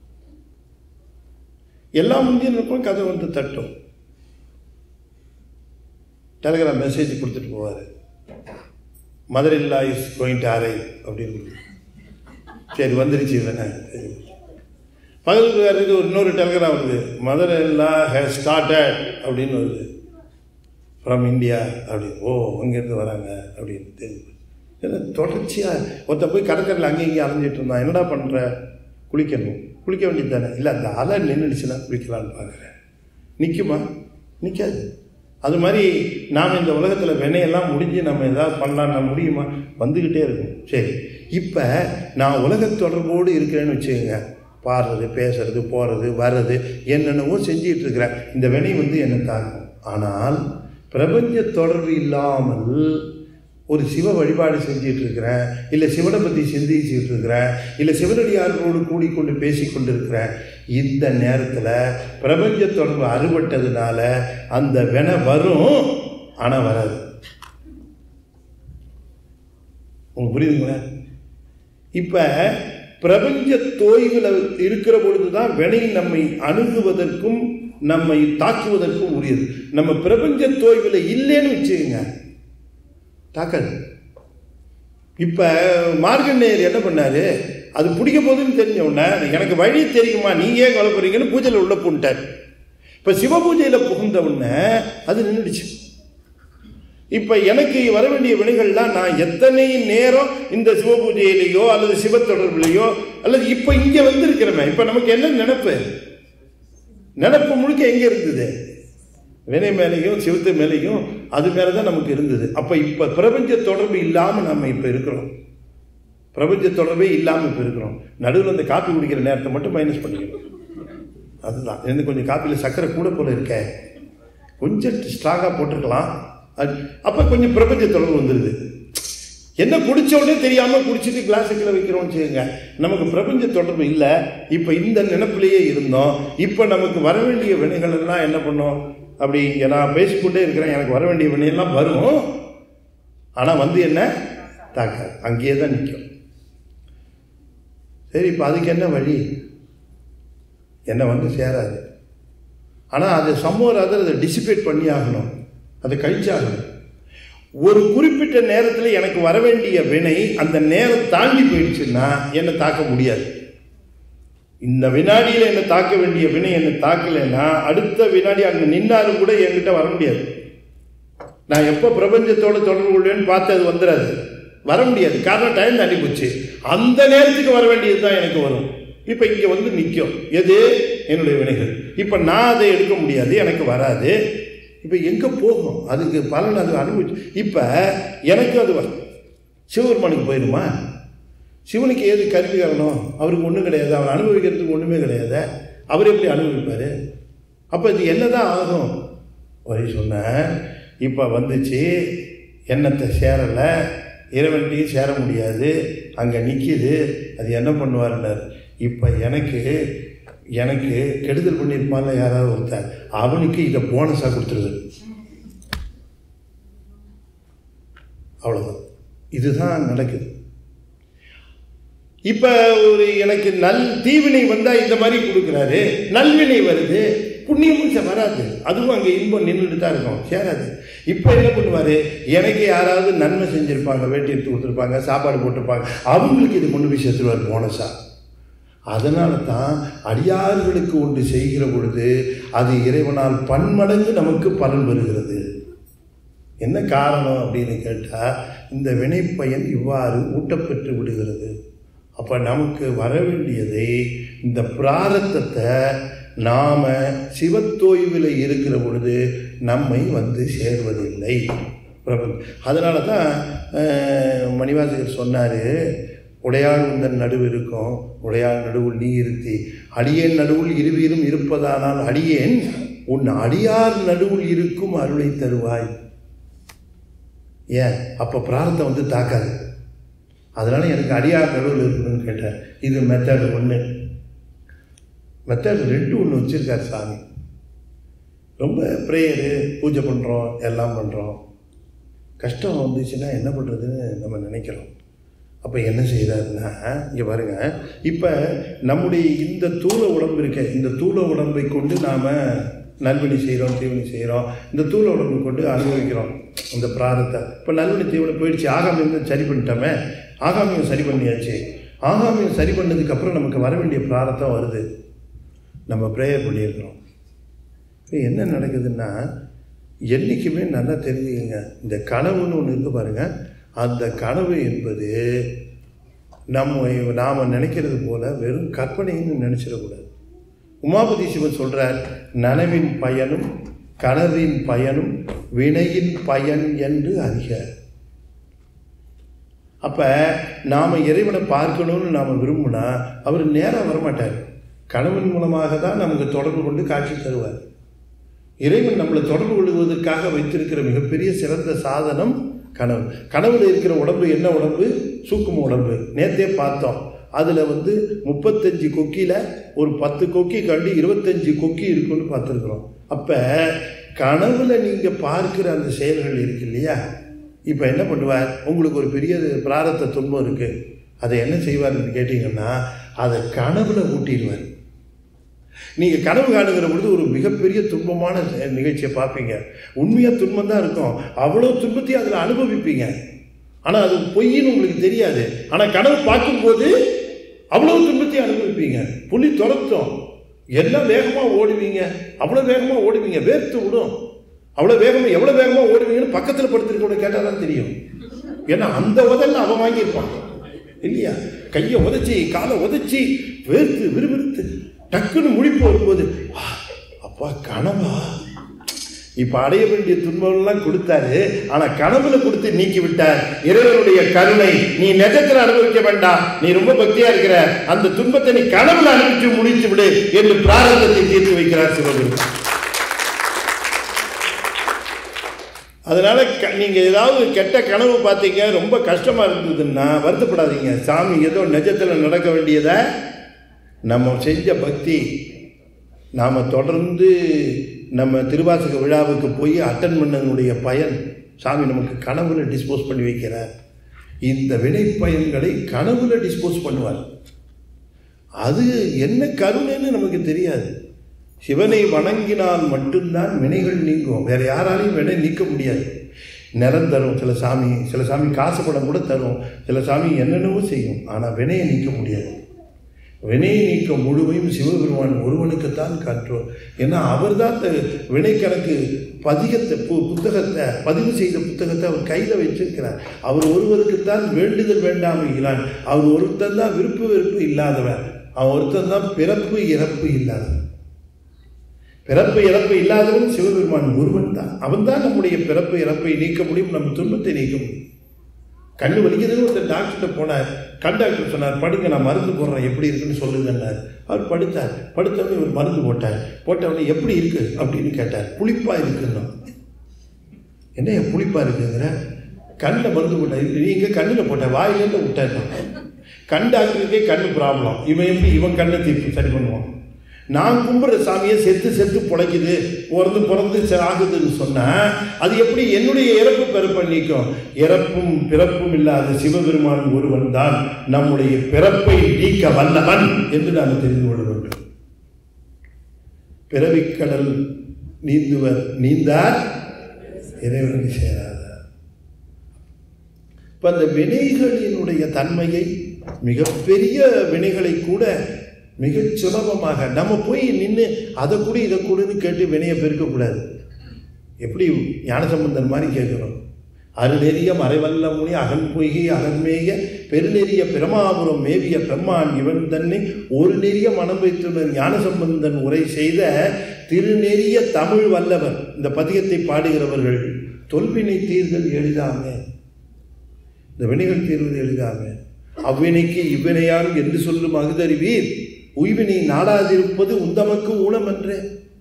எல்லா முந்தியும் இருக்கும், கதை வந்து தட்டும். டெலிகிராம் மெசேஜ் கொடுத்துட்டு போவார், மதர் இல்லா இஸ் கோயிங் டு அரைவ் அப்படின்னு. சரி வந்துருச்சு தானே. பகலுக்கு வேறு ஒரு இன்னொரு டெலிகிராம் வருது, மதர் இல்லா ஹேஸ் ஸ்டார்டட் அப்படின்னு வருது, ஃப்ரம் இந்தியா அப்படின்னு. ஓ அங்கேருந்து வராங்க அப்படின்னு தெரியுது. ஏன்னா தொடர்ச்சியாக ஒருத்த போய் கடற்கரையில் அங்கேயும் இங்கேயும் அலைஞ்சிட்டு இருந்தான். என்னடா பண்ணுற, குளிக்கணும், குளிக்க வேண்டியது தானே. இல்லை அந்த அலை நின்றுடுச்சுன்னா குளிக்கலான்னு பார்க்குறேன். நிற்குமா, நிற்காது. அது மாதிரி நாம் இந்த உலகத்தில் வினையெல்லாம் முடிஞ்சு நம்ம எதாவது பண்ணலான்னா முடியுமா, வந்துக்கிட்டே இருக்கும். சரி, இப்போ நான் உலக தொடர்போடு இருக்கிறேன்னு வச்சுக்கோங்க, பாடுறது, பேசுறது, போகிறது, வர்றது, என்னென்னவோ செஞ்சிகிட்டு இருக்கிறேன். இந்த வினை வந்து என்ன தாக்கும். ஆனால் பிரபஞ்ச தொடர்பு இல்லாமல் ஒரு சிவ வழிபாடு செஞ்சிட்டு இருக்கிறேன், இல்லை சிவனை பற்றி சிந்திச்சுட்டு இருக்கிறேன், இல்லை சிவனடியார்களோடு கூடிக்கொண்டு பேசி கொண்டு இருக்கிறேன். இந்த நேரத்தில் பிரபஞ்ச தொடர்பு அறுபட்டதுனால அந்த வினை வரும், ஆனால் வராது. உங்களுக்கு புரியுதுங்களா? இப்போ பிரபஞ்ச தோய்வில் இருக்கிற பொழுதுதான் வினை நம்மை அணுகுவதற்கும் நம்மை தாக்குவதற்கும் உரியது. நம்ம பிரபஞ்ச தோய்வில் இல்லைன்னு வச்சுக்கோங்க, தாக்காது. இப்போ மார்கண்டேயர் என்ன பண்ணாரு, அது பிடிக்க போகுதுன்னு தெரிஞ்ச உடனே எனக்கு வழி தெரியுமா, நீங்கள் ஏன் கலப்புறீங்கன்னு பூஜையில் உள்ள புண்டார். இப்போ சிவ பூஜையில் புகுந்த உடனே அது நின்றுடுச்சு. இப்போ எனக்கு வர வேண்டிய வினைகள்லாம் நான் எத்தனை நேரம் இந்த சிவ பூஜையிலேயோ அல்லது சிவ தொடர்பிலேயோ அல்லது இப்போ இங்கே வந்திருக்கிறோமே, இப்போ நமக்கு என்ன நினைப்பு, நினைப்பு முழுக்க எங்கே இருந்தது, வினை மேலேயும் சிவத்து மேலேயும் அது மேலே தான் நமக்கு இருந்தது. அப்போ இப்போ பிரபஞ்ச தொடர்பு இல்லாமல் நம்ம இப்போ இருக்கிறோம். பிரபஞ்ச தொடர்பே இல்லாமல் இப்போ இருக்கிறோம். நடுவில் அந்த காப்பி குடிக்கிற நேரத்தை மட்டும் மைனஸ் பண்ணிக்கணும். அதுதான் எனக்கு கொஞ்சம் காப்பியில் சர்க்கரை கூட போல இருக்க, கொஞ்சம் ஸ்ட்ராங்காக போட்டிருக்கலாம். அப்போ கொஞ்சம் பிரபஞ்ச தொடர்பு வந்துடுது. என்ன குடிச்ச உடனே தெரியாமல் குடிச்சிட்டு கிளாஸுக்குள்ள வைக்கிறோம்னு வச்சுக்கோங்க, நமக்கு பிரபஞ்ச தொடர்பு இல்லை. இப்போ இந்த நினைப்பிலேயே இருந்தோம். இப்போ நமக்கு வர வேண்டிய வினைகள் எல்லாம் என்ன பண்ணோம், அப்படி நான் பேசிக்கொண்டே இருக்கிறேன், எனக்கு வர வேண்டிய வினையெல்லாம் வரும், ஆனால் வந்து என்ன தாக்காது, அங்கேயே தான் நிற்கும். சரி, இப்போ அதுக்கு என்ன வழி, என்ன வந்து சேராது. ஆனால் அதை சம்மோர் அதை அதை டிசிபேட் பண்ணி ஆகணும், அதை கழிச்சாகணும். ஒரு குறிப்பிட்ட நேரத்தில் எனக்கு வர வேண்டிய வினை அந்த நேரம் தாண்டி போயிடுச்சுன்னா என்னை தாக்க முடியாது. இந்த வினாடியில் என்னை தாக்க வேண்டிய வினை என்னை தாக்கலைன்னா அடுத்த வினாடி அங்கே நின்னாலும் கூட என்கிட்ட வர முடியாது. நான் எப்போ பிரபஞ்சத்தோடு தொடர்பு கொள்வேன்னு பார்த்து அது வந்துடாது. வர முடியாது. காரணம் டைம் தாண்டி போச்சு. அந்த நேரத்துக்கு வர வேண்டியது தான் எனக்கு வரும். இப்போ இங்கே வந்து நிற்கும் எது? என்னுடைய வினைகள். இப்போ நான் அதை எடுக்க முடியாது, எனக்கு வராது. இப்போ எங்கே போகும்? அதுக்கு பலன் அது அனுபவிச்சு. இப்போ எனக்கு அது வரும். சிவபெருமானுக்கு போயிடுமா? சிவனுக்கு ஏது கருவி காரணம்? அவருக்கு ஒன்றும் கிடையாது. அவர் அனுபவிக்கிறதுக்கு ஒன்றுமே கிடையாது. அவர் எப்படி அனுபவிப்பார்? அப்போ இது என்னதான் ஆகும்? வரி சொன்னேன். இப்போ வந்துச்சு, எண்ணத்தை சேரலை, இறைவன்ட்டையும் சேர முடியாது, அங்கே நிற்கிது. அது என்ன பண்ணுவார்னார். இப்போ எனக்கு எனக்கு கெடுதல் பண்ணியிருப்பான்ல யாராவது ஒருத்தர், அவனுக்கு இதை போனஸாக கொடுத்துருது. அவ்வளோதான். இதுதான் நடக்குது. இப்போ ஒரு எனக்கு நல் தீவினை வந்தால் இந்த மாதிரி கொடுக்குறாரு, நல்வினை வருது, புண்ணியமும் வராது. அதுவும் அங்கே இன்பம் நின்றுட்டு தான் இருக்கும், சேராது. இப்போ என்ன பண்ணுவார்? எனக்கு யாராவது நன்மை செஞ்சுருப்பாங்க, வேட்டி எடுத்து கொடுத்துருப்பாங்க, சாப்பாடு போட்டிருப்பாங்க, அவங்களுக்கு இது கொண்டு போய் சேர்த்துருவார் போனஸா. அதனால தான் அடியார்களுக்கு ஒன்று செய்கிற பொழுது அது இறைவனால் பன்மடங்கு நமக்கு பலன் பெறுகிறது. என்ன காரணம் அப்படின்னு கேட்டால், இந்த வினைப்பயன் இவ்வாறு ஊட்டப்பெற்று விடுகிறது. அப்போ நமக்கு வர வேண்டியதை, இந்த பிராரத்தத்தை நாம் சிவத்தோய்வில் இருக்கிற பொழுது நம்மை வந்து சேர்வதில்லை. அதனால தான் மணிவாசகர் சொன்னார், உடையாள் உந்தன் நடுவு இருக்கும், உடையாள் நடுவுள் நீ இருத்தி, அடியேன் நடுவுள் இருவீரும் இருப்பதானால் அடியேன் உன் அடியார் நடுவுள் இருக்கும் அருளை தருவாய். ஏன்? அப்போ பிரார்த்தம் வந்து தாக்காது. அதனால எனக்கு அடியார் நடுவில் இருக்கணும்னு கேட்டேன். இது மெத்தட் ஒன்று. மெத்தட் ரெண்டு ஒன்று வச்சுருக்காரு சாமி. ரொம்ப ப்ரேயரு, பூஜை பண்ணுறோம், எல்லாம் பண்ணுறோம். கஷ்டம் வந்துச்சுன்னா என்ன பண்ணுறதுன்னு நம்ம நினைக்கிறோம். அப்போ என்ன செய்கிறாருன்னா, இங்கே பாருங்க, இப்போ நம்முடைய இந்த தூள உடம்பு இருக்க, இந்த தூள உடம்பை கொண்டு நாம் நல்வினை செய்கிறோம், தீவினை செய்கிறோம். இந்த தூள உடம்பை கொண்டு அனுபவிக்கிறோம் இந்த பிராரத்தை. இப்போ நல்வினை தீவினை போயிடுச்சு, ஆகாமியம் சரி பண்ணிட்டோமே, ஆகாமியம் சரி பண்ணியாச்சு. ஆகாமியம் சரி பண்ணதுக்கப்புறம் நமக்கு வர வேண்டிய பிராரத்தம் வருது. நம்ம ப்ரேயர் பண்ணியிருக்கிறோம். என்ன நடக்குதுன்னா, என்றைக்குமே நல்லா தெரிஞ்சுக்கங்க, இந்த கனவுன்னு ஒன்று இருக்கு பாருங்கள். அந்த கனவு என்பது நம்ம நாம் நினைக்கிறது போல வெறும் கற்பனைன்னு நினச்சிடக்கூடாது. உமாபதி சிவன் சொல்கிறார், நனவின் பயனும் கனவின் பயனும் வினையின் பயன் என்று அறிக. அப்போ நாம் இறைவனை பார்க்கணும்னு நாம் விரும்பினா அவர் நேராக வரமாட்டார். கனவின் மூலமாக தான் நமக்கு தொடர்பு கொண்டு காட்சி தருவார். இறைவன் நம்மளை தொடர்பு கொள்வதற்காக வைத்திருக்கிற மிகப்பெரிய சிறந்த சாதனம் கனவு. கனவுல இருக்கிற உடம்பு என்ன உடம்பு? சூக்கும உடம்பு. நேற்றே பார்த்தோம். அதில் வந்து முப்பத்தஞ்சு கொக்கியில் ஒரு பத்து கொக்கி கண்டு இருபத்தஞ்சு கொக்கி இருக்குன்னு பார்த்துருக்குறோம். அப்போ கனவுல நீங்கள் பார்க்குற அந்த செயல்கள் இருக்கு இல்லையா? இப்போ என்ன பண்ணுவார்? உங்களுக்கு ஒரு பெரிய பிராரத்த துன்பம் இருக்குது, அதை என்ன செய்வார்னு கேட்டிங்கன்னா, அதை கனவுல ஊட்டிடுவார். நீங்கள் கனவு காணுகிற பொழுது ஒரு மிகப்பெரிய துன்பமான நிகழ்ச்சியை பார்ப்பீங்க. உண்மையாக துன்பம் தான் இருக்கும், அவ்வளோ துன்பத்தையும் அதில் அனுபவிப்பீங்க. ஆனால் அது பொய்ன்னு உங்களுக்கு தெரியாது. ஆனால் கனவு பார்க்கும்போது அவ்வளோ துன்பத்தையும் அனுபவிப்பீங்க. புலி துரத்தும், எல்லாம் வேகமாக ஓடுவீங்க, அவ்வளோ வேகமாக ஓடுவீங்க, வேர்த்து விடும். அவ்வளோ வேகமாக எவ்வளோ வேகமாக ஓடுவீங்கன்னு பக்கத்தில் படுத்துருக்க கேட்டால் தான் தெரியும். ஏன்னா அந்த உதல்ல அவன் வாங்கியிருப்பான் இல்லையா? கையை உதச்சி காலை உதச்சி வேர்த்து விறுவிறுத்து டக்குன்னு முழிப்பு வரும்போது, அப்பா கனவா? இப்ப அடைய வேண்டிய துன்பம்லாம் கொடுத்தாரு, ஆனா கனவுல கொடுத்து நீக்கி விட்டார். இறைவனுடைய கருணை. நீ நெஜத்தில் அனுபவிக்க வேண்டாம், நீ ரொம்ப பக்தியா இருக்கிற, அந்த துன்பத்தை நீ கனவுல அனுப்பிச்சு முடித்து விடு என்று பிராரதத்தை தீர்த்து வைக்கிறார் சிவபெருமான். அதனால நீங்க ஏதாவது கெட்ட கனவு பார்த்தீங்க, ரொம்ப கஷ்டமா இருந்ததுன்னா வருத்தப்படாதீங்க. சாமி ஏதோ நெஜத்தில் நடக்க வேண்டியதை நம்ம செஞ்ச பக்தி, நாம் தொடர்ந்து நம்ம திருவாசக விழாவுக்கு போய் அட்டன் பண்ணனுடைய பயன் சாமி நமக்கு கனவுல டிஸ்போஸ் பண்ணி வைக்கிறார். இந்த வினை பயன்களை கனவுல டிஸ்போஸ் பண்ணுவார். அது என்ன கருணைன்னு நமக்கு தெரியாது. சிவனை வணங்கினால் மட்டும்தான் வினைகள் நீங்கும். வேற யாராலையும் வினை நீக்க முடியாது. நிலம் தரும் சில சாமி, சில சாமி காசு படம் கூட தரும், சில சாமி என்னென்னவோ செய்யும், ஆனால் வினையை நீக்க முடியாது. வினை நீக்கம் முழுமையும் சிவபெருமான் ஒருவனுக்குத்தான் காட்டுவோம். ஏன்னா அவர் தான் அந்த வினை கணக்கு பதிகத்தை புத்தகத்தை பதிவு செய்த புத்தகத்தை அவர் கையில் வச்சிருக்கிறார். அவர் ஒருவருக்குத்தான் வேண்டுதல் வேண்டாமைகிறான். அவர் ஒருத்தன் தான் விருப்பு வெறுப்பு இல்லாதவன். அவன் ஒருத்தன் தான் பிறப்பு இறப்பு இல்லாதவன். பிறப்பு இறப்பு இல்லாதவன் சிவபெருமான் ஒருவன் தான். அவன் தான் நம்முடைய பிறப்பு இறப்பை நீக்க முடியும், நம்ம துன்பத்தை நீக்க முடியும். கண்ணு வலிக்கிறது ஒருத்தர் டாக்டர்கிட்ட போனார். கண் டாக்டர் சொன்னார், படுங்க நான் மருந்து போடுறேன், எப்படி இருக்குன்னு சொல்லுங்கன்னார். அவர் படுத்தார். படுத்தவனே இவர் மருந்து போட்டார். போட்டவனே எப்படி இருக்கு அப்படின்னு கேட்டார். புளிப்பா இருக்குன்னா. என்ன புளிப்பா இருக்குங்கிற? கண்ணில் மருந்து போட்டார். நீங்க கண்ணில் போட்ட வாயிலேருந்து விட்டார். கண் டாக்டருக்கே கண்ணு ப்ராப்ளம். இவன் எப்படி இவன் கண்ணை தீர்ப்பு சரி பண்ணுவான்? நான் கும்பிட்ற சாமியை செத்து செத்து பிழைக்குது, பிறந்து பிறந்து ஆகுதுன்னு சொன்னால் அது எப்படி என்னுடைய இறப்பு பிறப்பை நீக்கும்? இறப்பும் பிறப்பும் இல்லாத சிவபெருமான் ஒருவன் தான் நம்முடைய பிறப்பை நீக்க வல்லவன் என்று நாம் தெரிந்து கொள்ள வேண்டும். பிறவிக்கடல் நீந்துவர் நீந்தார் இறைவனுக்கு சேராதார். இப்போ அந்த வினைகளினுடைய தன்மையை, மிகப்பெரிய வினைகளை கூட மிகச் சுலபமாக நம்ம போய் நின்று அதை கூட இதை கூடன்னு கேட்டு வினையை பெருக்கக்கூடாது. எப்படி ஞானசம்பந்தர் மாதிரி கேட்குறோம். அருநெறிய மறைவல்ல முனி அகன் பொய்கை அகன்மேய பெருநெறிய பிரமாபுரம் மேவிய பெம்மான் இவன் தன்னை ஒரு நெறிய மனம் வைத்துள்ள ஞானசம்பந்தன் உரை செய்த திருநெறிய தமிழ் வல்லவர். இந்த பதிகத்தை பாடுகிறவர்கள் தொல்வினை தீர்தல் எளிதாமே, இந்த வினைகள் தீர்வது எளிதாமே. அவ்வினைக்கு இவ்வினையான் என்று சொல்லும் அகுதறிவீர் உய்வினை நாடாதிருப்பது உந்தமக்கு ஊனம் என்றே.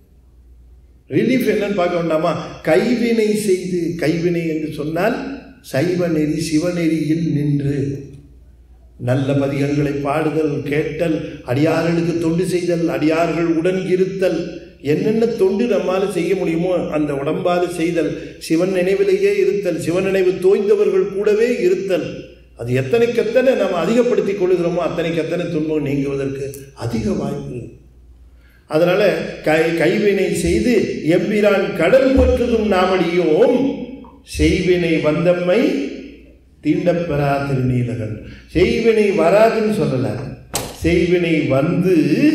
ரிலீஃப் என்னன்னு பார்க்க வேண்டாமா? கைவினை செய்து, கைவினை என்று சொன்னால் சைவ நெறி சிவநெறியில் நின்று நல்ல பதிகங்களை பாடுதல், கேட்டல், அடியார்களுக்கு தொண்டு செய்தல், அடியார்கள் உடன் இருத்தல், என்னென்ன தொண்டு நம்மால் செய்ய முடியுமோ அந்த உடம்பால் செய்தல், சிவன் நினைவிலேயே இருத்தல், சிவன் நினைவு தோய்ந்தவர்கள் கூடவே இருத்தல். அது எத்தனைக்கெத்தனை நம்ம அதிகப்படுத்திக் கொள்கிறோமோ அத்தனைக்கெத்தனை துன்பம் நீங்குவதற்கு அதிக வாய்ப்பு. அதனால கை கைவினை செய்து எம்பிரான் கடல் போற்றுதும் நாமடியோம் செய்வினை வந்தம்மை தீண்டப்பெறா திருநீலகன். செய்வினை வராதுன்னு சொல்லல, செய்வினை வந்து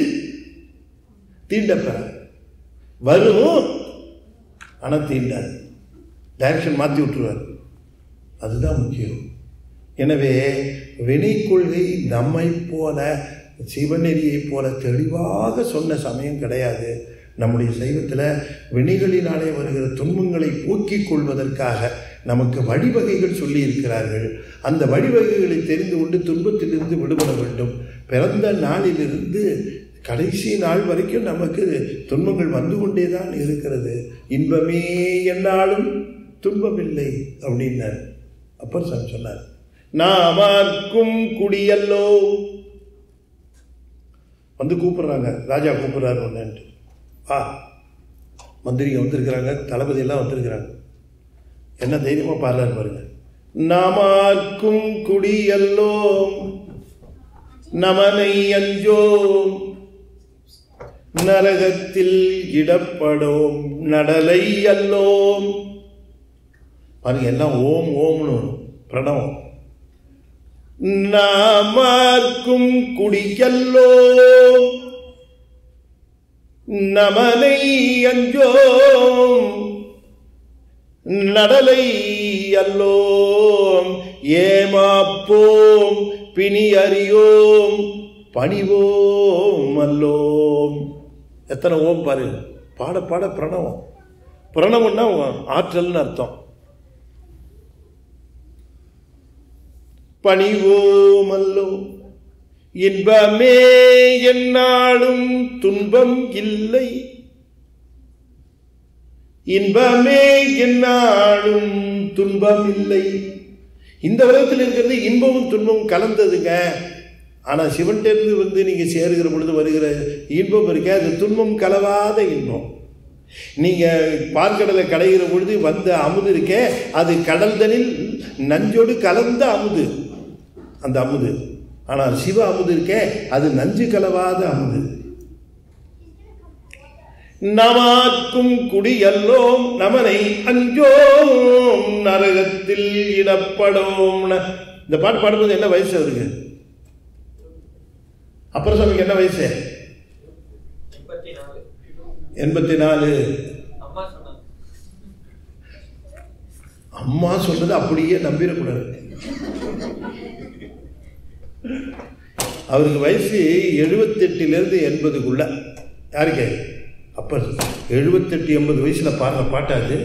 தீண்டப்பெறா. வரும் ஆனா தீண்டாது, டைரக்ஷன் மாற்றி விட்டுருவார். அதுதான் முக்கியம். எனவே வினை கொள்கை நம்மை போல சிவநெறியை போல தெளிவாக சொன்ன சமயம் கிடையாது. நம்முடைய சைவத்தில் வினைகளினாலே வருகிற துன்பங்களை போக்கிக் கொள்வதற்காக நமக்கு வழிவகைகள் சொல்லி இருக்கிறார்கள். அந்த வழிவகைகளை தெரிந்து கொண்டு துன்பத்திலிருந்து விடுபட வேண்டும். பிறந்த நாளிலிருந்து கடைசி நாள் வரைக்கும் நமக்கு துன்பங்கள் வந்து கொண்டே தான் இருக்கிறது. இன்பமே என்னாலும் துன்பமில்லை அப்படின்னார் அப்பர் சாமி சொன்னார். நாமார்க்கும் குடியல்லோ வந்து கூப்பிடுறாங்க, ராஜா கூப்பிடுறாரு ஒன்னுட்டு. ஆ மந்திரிங்க வந்திருக்கிறாங்க, தளபதி எல்லாம் வந்திருக்கிறாங்க. என்ன தைரியமா பாடுறாரு பாருங்க. நாமார்க்கும் குடியல்லோ நமனை அஞ்சோம் நரகத்தில் இடப்படோம் நடலை அல்லோம். பாருங்க எல்லாம் ஓம் ஓம்னு பிரணவம். நாமார்க்கும் குடியல்லோ நமனை அஞ்சோம் நடலை அல்லோம் ஏமாப்போம் பிணி அறியோம் பணிவோம் அல்லோம். எத்தனை ஓம் பாரு, பாட பாட பிரணவம். பிரணவம்னா ஆற்றல்னு அர்த்தம். பணிவோம் அல்லோ இன்பமே என்னாலும் துன்பம் இல்லை, இன்பமே என்னாலும் துன்பம் இல்லை. இந்த உலகத்தில் இருக்கிறது இன்பமும் துன்பமும் கலந்ததுங்க. ஆனா சிவன்கிட்ட வந்து நீங்க சேருகிற பொழுது வருகிற இன்பம் இருக்க, அது துன்பம் கலவாத இன்பம். நீங்க பார்க்கடலை கடைகிற பொழுது வந்த அமுது இருக்க, அது கடல் தனில் நஞ்சோடு கலந்த அமுது, அந்த அமுது. ஆனால் சிவ அமுது இருக்க, அது நஞ்சு கலவாத அமுது. நமாக்கும் குடியல்லோம் நமனை அஞ்சோம் நரகத்தில் இடப்படோம். இந்த பாட்டு பாடும்போது என்ன வயசு அவருக்கு? அப்பர் சுவாமிக்கு என்ன வயசு? எண்பத்தி நாலு. அம்மா சொன்னது அப்படியே நம்பிடக்கூடாது. அவருக்கு வயசு எழுபத்தி எட்டுல இருந்து எண்பதுக்குள்ள. யாருக்கு? அப்பர். எழுபத்தெட்டு எண்பது வயசுல பாடுற பாட்டாது.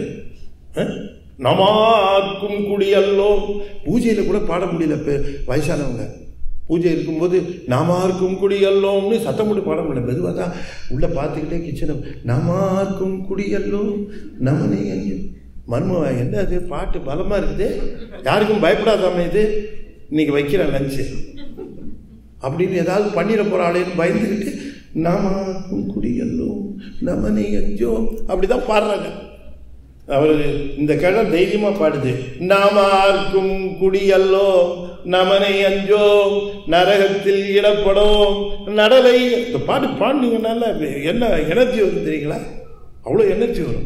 நமாக்கும் குடியல்லோம். பூஜையில கூட பாட முடியல வயசானவங்க. பூஜை இருக்கும்போது நாமார்க்கும் குடியல்லோம்னு சத்தம் போட்டு பாட முடியல. மெதுவாக தான் உள்ள பார்த்துக்கிட்டே கிச்சனை நாமார்க்கும் குடியல்லோம் நமனே அஞ்சு மர்ம என்ன அது பாட்டு பலமா இருக்குது. யாருக்கும் பயப்படாதாம இது இன்னைக்கு வைக்கிறேன் லஞ்சு அப்படின்னு ஏதாவது பண்ணிட போறாளேன்னு பயந்துக்கிட்டு நாமார்க்கும் குடியல்லோம் நமனே அஞ்சோ அப்படிதான் பாடுறாங்க. அவரு இந்த கிழமை தைரியமா பாடுது. நாமார்க்கும் குடியல்லோ நமனை அஞ்சோ நரகத்தில் இடப்படும் நடலை. இந்த பாட்டு பாடுனீங்கன்னால என்ன எனர்ஜி வரும் தெரியுங்களா? அவ்வளவு எனர்ஜி வரும்.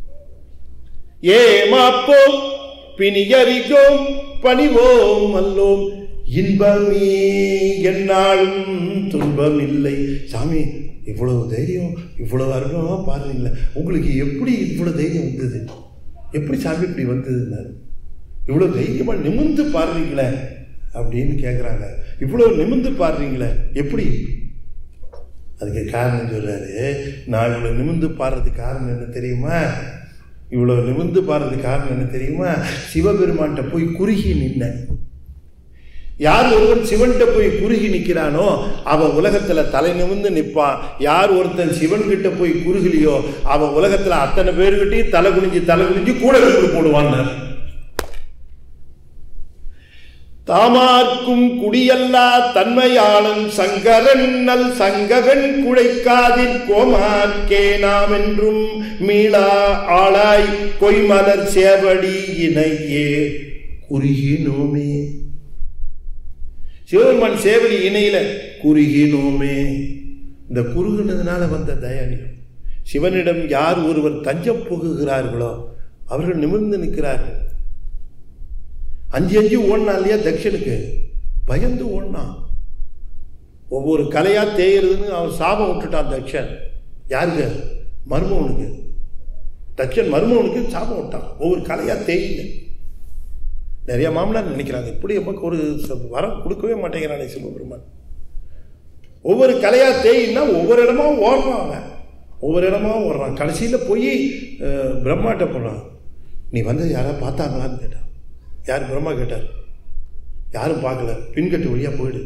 ஏமாப்போம் பிணியறிக்கும் பணிவோம் அல்லோம் இன்பமே என்னாலும் துன்பம் இல்லை. சாமி இவ்வளவு தைரியம் இவ்வளவு அருமையா பாடுறீங்களே, உங்களுக்கு எப்படி இவ்வளவு தைரியம் வந்தது? எப்படி சாமி இப்படி வந்ததுன்னாரு. இவ்வளவு தைரியமா நிமிர்ந்து பாடுறீங்களே அப்படின்னு கேட்குறாங்க. இவ்வளவு நிமிர்ந்து பாடுறீங்களே எப்படி? அதுக்கு காரணம் சொல்றாரு. நான் இவ்வளவு நிமிர்ந்து பாடுறதுக்கு காரணம் என்ன தெரியுமா? இவ்வளவு நிமிர்ந்து பாடுறதுக்கு காரணம் என்ன தெரியுமா? சிவபெருமான்கிட்ட போய் குறுகி நின்ன. யார் ஒருவன் சிவன்கிட்ட போய் குறுகி நிற்கிறானோ அவன் உலகத்துல தலை நிமிர்ந்து நிற்பான். யார் ஒருத்தன் சிவன் கிட்ட போய் குறுகலியோ அவன் உலகத்துல அத்தனை பேருக்கிட்டையும் தலை குனிஞ்சு தலை குனிஞ்சு கூட எடுத்து போடுவான். தாமார்க்கும் குடியல்லா தன்மையாளன் சங்கரன் நல் சங்ககன் குழைக்காதின் கோமார்க்கே நாம் என்றும் மீளா ஆளாய் கொய்மலர் சேவடி இணையே குறுகினோமே. சிவபெருமான் சேவடி இணையில குறுகினோமே. இந்த குறுகினதுனால வந்த தயானியம். சிவனிடம் யார் ஒருவர் தஞ்சம் புகுகிறார்களோ அவர்கள் நிமிர்ந்து நிற்கிறார்கள். அஞ்சு அஞ்சு ஓடினா இல்லையா தட்சனுக்கு? பயந்து ஓடினான். ஒவ்வொரு கலையா தேயறதுன்னு அவன் சாபம் விட்டுட்டான் தட்சன். யாருக்கு? மர்மவனுக்கு. தட்சன் மர்மவனுக்கு சாபம் விட்டான். ஒவ்வொரு கலையா தேயில. நிறைய மாமனார் நினைக்கிறாங்க இப்படி நமக்கு ஒரு வரம் கொடுக்கவே மாட்டேங்கிறானே சிவபெருமான். ஒவ்வொரு கலையா தேயின்னா ஒவ்வொரு இடமா ஓடுறான். அவன் ஒவ்வொரு இடமா ஓடுறான். கடைசியில் போய் பிரம்மாட்ட போனான். நீ வந்து யாராவது பார்த்தாங்களான்னு கேட்டான். யார்? பிரம்மா கேட்டார். யாரும் பார்க்கல. பின்கட்டு வழியா போயிடு.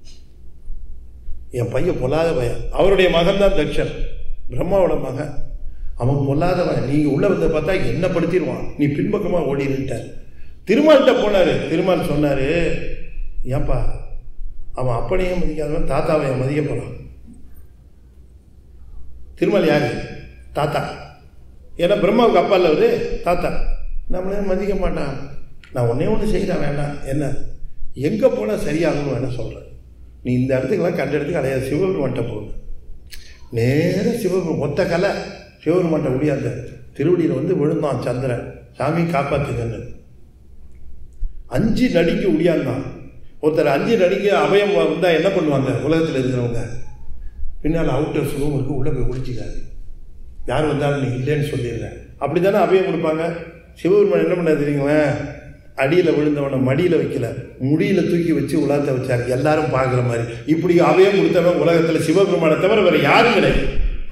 என் பையன் பொல்லாத பையன். அவருடைய மகன் தான் தட்சன், பிரம்மாவோட மகன். அவன் பொல்லாத பையன். நீங்க உள்ள வந்த பார்த்தா என்ன படுத்திடுவான், நீ பின்பக்கமா ஓடிட்டார். திருமால்கிட்ட போனாரு. திருமால் சொன்னாரு, ஏன்பா அவன் அப்பனையும் மதிக்காதவன் தாத்தாவை மதிக்க போறான். திருமால் யாரு? தாத்தா. ஏன்னா பிரம்மாவுக்கு அப்பா இல்லை அவரு, தாத்தா. நம்மளே மதிக்க மாட்டான். நான் ஒன்னே ஒன்று செய்கிறேன், வேண்டாம். என்ன? எங்கே போனால் சரியாகணும் வேணா சொல்கிறேன். நீ இந்த இடத்துக்கெல்லாம் கண்ட இடத்துக்கு அடையாது. சிவபெருமான்ட்ட போகணும். நேராக சிவபெருமான் மொத்த கலை சிவபெருமான்ட்ட முடியாத திருவடியில் வந்து விழுந்தான் சந்திரன். சாமி காப்பாற்றுங்கன்னு அஞ்சு நடிக்கு முடியாந்தான். ஒருத்தர் அஞ்சு நடிக்க அபயம் வந்தால் என்ன பண்ணுவாங்க உலகத்தில் இருக்கிறவங்க? பின்னால் அவுட்டர் சுகம் இருக்கு, உள்ளே போய் ஒழிச்சிக்காது. யார் வந்தாலும் நீ இல்லைன்னு சொல்லிடுறேன். அப்படி தானே அபயம் கொடுப்பாங்க. சிவபெருமான் என்ன பண்ண தெரியுங்களா? அடியில் விழுந்தவனை மடியில் வைக்கல, முடியில் தூக்கி வச்சு உலகத்தை வச்சார், எல்லாரும் பார்க்குற மாதிரி. இப்படி அபயம் கொடுத்தவன் உலகத்தில் சிவபெருமானை தவிர வேற யாரும் கிடையாது.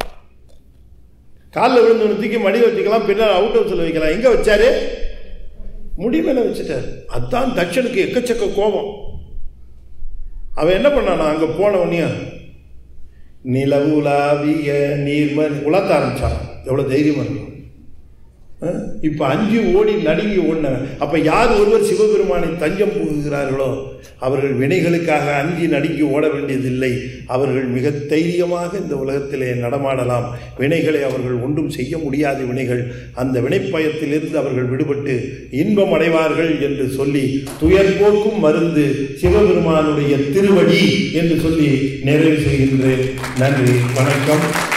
காலில் விழுந்தவனை தூக்கி மடியில் வச்சுக்கலாம், பின்னால் அவுட் ஹவுஸில் வைக்கலாம். எங்கே வச்சாரு? முடி மேலே வச்சுட்டார். அதுதான் தட்சனுக்கு எக்கச்சக்க கோபம். அவன் என்ன பண்ணானா, அங்கே போனவனையா நிலவுலாவிய நீர்மன் உலத்த ஆரம்பிச்சான். எவ்வளோ தைரியமாக இருக்கும். இப்போ அஞ்சு ஓடி நடுங்கி ஓடினவன். அப்போ யார் ஒருவர் சிவபெருமானை தஞ்சம் புகுகிறார்களோ அவர்கள் வினைகளுக்காக அஞ்சி நடுங்கி ஓட வேண்டியதில்லை. அவர்கள் மிக தைரியமாக இந்த உலகத்திலே நடமாடலாம். வினைகளை அவர்கள் ஒன்றும் செய்ய முடியாத வினைகள். அந்த வினைப்பயத்திலிருந்து அவர்கள் விடுபட்டு இன்பம் அடைவார்கள் என்று சொல்லி துயர் போக்கும் மருந்து சிவபெருமானுடைய திருவடி என்று சொல்லி நிறைவு செய்கின்றேன். நன்றி, வணக்கம்.